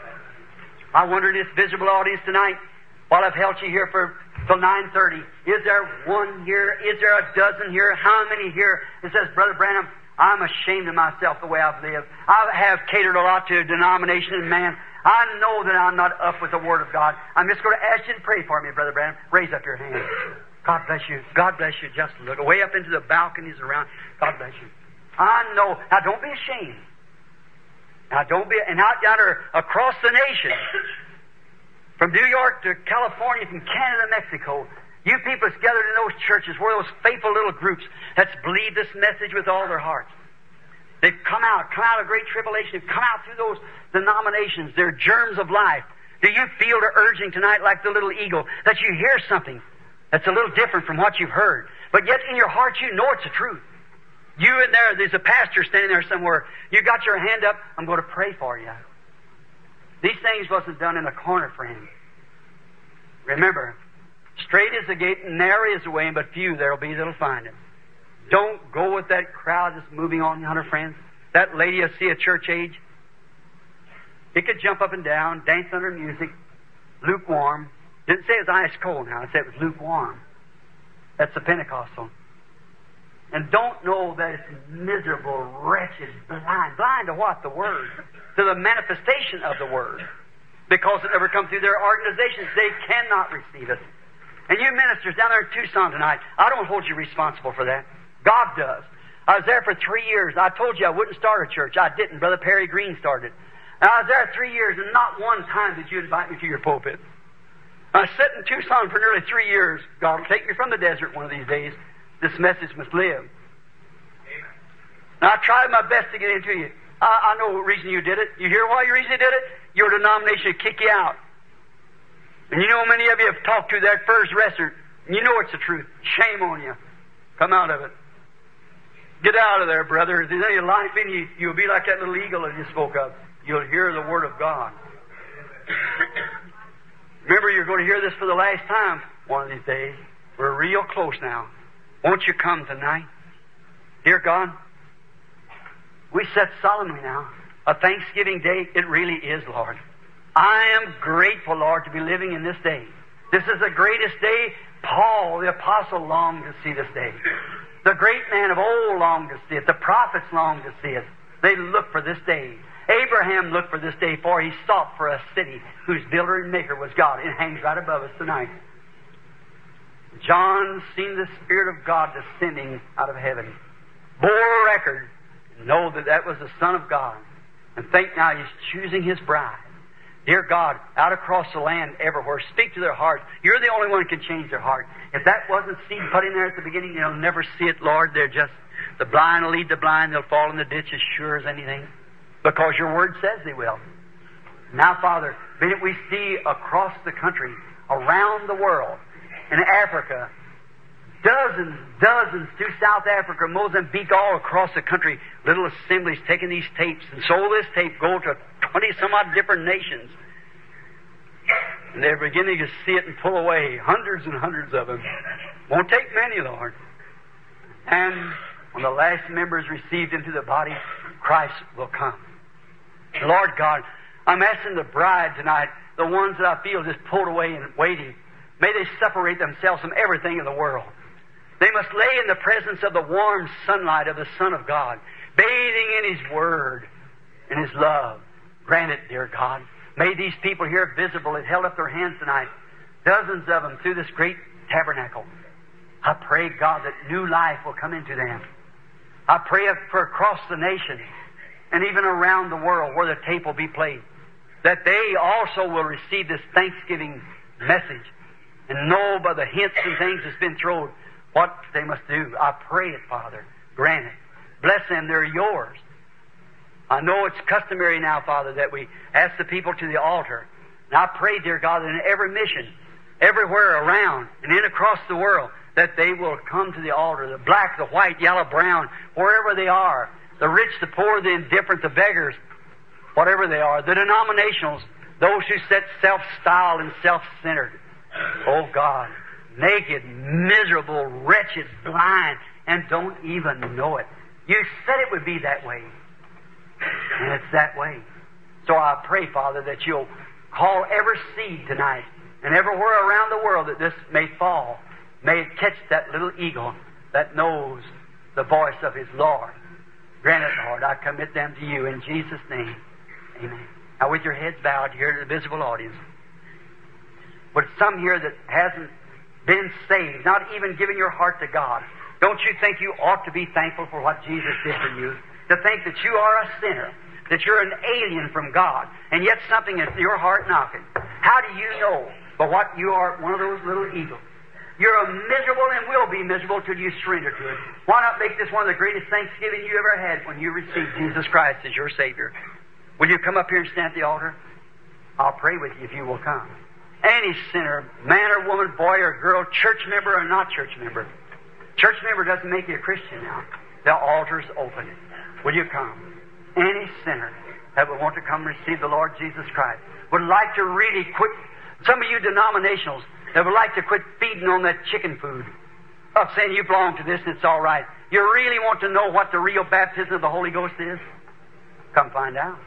[SPEAKER 1] I wonder in this visible audience tonight, while I've held you here till 9:30, is there one here? Is there a dozen here? How many here? It says, Brother Branham, I'm ashamed of myself the way I've lived. I have catered a lot to denomination and man. I know that I'm not up with the Word of God. I'm just going to ask you to pray for me, Brother Branham. Raise up your hand. God bless you. God bless you. Just look way up into the balconies around. God bless you. I know. Now, don't be ashamed. Now, don't be... And out yonder, across the nation, from New York to California, from Canada to Mexico, you people that's gathered in those churches, were those faithful little groups that's believed this message with all their hearts. They've come out of great tribulation. They've come out through those denominations. They're germs of life. Do you feel the urging tonight, like the little eagle, that you hear something that's a little different from what you've heard, but yet in your heart you know it's the truth? You in there's a pastor standing there somewhere. You got your hand up. I'm going to pray for you. These things wasn't done in a corner, friend. Remember, straight is the gate, and narrow is the way, but few there will be that'll find it. Don't go with that crowd that's moving on yonder, friends. That lady you see at church age, he could jump up and down, dance under music, lukewarm. Didn't say it was ice cold now. It said it was lukewarm. That's the Pentecostal. And don't know that it's miserable, wretched, blind. Blind to what? The Word. To the manifestation of the Word. Because it never comes through their organizations. They cannot receive it. And you ministers down there in Tucson tonight, I don't hold you responsible for that. God does. I was there for 3 years. I told you I wouldn't start a church. I didn't. Brother Perry Green started. And I was there 3 years, and not one time did you invite me to your pulpit. I sat in Tucson for nearly 3 years. God will take me from the desert one of these days. This message must live.
[SPEAKER 3] Amen.
[SPEAKER 1] And I tried my best to get into you. I know the reason you did it. You hear why you reason you did it? Your denomination would kick you out. And you know many of you have talked to that first wrestler, and you know it's the truth. Shame on you. Come out of it. Get out of there, brother. If there's any life in you, you'll be like that little eagle that you spoke of. You'll hear the Word of God. Remember, you're going to hear this for the last time one of these days. We're real close now. Won't you come tonight? Dear God, we set solemnly now a Thanksgiving day. It really is, Lord. I am grateful, Lord, to be living in this day. This is the greatest day. Paul, the apostle, longed to see this day. The great man of old longed to see it. The prophets longed to see it. They looked for this day. Abraham looked for this day, for he sought for a city whose builder and maker was God. It hangs right above us tonight. John seen the Spirit of God descending out of heaven. Bore record. Know that that was the Son of God. And think now He's choosing His bride. Dear God, out across the land, everywhere, speak to their hearts. You're the only one who can change their heart. If that wasn't seed put in there at the beginning, they'll never see it, Lord. They're just, the blind will lead the blind. They'll fall in the ditch as sure as anything. Because your Word says they will. Now, Father, be it we see across the country, around the world, in Africa, dozens through South Africa, Mozambique, all across the country, little assemblies taking these tapes, and so this tape go to 20-some-odd different nations. And they're beginning to see it and pull away, hundreds and hundreds of them. Won't take many, Lord. And when the last member is received into the body, Christ will come. Lord God, I'm asking the bride tonight, the ones that I feel just pulled away and waiting, may they separate themselves from everything in the world. They must lay in the presence of the warm sunlight of the Son of God, bathing in His Word and His love. Grant it, dear God. May these people here visible that held up their hands tonight, dozens of them through this great tabernacle. I pray, God, that new life will come into them. I pray for across the nation and even around the world where the tape will be played, that they also will receive this Thanksgiving message and know by the hints and things that's been thrown what they must do. I pray it, Father. Grant it. Bless them. They're yours. I know it's customary now, Father, that we ask the people to the altar. And I pray, dear God, that in every mission, everywhere around and in across the world, that they will come to the altar, the black, the white, yellow, brown, wherever they are, the rich, the poor, the indifferent, the beggars, whatever they are, the denominationals, those who set self-styled and self-centered. Oh God, naked, miserable, wretched, blind, and don't even know it. You said it would be that way. And it's that way. So I pray, Father, that You'll call every seed tonight and everywhere around the world that this may fall. May it catch that little eagle that knows the voice of his Lord. Grant it, Lord. I commit them to You in Jesus' name. Amen. Now with your heads bowed here to the visible audience, but some here that hasn't been saved, not even given your heart to God, don't you think you ought to be thankful for what Jesus did for you? To think that you are a sinner, that you're an alien from God, and yet something in your heart knocking. How do you know but what you are one of those little eagles? You're a miserable and will be miserable till you surrender to it. Why not make this one of the greatest Thanksgiving you ever had when you received Jesus Christ as your Savior? Will you come up here and stand at the altar? I'll pray with you if you will come. Any sinner, man or woman, boy or girl, church member or not church member. Church member doesn't make you a Christian now. The altar's open. Will you come? Any sinner that would want to come receive the Lord Jesus Christ, would like to really quit, some of you denominationals that would like to quit feeding on that chicken food, of saying you belong to this and it's all right. You really want to know what the real baptism of the Holy Ghost is? Come find out.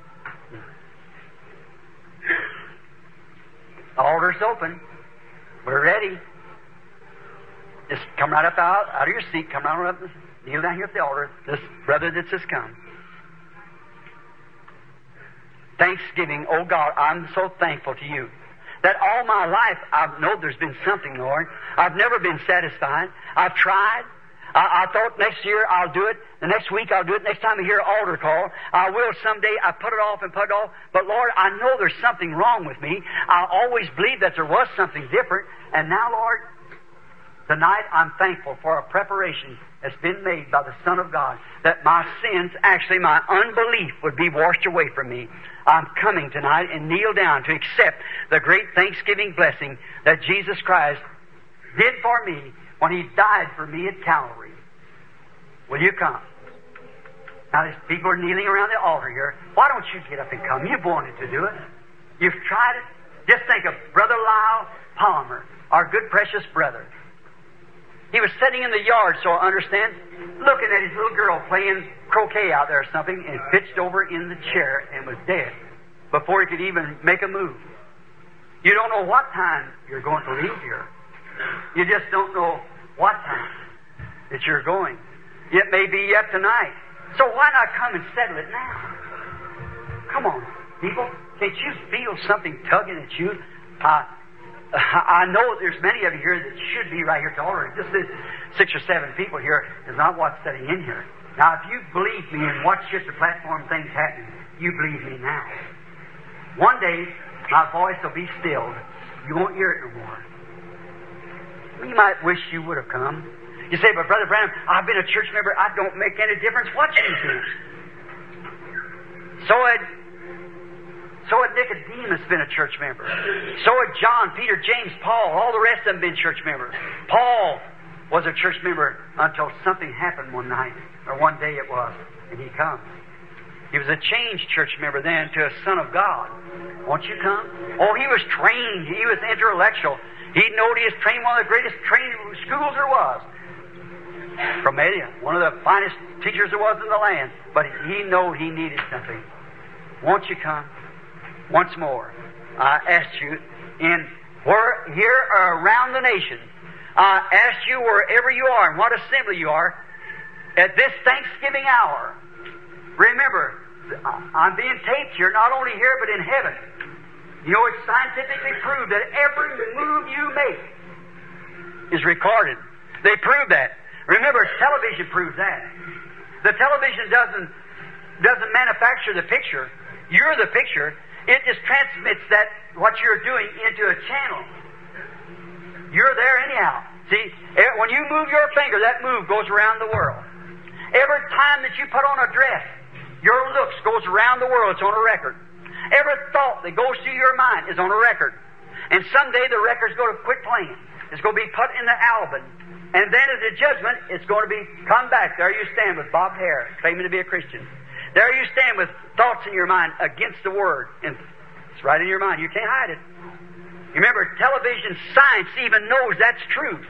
[SPEAKER 1] The altar's open. We're ready. Just come right up out of your seat. Come right up. Kneel down here at the altar. This brother that's just come. Thanksgiving. Oh God, I'm so thankful to You that all my life I've known there's been something, Lord. I've never been satisfied. I've tried. I thought next year I'll do it. The next week I'll do it. Next time I hear an altar call, I will someday. I put it off and put it off. But Lord, I know there's something wrong with me. I always believed that there was something different. And now, Lord, tonight I'm thankful for a preparation that's been made by the Son of God, that my sins, actually my unbelief, would be washed away from me. I'm coming tonight and kneel down to accept the great Thanksgiving blessing that Jesus Christ did for me when He died for me at Calvary. Will you come? Now, these people are kneeling around the altar here. Why don't you get up and come? You've wanted to do it. You've tried it. Just think of Brother Lyle Palmer, our good, precious brother. He was sitting in the yard, so I understand, looking at his little girl playing croquet out there or something, and pitched over in the chair and was dead before he could even make a move. You don't know what time you're going to leave here. You just don't know what time that you're going. It may be yet tonight. So why not come and settle it now? Come on, people. Can't you feel something tugging at you? I know there's many of you here that should be right here at the altar. Just this 6 or 7 people here is not what's sitting in here. Now, if you believe me and watch just the platform things happening, you believe me now. One day, my voice will be stilled. You won't hear it no more. You might wish you would have come. You say, but Brother Branham, I've been a church member. I don't make any difference what you do. So had Nicodemus been a church member. So had John, Peter, James, Paul. All the rest of them been church members. Paul was a church member until something happened one night, or one day it was, and he comes. He was a changed church member then to a son of God. Won't you come? Oh, he was trained. He was intellectual. He knowed he was trained one of the greatest training schools there was. From Media, one of the finest teachers there was in the land. But he knew he needed something. Won't you come? Once more, I asked you, here or around the nation, I asked you wherever you are and what assembly you are, at this Thanksgiving hour, remember, I'm being taped here, not only here but in heaven. You know, it's scientifically proved that every move you make is recorded. They prove that. Remember, television proves that. The television doesn't manufacture the picture. You're the picture. It just transmits that, what you're doing, into a channel. You're there anyhow. See, when you move your finger, that move goes around the world. Every time that you put on a dress, your looks goes around the world. It's on a record. Every thought that goes through your mind is on a record. And someday the record's going to quit playing. It's going to be put in the album. And then at the judgment, it's going to be, come back. There you stand with bobbed hair, claiming to be a Christian. There you stand with thoughts in your mind against the Word. And it's right in your mind. You can't hide it. You remember, television science even knows that's true.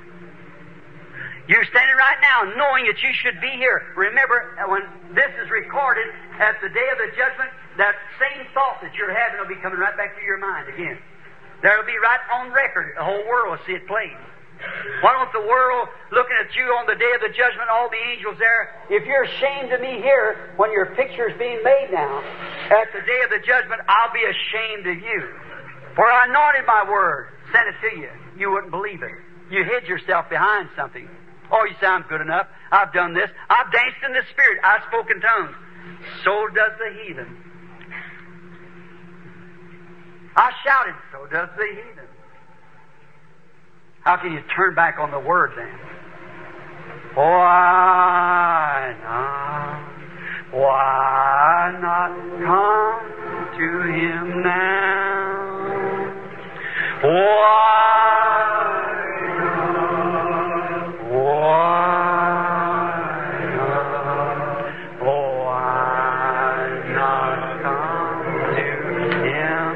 [SPEAKER 1] You're standing right now knowing that you should be here. Remember, when this is recorded at the day of the judgment, that same thought that you're having will be coming right back to your mind again. That'll be right on record. The whole world will see it played. Why don't the world, looking at you on the day of the judgment, all the angels there, if you're ashamed of me here when your picture's being made now, at the day of the judgment, I'll be ashamed of you. For I anointed my word, sent it to you. You wouldn't believe it. You hid yourself behind something. Oh, you say, I'm good enough. I've done this. I've danced in the Spirit. I've spoken tongues. So does the heathen. I shouted, so does the heathen. How can you turn back on the Word then? Why not come to Him now? Why not come to Him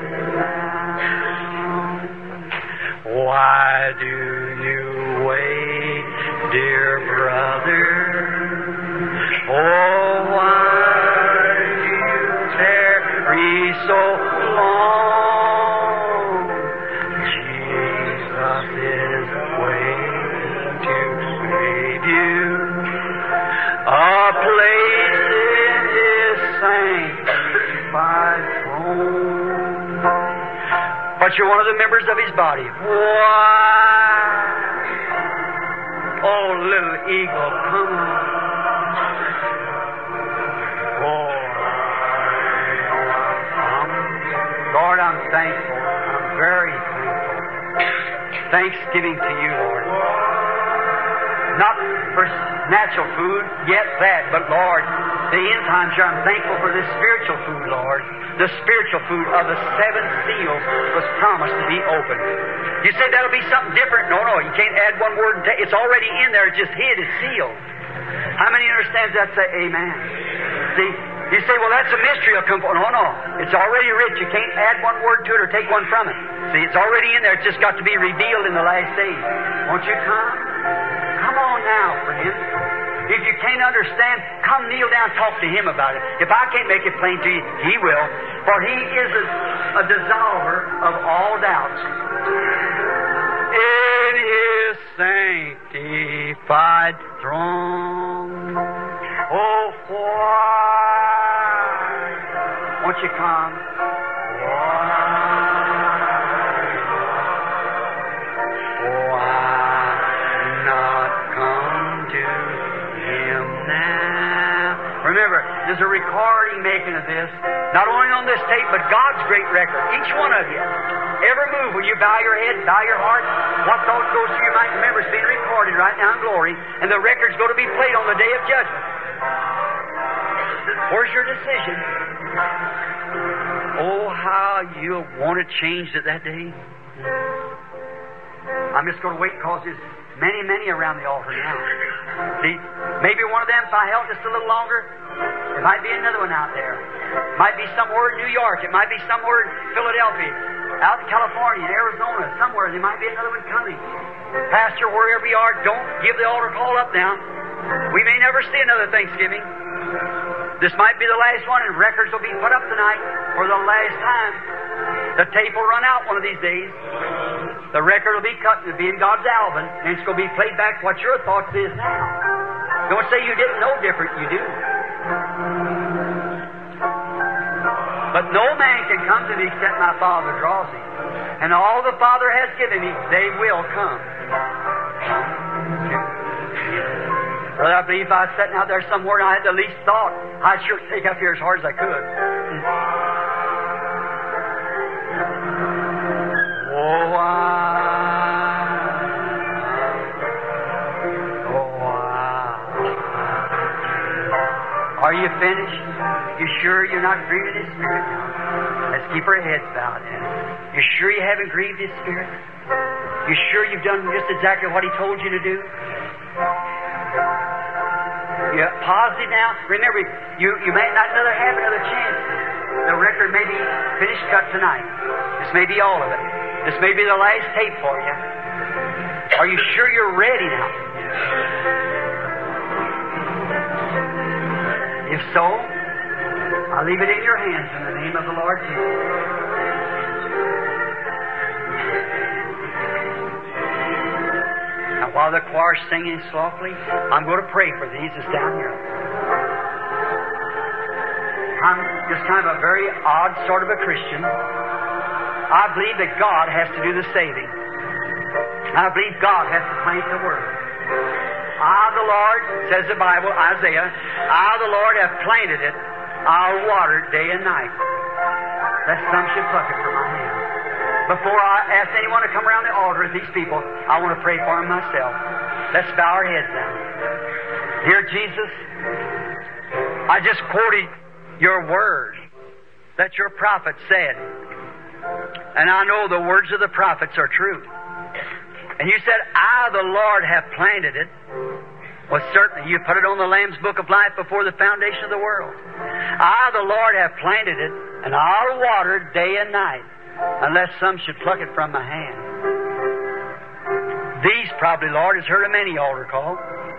[SPEAKER 1] now? Why do you wait, dear brother? Oh, why do you tarry so long? Jesus is waiting to give you a place in His sanctified throne. But you're one of the members of His body. Why? Oh, little eagle, come on. Oh, Lord, I'm thankful. I'm very thankful. Thanksgiving to you, Lord. Not for natural food, yet that, but Lord, the end times here, I'm thankful for this spiritual food, Lord. The spiritual food of the 7 seals was promised to be opened. You say that'll be something different? No, you can't add one word. It's already in there. It's just hid. It's sealed. How many understands that? Say amen. See, you say, well, that's a mystery. No. It's already rich. You can't add one word to it or take one from it. See, it's already in there. It's just got to be revealed in the last days. Won't you come? Come on now, friend. If you can't understand, come kneel down and talk to Him about it. If I can't make it plain to you, He will. For He is a dissolver of all doubts. In His sanctified throne. Oh, why won't you come? Remember, there's a recording making of this, not only on this tape, but God's great record. Each one of you. Every move, will you bow your head, bow your heart? What thought goes through your mind? Remember, it's being recorded right now in glory, and the record's going to be played on the day of judgment. Where's your decision? Oh, how you want it changed at that day. I'm just going to wait because there's many around the altar now. See, maybe one of them, if I held just a little longer, there might be another one out there. It might be somewhere in New York. It might be somewhere in Philadelphia, out in California, Arizona, somewhere. There might be another one coming. Pastor, wherever you are, don't give the altar call up now. We may never see another Thanksgiving. This might be the last one, and records will be put up tonight for the last time. The tape will run out one of these days. The record will be cut. It'll be in God's album, and it's going to be played back what your thoughts is now. Don't say you didn't know different. You do. But no man can come to me except my Father draws him. And all the Father has given me, they will come. Brother, I believe if I was sitting out there somewhere and I had the least thought, I'd sure take up here as hard as I could. Are you finished? You sure you're not grieving His Spirit now? Let's keep our heads bowed in. You sure you haven't grieved His Spirit? You sure you've done just exactly what He told you to do? You're positive now? Remember, you may not have another chance. The record may be finished cut tonight. This may be all of it. This may be the last tape for you. Are you sure you're ready now? If so, I'll leave it in your hands in the name of the Lord Jesus. Now, while the choir's singing softly, I'm going to pray for these that's down here. I'm just kind of a very odd sort of a Christian. I believe that God has to do the saving. I believe God has to plant the Word. I, the Lord, says the Bible, Isaiah, I, the Lord, have planted it. I'll water it day and night. Lest some should pluck it from my hand. Before I ask anyone to come around the altar with these people, I want to pray for them myself. Let's bow our heads down. Dear Jesus, I just quoted your words that your prophet said. And I know the words of the prophets are true. And you said, I, the Lord, have planted it. Well, certainly, you put it on the Lamb's Book of Life before the foundation of the world. I, the Lord, have planted it, and I'll water it day and night, unless some should pluck it from my hand. These probably, Lord, has heard of many altar call,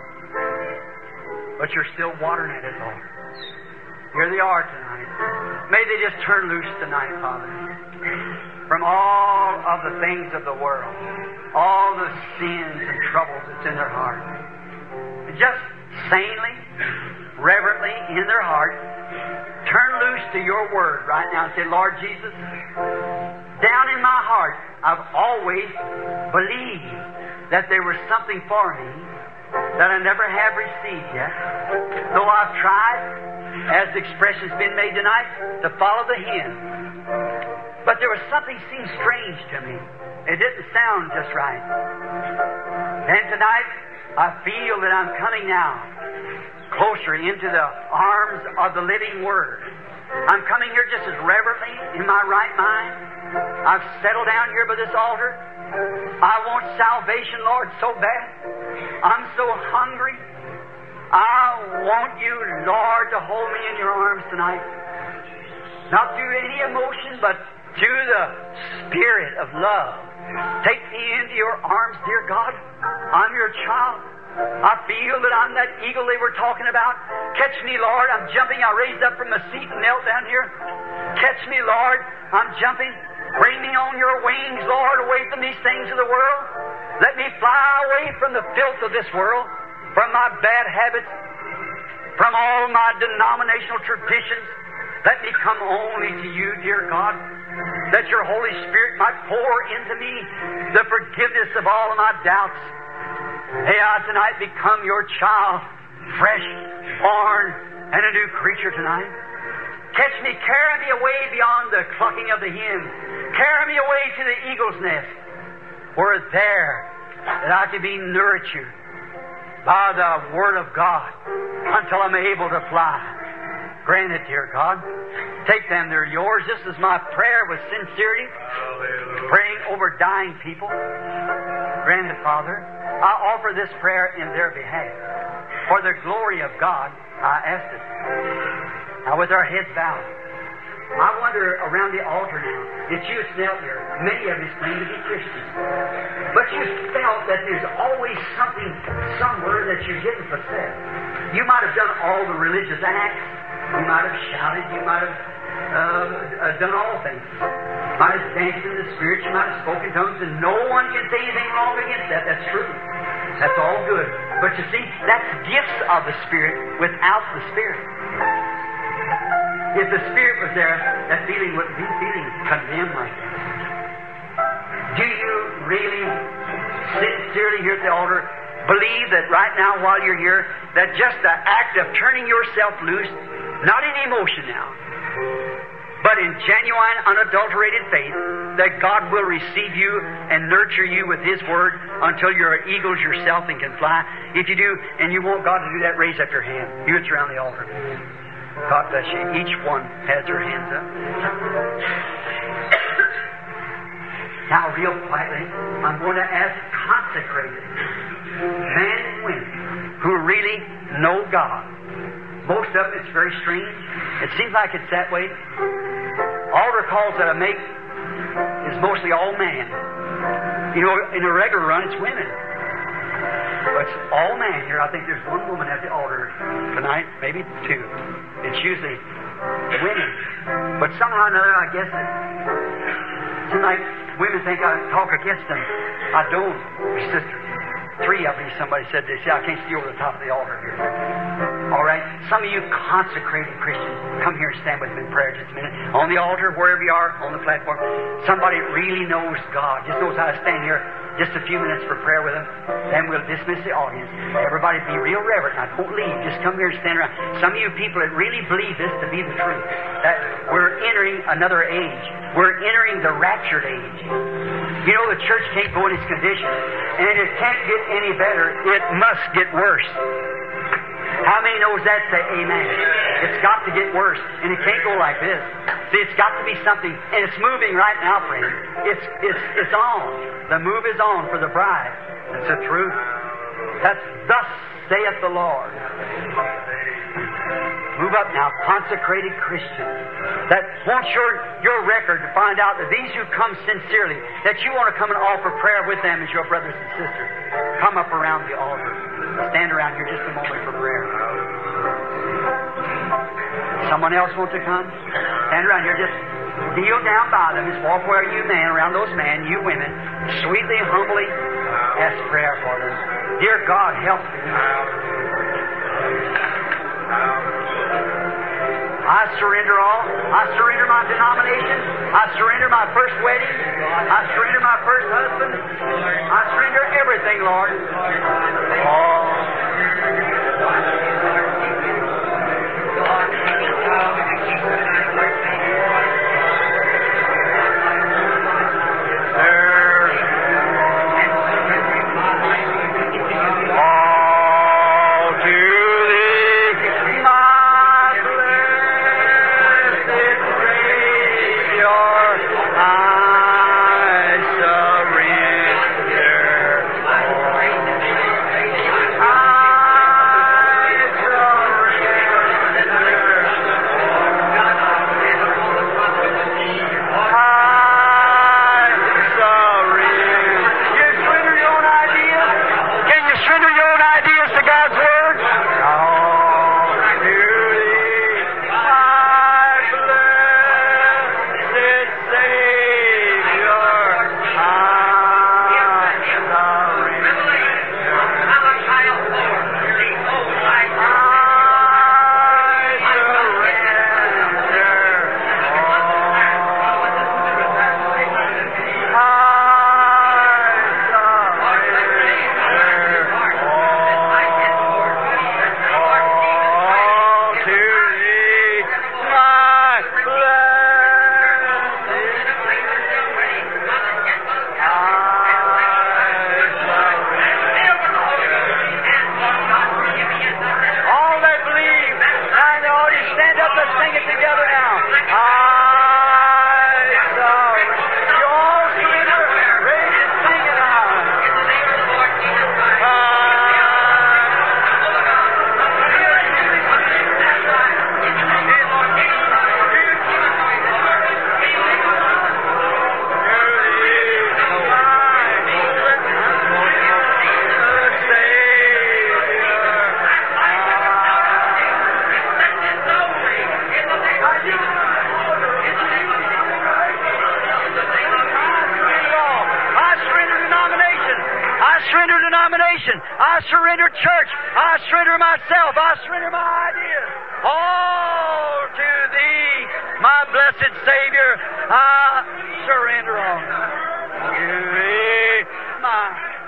[SPEAKER 1] but you're still watering it, Lord. Here they are tonight. May they just turn loose tonight, Father, from all of the things of the world, all the sins and troubles that's in their heart. Just sanely, reverently, in their heart, turn loose to your Word right now and say, Lord Jesus, down in my heart, I've always believed that there was something for me, that I never have received yet. Though I've tried, as the expression's been made tonight, to follow the hymn. But there was something seemed strange to me. It didn't sound just right. And tonight, I feel that I'm coming now closer into the arms of the living Word. I'm coming here just as reverently in my right mind. I've settled down here by this altar. I want salvation, Lord, so bad. I'm so hungry. I want you, Lord, to hold me in your arms tonight. Not through any emotion, but through the Spirit of love. Take me into your arms, dear God. I'm your child. I feel that I'm that eagle they were talking about. Catch me, Lord. I'm jumping. I raised up from my seat and knelt down here. Catch me, Lord. I'm jumping. Bring me on your wings, Lord, away from these things of the world. Let me fly away from the filth of this world, from my bad habits, from all my denominational traditions. Let me come only to you, dear God, that your Holy Spirit might pour into me the forgiveness of all of my doubts. May I tonight become your child, fresh, born, and a new creature tonight. Catch me, carry me away beyond the clucking of the hen. Carry me away to the eagle's nest, where there that I can be nurtured by the Word of God until I'm able to fly. Grant it, dear God. Take them, they're yours. This is my prayer with sincerity, praying over dying people. Grant it, Father. I offer this prayer in their behalf. For the glory of God, I ask it. Now, with our heads bowed, I wonder around the altar now, if you knelt here, many of us claim to be Christians, but you felt that there's always something somewhere that you didn't possess. You might have done all the religious acts. You might have shouted. You might have done all things. You might have danced in the Spirit. You might have spoken tongues, and no one can say anything wrong against that. That's true. That's all good. But you see, that's gifts of the Spirit without the Spirit. If the Spirit was there, that feeling wouldn't be feeling condemned like that. Do you really, sincerely here at the altar, believe that right now while you're here, that just the act of turning yourself loose, not in emotion now, but in genuine, unadulterated faith, that God will receive you and nurture you with His Word until you're eagles yourself and can fly? If you do, and you want God to do that, raise up your hand. You that's around the altar. God bless you. Each one has their hands up. Now, real quietly, I'm going to ask consecrated men and women who really know God. Most of them, it's very strange. It seems like it's that way. Altar calls that I make is mostly all man. You know, in a regular run, it's women. But it's all man here. I think there's one woman at the altar tonight, maybe two. It's usually women. But somehow or another, I guess it seems like women think I talk against them. I don't, sister. Three of you, somebody said, they say, I can't see over the top of the altar here. All right? Some of you consecrated Christians, come here and stand with me in prayer just a minute. On the altar, wherever you are, on the platform, somebody really knows God, just knows how to stand here just a few minutes for prayer with them. Then we'll dismiss the audience. Everybody be real reverent. Now, don't leave. Just come here and stand around. Some of you people that really believe this to be the truth, that we're entering another age. We're entering the raptured age. You know, the church can't go in its condition, and it can't get any better. It must get worse. How many knows that? Say amen. It's got to get worse, and it can't go like this. See, it's got to be something, and it's moving right now, friend. It's on. The move is on for the bride. That's the truth. That's thus saith the Lord. Move up now, consecrated Christians. That wants your record to find out that these who come sincerely, that you want to come and offer prayer with them as your brothers and sisters. Come up around the altar. Stand around here just a moment for prayer. Someone else want to come? Stand around here. Just kneel down by them. Just walk where you men, around those men, you women. Sweetly, humbly ask prayer for them. Dear God, help me. I surrender all. I surrender my denomination. I surrender my first wedding. I surrender my first husband. I surrender everything, Lord. Oh, denomination. I surrender church. I surrender myself. I surrender my ideas. All to Thee, my blessed Savior. I surrender all. To Thee, my...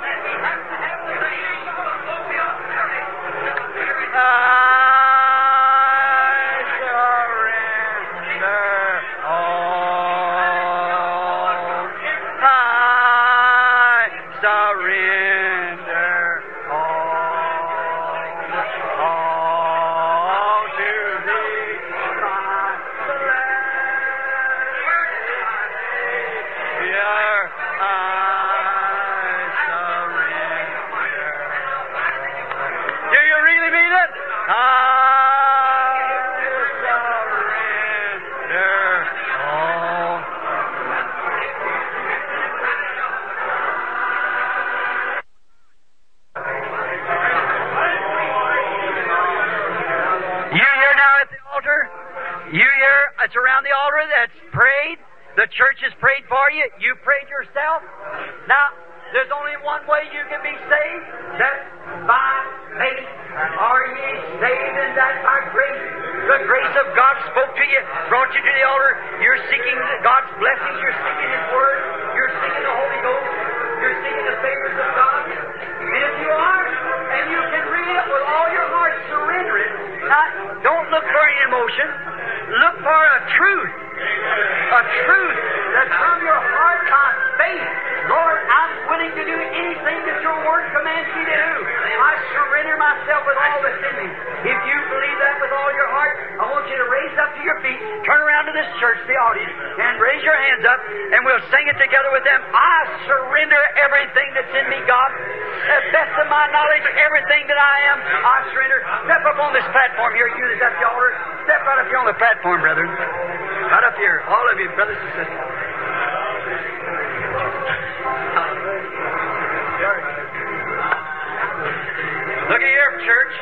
[SPEAKER 1] It's around the altar that's prayed. The church has prayed for you. You prayed yourself. Now, there's only one way you can be saved. That's by faith. Are ye saved, and that by grace? The grace of God spoke to you, brought you to the altar. You're seeking God's blessings. You're seeking His Word. You're seeking the Holy Ghost. You're seeking the favors of God. And if you are, and you can read it with all your heart, surrender it. Now, don't look for any emotion. Look for a truth that's from your heart by faith. Lord, I'm willing to do anything that your word commands me to do. I surrender myself with all that's in me. If you believe that with all your heart, I want you to raise up to your feet, turn around to this church, the audience, and raise your hands up, and we'll sing it together with them. I surrender everything that's in me, God. As best of my knowledge, everything that I am, I surrender. Step up on this platform here, you that's at the altar. Step right up here on the platform, brethren. Right up here, all of you, brothers and sisters. Look at here, church.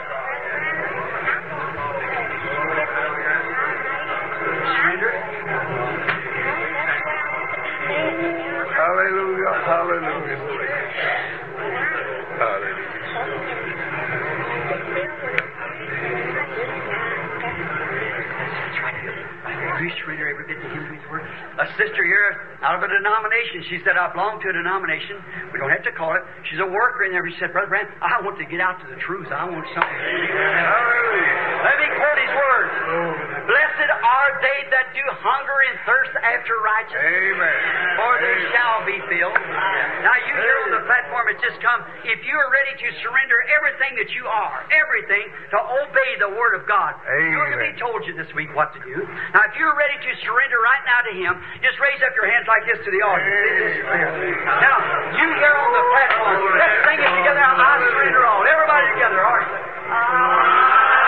[SPEAKER 1] Surrender.
[SPEAKER 2] Hallelujah, hallelujah. Hallelujah.
[SPEAKER 1] You surrender every bit to Him through His Word. A sister here out of a denomination, she said, I belong to a denomination. We don't have to call it. She's a worker in there. She said, Brother Branham, I want to get out to the truth. I want something. Let me quote His Word. Blessed are they that do hunger and thirst after righteousness.
[SPEAKER 2] Amen.
[SPEAKER 1] For they shall be filled. Now you here on the platform has just come. If you are ready to surrender everything that you are, everything, to obey the Word of God. You're going to be told you this week what to do. Now if you're ready to surrender right now to Him, just raise up your hands like this to the audience. Now, you here on the platform, let's sing it together. Now, I surrender all. Everybody together, all right.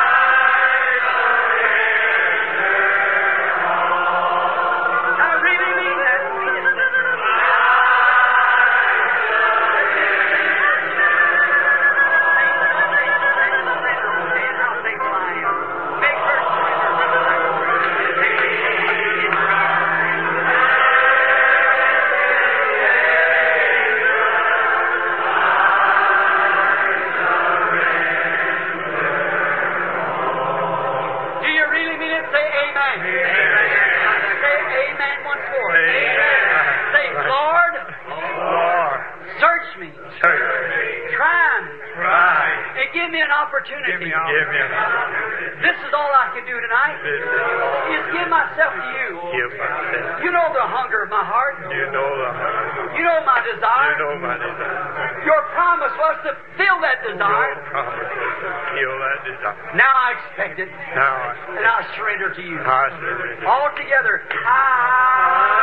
[SPEAKER 1] Opportunity. This is all I can do tonight. Is give myself to you. You know the hunger of my heart.
[SPEAKER 2] You know
[SPEAKER 1] my desire. Your promise was to fill that desire. Now I expect it. And I surrender to you. All together.